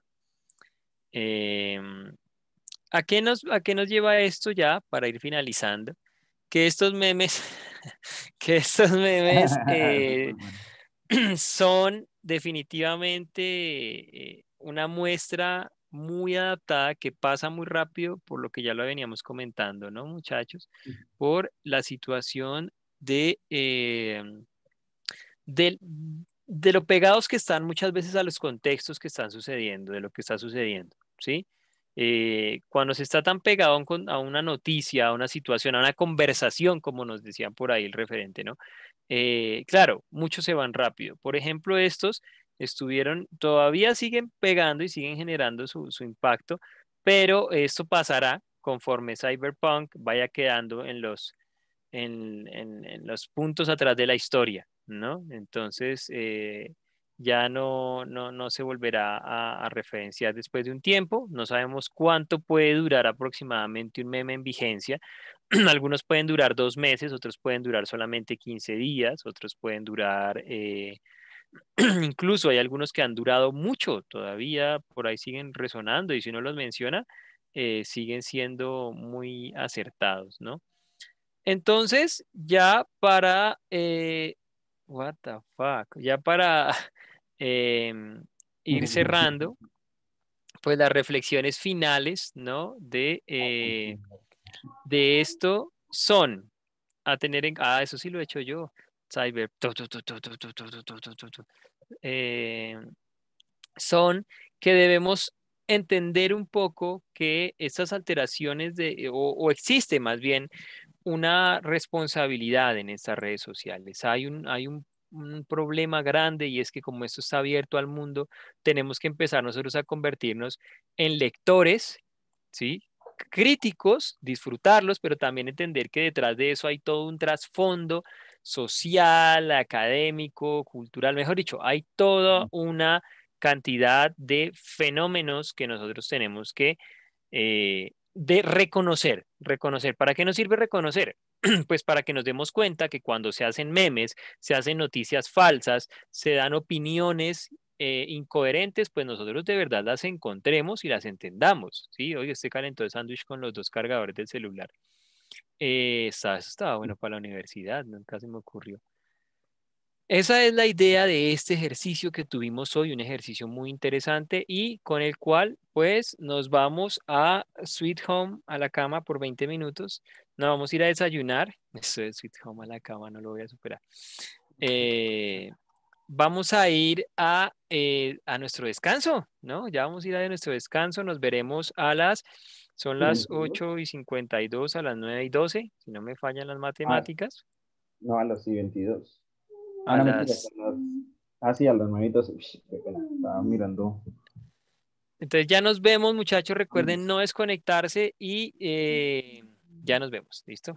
Em, ¿a qué nos, a qué nos lleva esto ya para ir finalizando? Que estos memes, que estos memes Eso es muy eh, bueno. son definitivamente eh, una muestra muy adaptada que pasa muy rápido por lo que ya lo veníamos comentando, ¿no, muchachos? Por la situación de, eh, del- de lo pegados que están muchas veces a los contextos que están sucediendo, de lo que está sucediendo, ¿sí? Eh, cuando se está tan pegado a, un con- a una noticia, a una situación, a una conversación, como nos decían por ahí el referente, ¿no? Eh, claro, muchos se van rápido. Por ejemplo, estos estuvieron, todavía siguen pegando y siguen generando su, su impacto, pero esto pasará conforme Cyberpunk vaya quedando en los, en, en- en los puntos atrás de la historia, ¿no? Entonces, eh, ya no, no, no se volverá a, a referenciar después de un tiempo. No sabemos cuánto puede durar aproximadamente un meme en vigencia. Algunos pueden durar dos meses, otros pueden durar solamente quince días, otros pueden durar, eh, incluso hay algunos que han durado mucho, todavía por ahí siguen resonando y si uno los menciona, eh, siguen siendo muy acertados, ¿no? Entonces, ya para, eh, what the fuck, ya para em, ir cerrando, pues las reflexiones finales, ¿no? De, eh, de esto son a tener en, ah, eso sí lo he hecho yo, Cyber, tu, tu, tu, tu, tu, tu, tu, tu, tu, tu, tu, tu. Eh, son que debemos entender un poco que estas alteraciones de, o, o existe más bien una responsabilidad en estas redes sociales. Hay un, hay un, un problema grande y es que como esto está abierto al mundo, tenemos que empezar nosotros a convertirnos en lectores, ¿sí? Críticos, disfrutarlos, pero también entender que detrás de eso hay todo un trasfondo social, académico, cultural, mejor dicho, hay toda una cantidad de fenómenos que nosotros tenemos que eh, de reconocer, reconocer. ¿Para qué nos sirve reconocer? Pues para que nos demos cuenta que cuando se hacen memes, se hacen noticias falsas, se dan opiniones eh, incoherentes, pues nosotros de verdad las encontremos y las entendamos, ¿sí? Oye, este calentó de sándwich con los dos cargadores del celular. Eh, está- eso estaba bueno para la universidad, nunca se me ocurrió. Esa es la idea de este ejercicio que tuvimos hoy, un ejercicio muy interesante y con el cual pues nos vamos a Sweet Home a la cama por veinte minutos. Nos vamos a ir a desayunar. Eso de Sweet Home a la cama no lo voy a superar. Eh, vamos a ir a, eh, a nuestro descanso, ¿no? Ya vamos a ir a nuestro descanso. Nos veremos a las Son las ¿ciento dos? ocho y cincuenta y dos a las nueve y doce, si no me fallan las Ah, matemáticas. no, a las sí, veintidós. Ah, A no, mentira. las... Son las- Ah, sí, a las nueve y doce. Ush, qué pena. Estaba mirando. Entonces ya nos vemos, muchachos. Recuerden no desconectarse y eh, ya nos vemos. ¿Listo?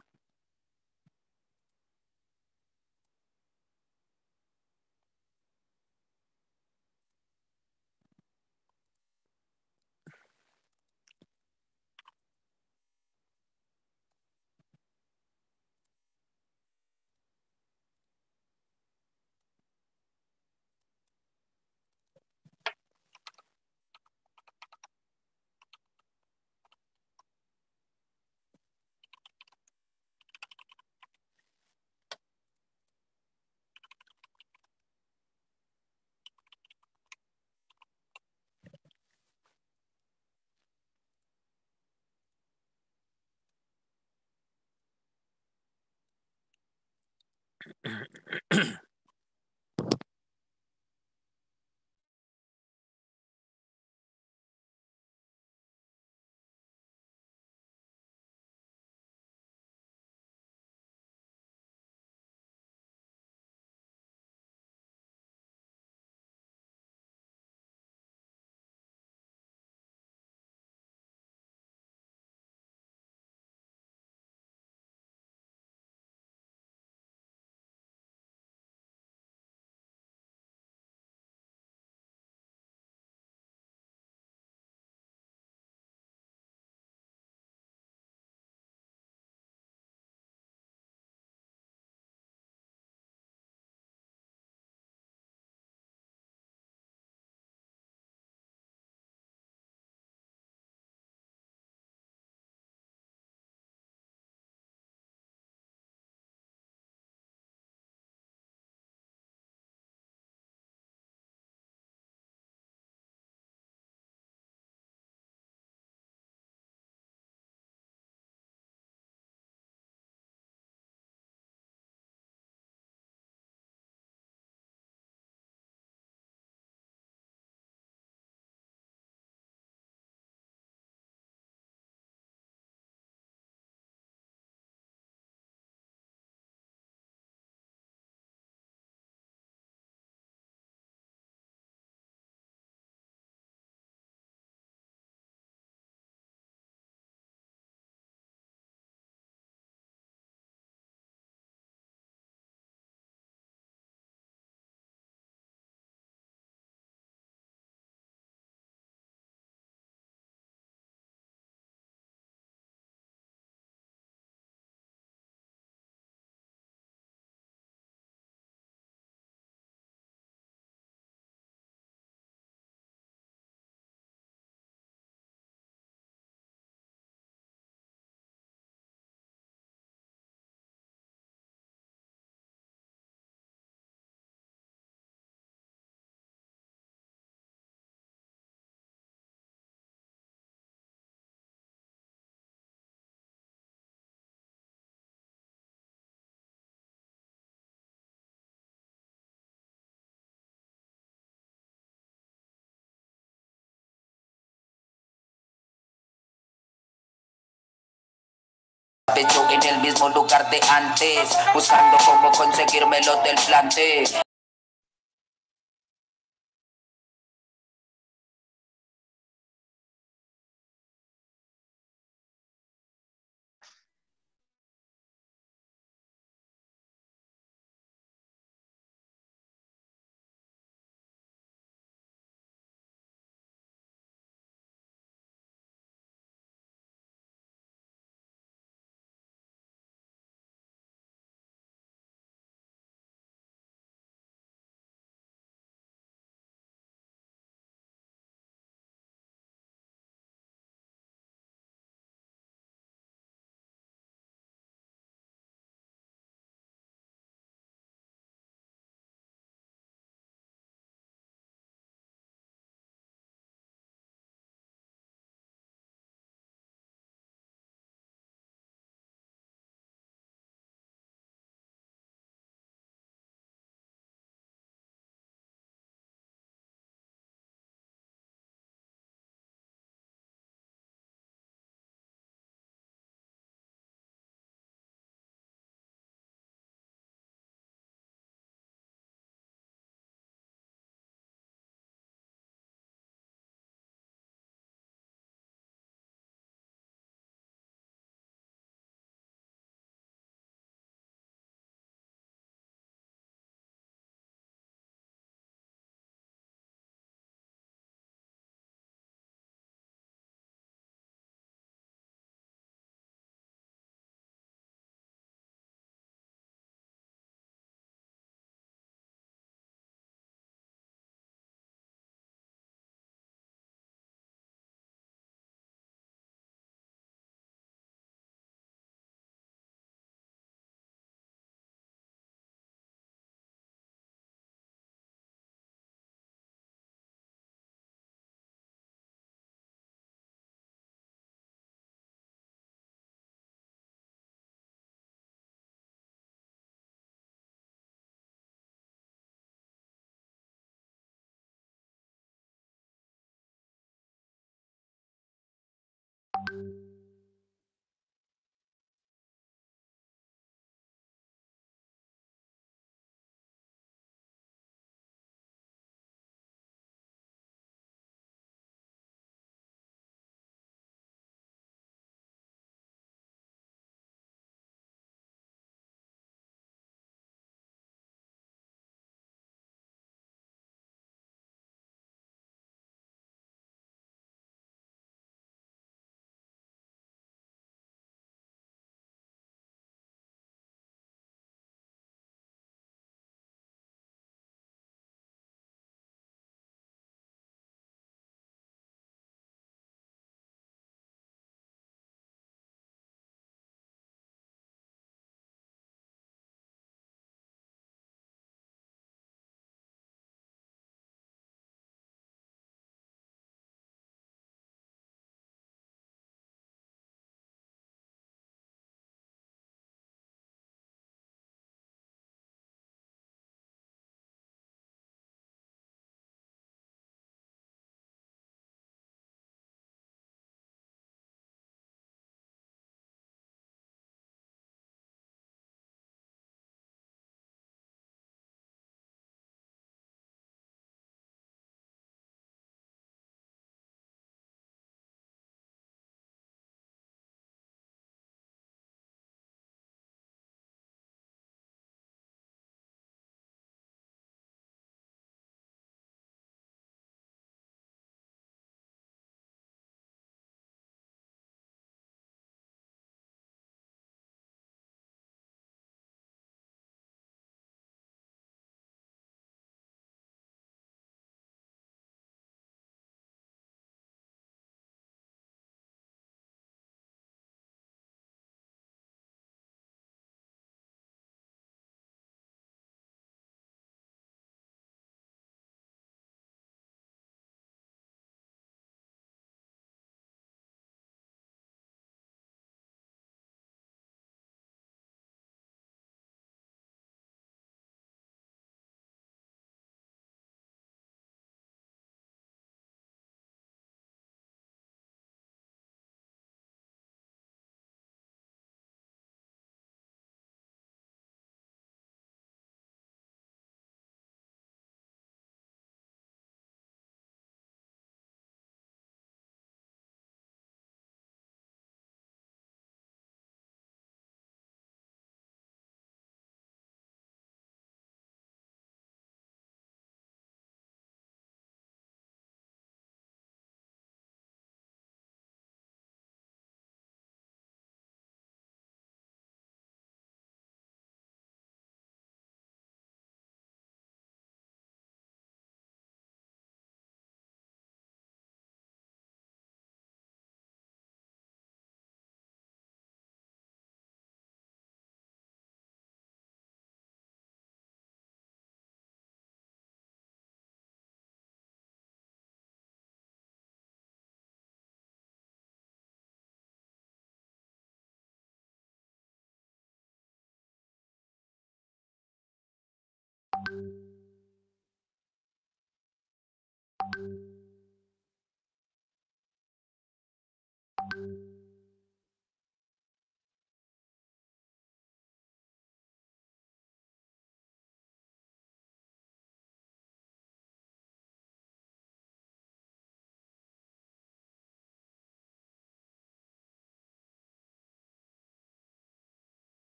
Pecho en el mismo lugar de antes, buscando cómo conseguírmelo del plante.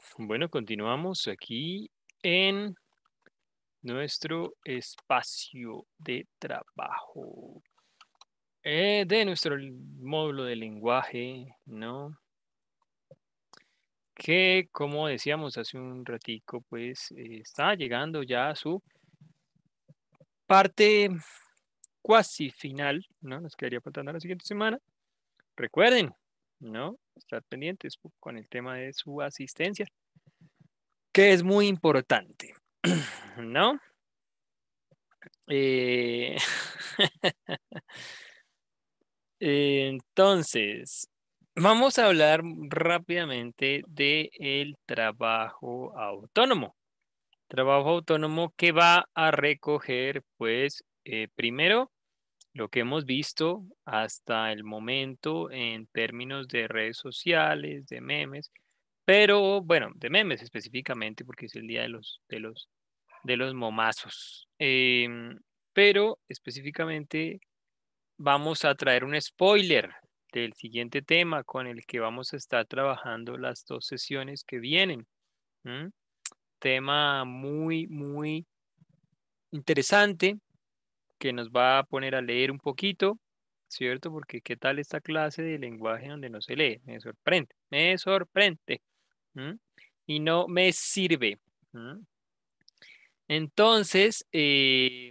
Bueno, continuamos aquí en nuestro espacio de trabajo. Eh, de nuestro módulo de lenguaje, ¿no? Que, como decíamos hace un ratico, pues eh, está llegando ya a su parte cuasi final, ¿no? Nos quedaría faltando la siguiente semana. Recuerden, ¿no? Estar pendientes con el tema de su asistencia, que es muy importante, ¿no? Eh, Entonces, vamos a hablar rápidamente de el trabajo autónomo. Trabajo autónomo que va a recoger, pues, eh, primero, lo que hemos visto hasta el momento en términos de redes sociales, de memes, pero bueno, de memes específicamente porque es el día de los, de los, de los momazos. Em, pero específicamente vamos a traer un spoiler del siguiente tema con el que vamos a estar trabajando las dos sesiones que vienen. ¿M? Tema muy, muy interesante que nos va a poner a leer un poquito, ¿cierto? Porque ¿qué tal esta clase de lenguaje donde no se lee? Me sorprende, me sorprende. ¿M? Y no me sirve. ¿M? Entonces, eh,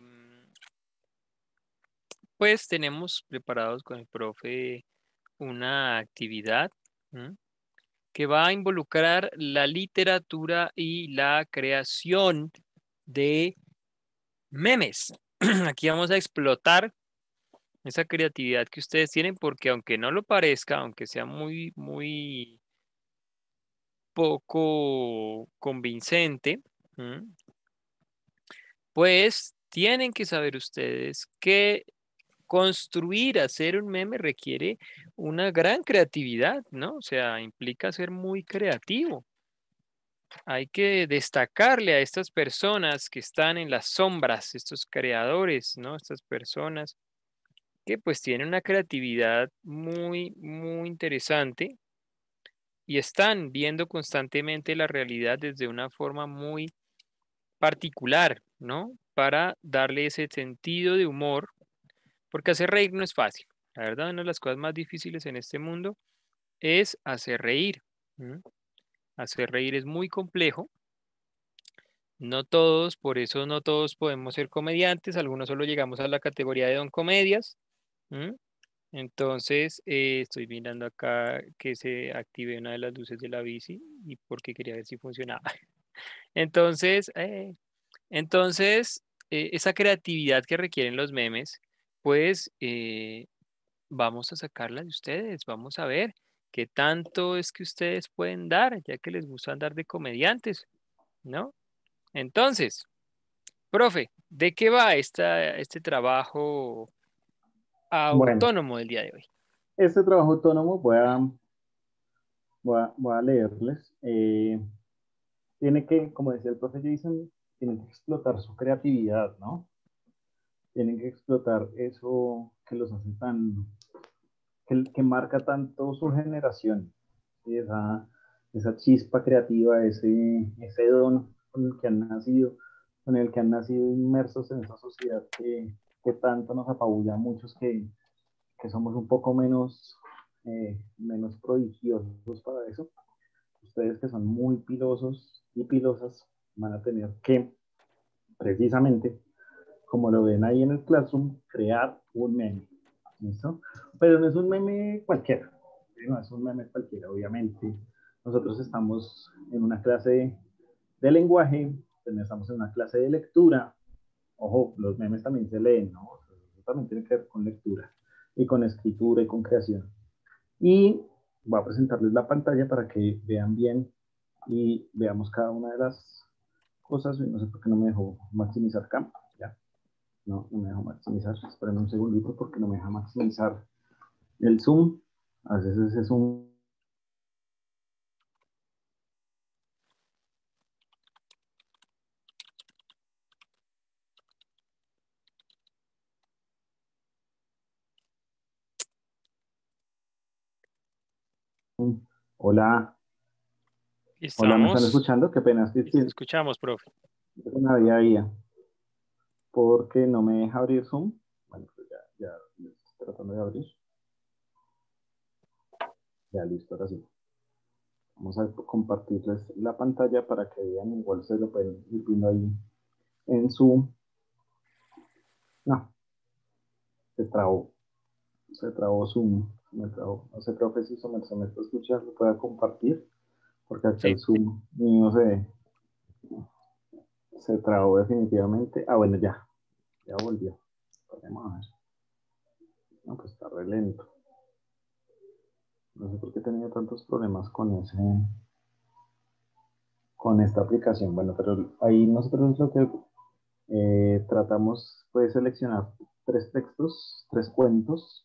pues tenemos preparados con el profe una actividad. ¿M? Que va a involucrar la literatura y la creación de memes. Aquí vamos a explotar esa creatividad que ustedes tienen porque aunque no lo parezca, aunque sea muy, muy poco convincente, ¿m? Pues tienen que saber ustedes que construir, hacer un meme requiere una gran creatividad, ¿no? O sea, implica ser muy creativo. Hay que destacarle a estas personas que están en las sombras, estos creadores, ¿no? Estas personas que pues tienen una creatividad muy, muy interesante y están viendo constantemente la realidad desde una forma muy particular, ¿no? Para darle ese sentido de humor, porque hacer reír no es fácil. La verdad, una de las cosas más difíciles en este mundo es hacer reír. ¿M? Hacer reír es muy complejo. No todos, por eso no todos podemos ser comediantes, algunos solo llegamos a la categoría de don comedias. ¿M? Entonces, eh, estoy mirando acá que se active una de las luces de la bici y porque quería ver si funcionaba. Entonces, eh, entonces eh, esa creatividad que requieren los memes, pues eh, vamos a sacarla de ustedes, vamos a ver qué tanto es que ustedes pueden dar, ya que les gusta andar de comediantes, ¿no? Entonces, profe, ¿de qué va esta, este trabajo Bueno, autónomo del día de hoy? este trabajo autónomo voy a, voy a, voy a leerles. Eh, tiene que, como decía el profe Jason, tienen que explotar su creatividad, ¿no? Tienen que explotar eso que los hace tan, que, que marca tanto su generación, ¿sí? Esa, esa chispa creativa, ese, ese don con el que han nacido, con el que han nacido inmersos en esa sociedad que, que tanto nos apabulla a muchos que, que somos un poco menos, eh, menos prodigiosos para eso. Ustedes que son muy pilosos y pilosas van a tener que, precisamente, como lo ven ahí en el Classroom, crear un meme. ¿Listo? Pero no es un meme cualquiera. No es un meme cualquiera, obviamente. Nosotros estamos en una clase de lenguaje, también estamos en una clase de lectura. Ojo, los memes también se leen, ¿no? Eso también tiene que ver con lectura y con escritura y con creación. Y voy a presentarles la pantalla para que vean bien y veamos cada una de las cosas. No sé por qué no me dejó maximizar acá. Ya, no, no me dejó maximizar. Esperen un segundito porque no me deja maximizar el zoom. A veces ese zoom. Hola. Hola, ¿me están ¿Estamos? escuchando? Qué pena, estoy Sí, te escuchamos, profe. una vía vía, porque no me deja abrir Zoom. Bueno, pues ya, ya lo estoy tratando de abrir. Ya, listo, ahora sí. Vamos a compartirles la pantalla para que vean, igual ustedes lo pueden ir viendo ahí en Zoom. No, se trabó. Se trabó Zoom. Me trabó. No sé, profe, si se me, se me está escuchando, lo pueda compartir, porque acá el Sí, Zoom mío se, se trabó definitivamente. Ah, bueno, ya. Ya volvió. Podemos a ver. No, pues está re lento. No sé por qué he tenido tantos problemas con ese, con esta aplicación. Bueno, pero ahí nosotros lo que eh, tratamos fue seleccionar tres textos, tres cuentos,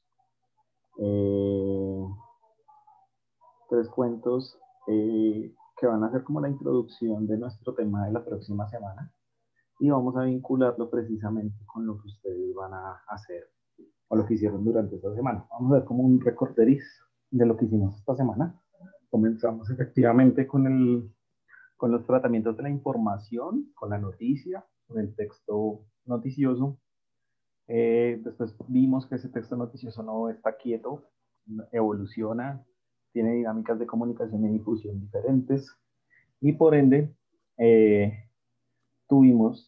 eh, tres cuentos eh, que van a ser como la introducción de nuestro tema de la próxima semana y vamos a vincularlo precisamente con lo que ustedes van a hacer o lo que hicieron durante esta semana. Vamos a ver como un recorderis de lo que hicimos esta semana. Comenzamos efectivamente con el con los tratamientos de la información, con la noticia, con el texto noticioso. Eh, después vimos que ese texto noticioso no está quieto, evoluciona, tiene dinámicas de comunicación y difusión diferentes y por ende eh, tuvimos...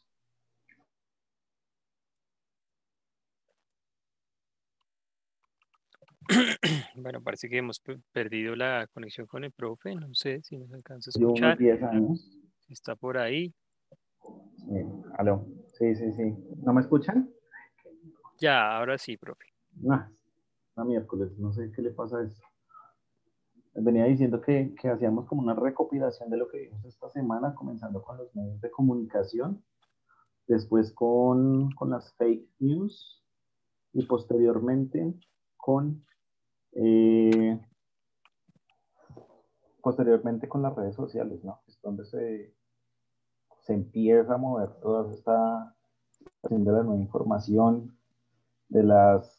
bueno, parece que hemos pe- perdido la conexión con el profe. No sé si nos alcanza a Yo unos escuchar. diez años. Si está por ahí. Eh, aló. Sí, sí, sí. ¿No me escuchan? Ya, ahora sí, profe. No, no, miércoles, no sé qué le pasa a esto. Venía diciendo que, que hacíamos como una recopilación de lo que vimos esta semana, comenzando con los medios de comunicación, después con, con las fake news y posteriormente con, eh, posteriormente con las redes sociales, ¿no? Es donde se, se empieza a mover toda esta de la nueva información, de las,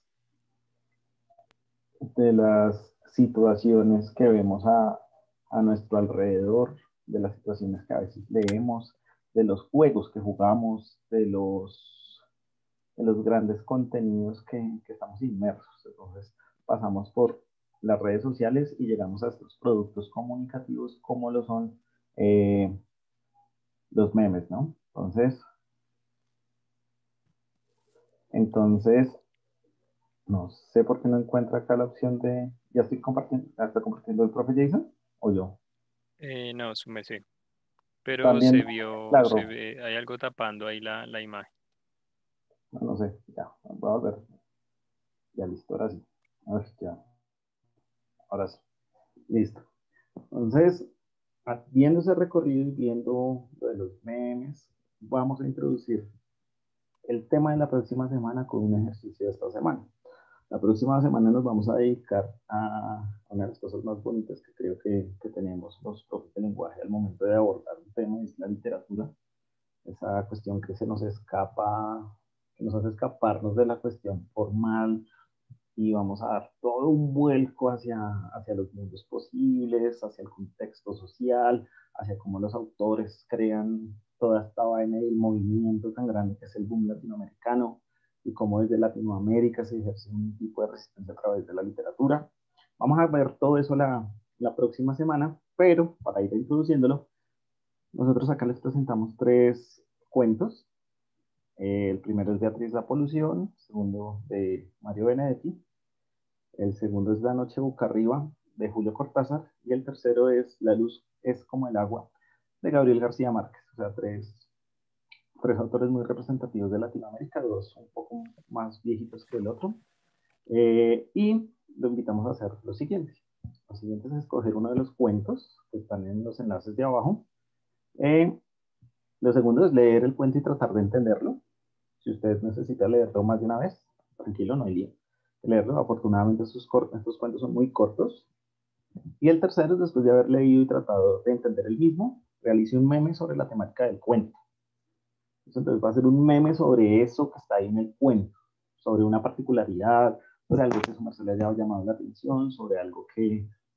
de las situaciones que vemos a, a nuestro alrededor, de las situaciones que a veces leemos, de los juegos que jugamos, de los, de los grandes contenidos que, que estamos inmersos. Entonces pasamos por las redes sociales y llegamos a estos productos comunicativos como lo son eh, los memes, ¿no? Entonces, entonces, no sé por qué no encuentra acá la opción de, ya estoy compartiendo, ya está compartiendo el profe Jason o yo. Eh, no, su merced. Pero También se vio, se claro, ve, hay algo tapando ahí la, la imagen. no, no sé, ya, voy a volver, ya listo, ahora sí, a ver, ya, ahora sí, listo. Entonces, viendo ese recorrido y viendo lo de los memes, vamos a introducir el tema de la próxima semana con un ejercicio de esta semana. La próxima semana nos vamos a dedicar a una de las cosas más bonitas que creo que, que tenemos los profes de lenguaje al momento de abordar un tema, es la literatura. Esa cuestión que se nos escapa, que nos hace escaparnos de la cuestión formal y vamos a dar todo un vuelco hacia, hacia los mundos posibles, hacia el contexto social, hacia cómo los autores crean toda esta vaina y el movimiento tan grande que es el boom latinoamericano y cómo desde Latinoamérica se ejerce un tipo de resistencia a través de la literatura. Vamos a ver todo eso la, la próxima semana, pero para ir introduciéndolo, nosotros acá les presentamos tres cuentos. Eh, el primero es Beatriz la Polución, el segundo de Mario Benedetti, el segundo es La Noche Boca Arriba de Julio Cortázar y el tercero es La Luz es como el agua de Gabriel García Márquez. O sea, tres, tres autores muy representativos de Latinoamérica, dos un poco más viejitos que el otro. Eh, y lo invitamos a hacer lo siguiente. Lo siguiente es escoger uno de los cuentos que están en los enlaces de abajo. Eh, lo segundo es leer el cuento y tratar de entenderlo. Si usted necesita leerlo más de una vez, tranquilo, no hay lío. Leerlo, afortunadamente estos, estos cuentos son muy cortos. Y el tercero es después de haber leído y tratado de entender el mismo, realice un meme sobre la temática del cuento. Entonces va a ser un meme sobre eso que está ahí en el cuento, sobre una particularidad, sobre algo que su merced le haya llamado la atención, sobre algo que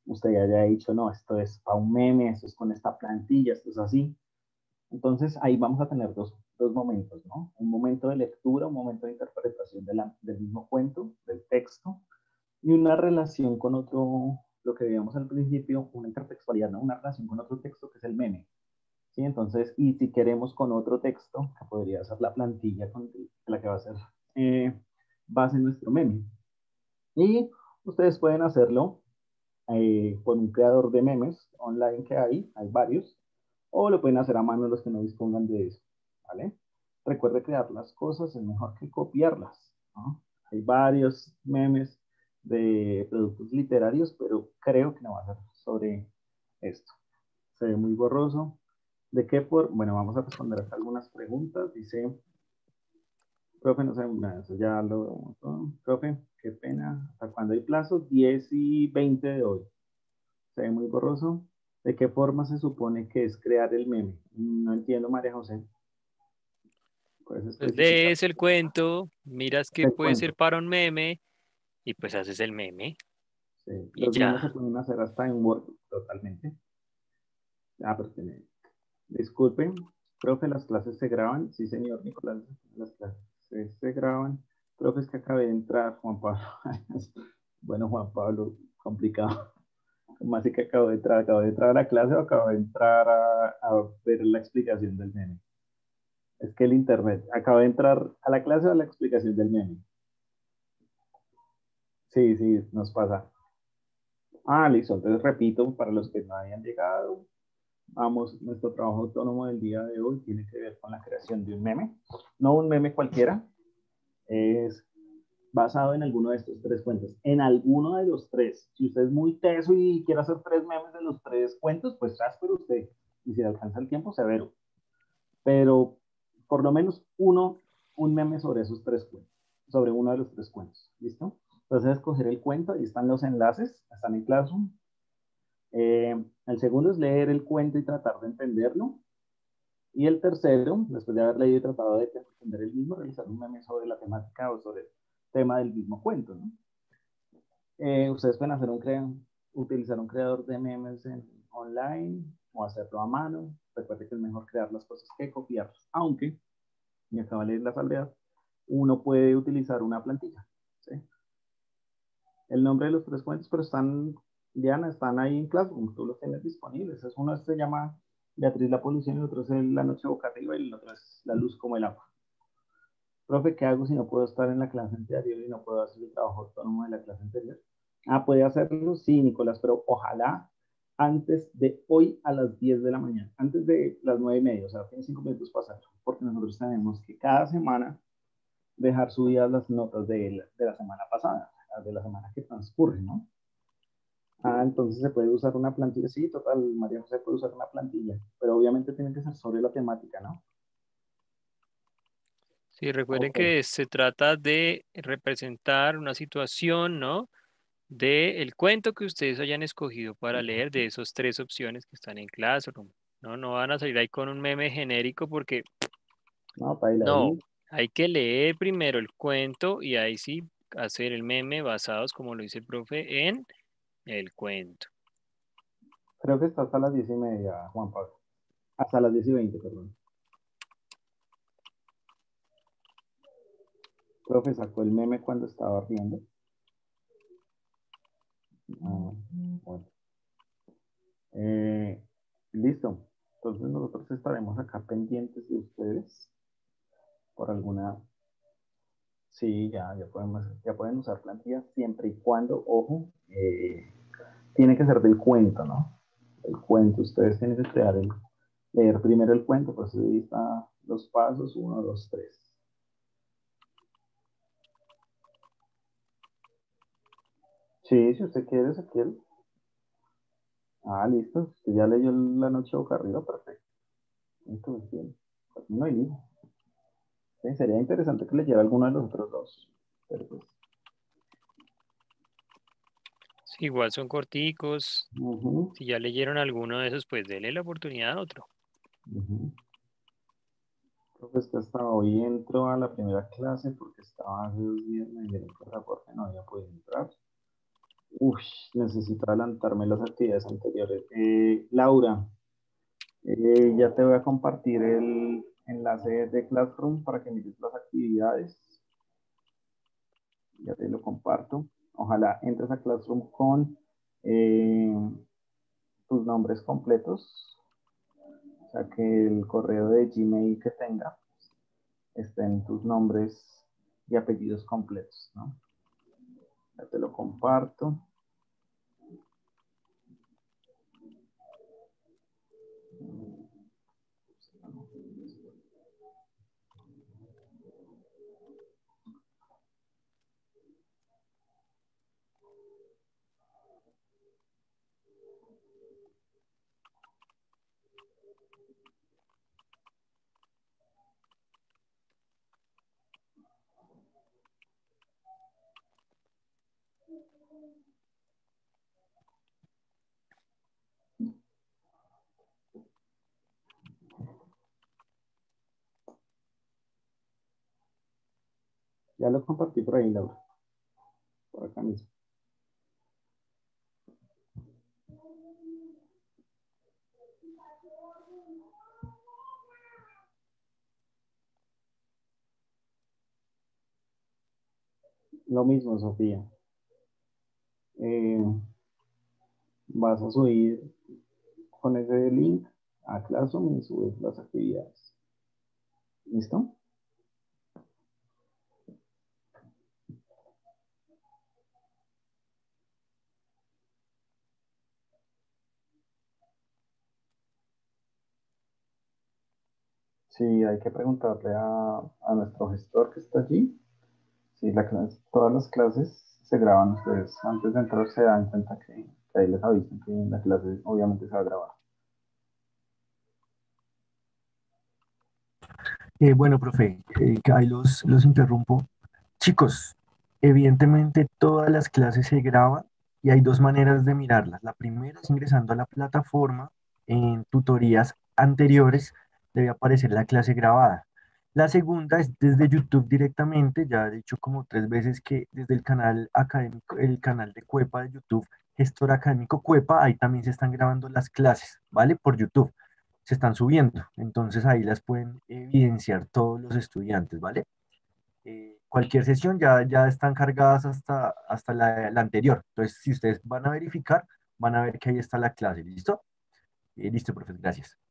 usted ya haya dicho, no, esto es para un meme, esto es con esta plantilla, esto es así. Entonces ahí vamos a tener dos, dos momentos, ¿no? Un momento de lectura, un momento de interpretación de la, del mismo cuento, del texto, y una relación con otro, lo que veíamos al principio, una intertextualidad, ¿no? Una relación con otro texto que es el meme. ¿Sí? Entonces, y si queremos con otro texto, que podría ser la plantilla con la que va a ser eh, base en nuestro meme. Y ustedes pueden hacerlo eh, con un creador de memes online que hay, hay varios, o lo pueden hacer a mano los que no dispongan de eso, ¿vale? Recuerde, crear las cosas es mejor que copiarlas, ¿no? Hay varios memes de productos literarios, pero creo que no va a ser sobre esto. Se ve muy borroso. ¿De qué por? Bueno, vamos a responder acá algunas preguntas. Dice, profe, no sé, nada, eso ya lo... Profe, qué pena. ¿Hasta cuándo hay plazo? diez y veinte de hoy. Se ve muy borroso. ¿De qué forma se supone que es crear el meme? No entiendo, María José. ¿Puedes Pues especificar? lees el cuento, miras que El puede ser cuento. para un meme y pues haces el meme Sí. y Los memes se ya. pueden hacer hasta en Word, totalmente. Ah, pero tiene... Disculpen, profe, las clases se graban. Sí, señor Nicolás, las clases se, se graban. Profe, es que acabé de entrar, Juan Pablo. Bueno, Juan Pablo, complicado. ¿Cómo así que acabo de entrar? ¿Acabo de entrar a la clase o acabo de entrar a, a ver la explicación del meme? Es que el internet, acabo de entrar a la clase o a la explicación del meme. Sí, sí, nos pasa. Ah, listo. Entonces repito, para los que no habían llegado, vamos, nuestro trabajo autónomo del día de hoy tiene que ver con la creación de un meme. No un meme cualquiera, es basado en alguno de estos tres cuentos. En alguno de los tres. Si usted es muy teso y quiere hacer tres memes de los tres cuentos, pues áspero usted. Y si le alcanza el tiempo, severo. Pero por lo menos uno, un meme sobre esos tres cuentos, sobre uno de los tres cuentos. ¿Listo? Entonces, escoger el cuento, ahí están los enlaces, están en Classroom. Eh, el segundo es leer el cuento y tratar de entenderlo. Y el tercero, después de haber leído y tratado de entender el mismo, realizar un meme sobre la temática o sobre el tema del mismo cuento, ¿no? Eh, ustedes pueden hacer un crea utilizar un creador de memes en, online o hacerlo a mano. Recuerde que es mejor crear las cosas que copiarlas, aunque, y acaba de leer la salvedad, uno puede utilizar una plantilla. ¿Sí? El nombre de los tres cuentos, pero están, Diana, están ahí en Classroom, tú los tienes disponibles. Es uno se llama Beatriz la polución, y el otro es La noche boca arriba, y el otro es La luz como el agua. Profe, ¿qué hago si no puedo estar en la clase anterior y no puedo hacer el trabajo autónomo de la clase anterior? Ah, puede hacerlo, sí, Nicolás, pero ojalá antes de hoy a las diez de la mañana, antes de las nueve y media, o sea, tiene cinco minutos para hacerlo, porque nosotros tenemos que cada semana dejar subidas las notas de la, de la semana pasada, de la semana que transcurre, ¿no? Ah, entonces se puede usar una plantilla, sí, total, María José puede usar una plantilla, pero obviamente tiene que ser sobre la temática, ¿no? Sí, recuerden Ok. que se trata de representar una situación, ¿no? De el cuento que ustedes hayan escogido para leer de esas tres opciones que están en Classroom. No, no van a salir ahí con un meme genérico porque No, baila no, ahí. hay que leer primero el cuento y ahí sí hacer el meme basados, como lo dice el profe, en el cuento. Creo que está hasta las diez y media, Juan Pablo. Hasta las diez y veinte, perdón. Profe, sacó el meme cuando estaba riendo. Ah, bueno. Eh, listo. Entonces nosotros estaremos acá pendientes de ustedes por alguna... Sí, ya, ya, podemos, ya pueden usar plantillas siempre y cuando, ojo, eh, tiene que ser del cuento, ¿no? El cuento, ustedes tienen que crear el, leer primero el cuento, pues ahí están los pasos, uno, dos, tres. Sí, si usted quiere, se quiere. Ah, listo. Usted ya leyó La noche boca arriba, perfecto. Entonces, bien. Pues no hay lío. Sí, sería interesante que leyera alguno de los otros dos. Pero pues, Sí, igual son corticos. ujú, Si ya leyeron alguno de esos, pues denle la oportunidad a otro. ujú. Creo que es que hasta hoy entro a la primera clase porque estaba hace dos días, me dijeron que el reporte no había podido entrar. Uf, necesito adelantarme las actividades anteriores. Eh, Laura, eh, ya te voy a compartir el enlace de Classroom para que mires las actividades. Ya te lo comparto. Ojalá entres a Classroom con eh, tus nombres completos. O sea, que el correo de Gmail que tenga estén tus nombres y apellidos completos, ¿no? Ya te lo comparto. Ya lo compartí por ahí, Laura. Por acá mismo. Lo mismo, Sofía. Eh, vas a subir con ese link a Classroom y subes las actividades. ¿Listo? Sí, hay que preguntarle a, a nuestro gestor que está allí. Sí, la clase, todas las clases se graban. Ustedes antes de entrar se dan cuenta que, que ahí les avisan que la clase obviamente se va a grabar. Eh, bueno, profe, eh, que ahí los, los interrumpo. Chicos, evidentemente todas las clases se graban y hay dos maneras de mirarlas. La primera es ingresando a la plataforma, en tutorías anteriores debe aparecer la clase grabada. La segunda es desde YouTube directamente, ya he dicho como tres veces que desde el canal académico, el canal de Cuepa de YouTube, Gestor Académico Cuepa, ahí también se están grabando las clases, ¿vale? Por YouTube se están subiendo. Entonces ahí las pueden evidenciar todos los estudiantes, ¿vale? Eh, cualquier sesión ya, ya están cargadas hasta, hasta la, la anterior. Entonces, si ustedes van a verificar, van a ver que ahí está la clase. ¿Listo? Eh, listo, profesor. Gracias.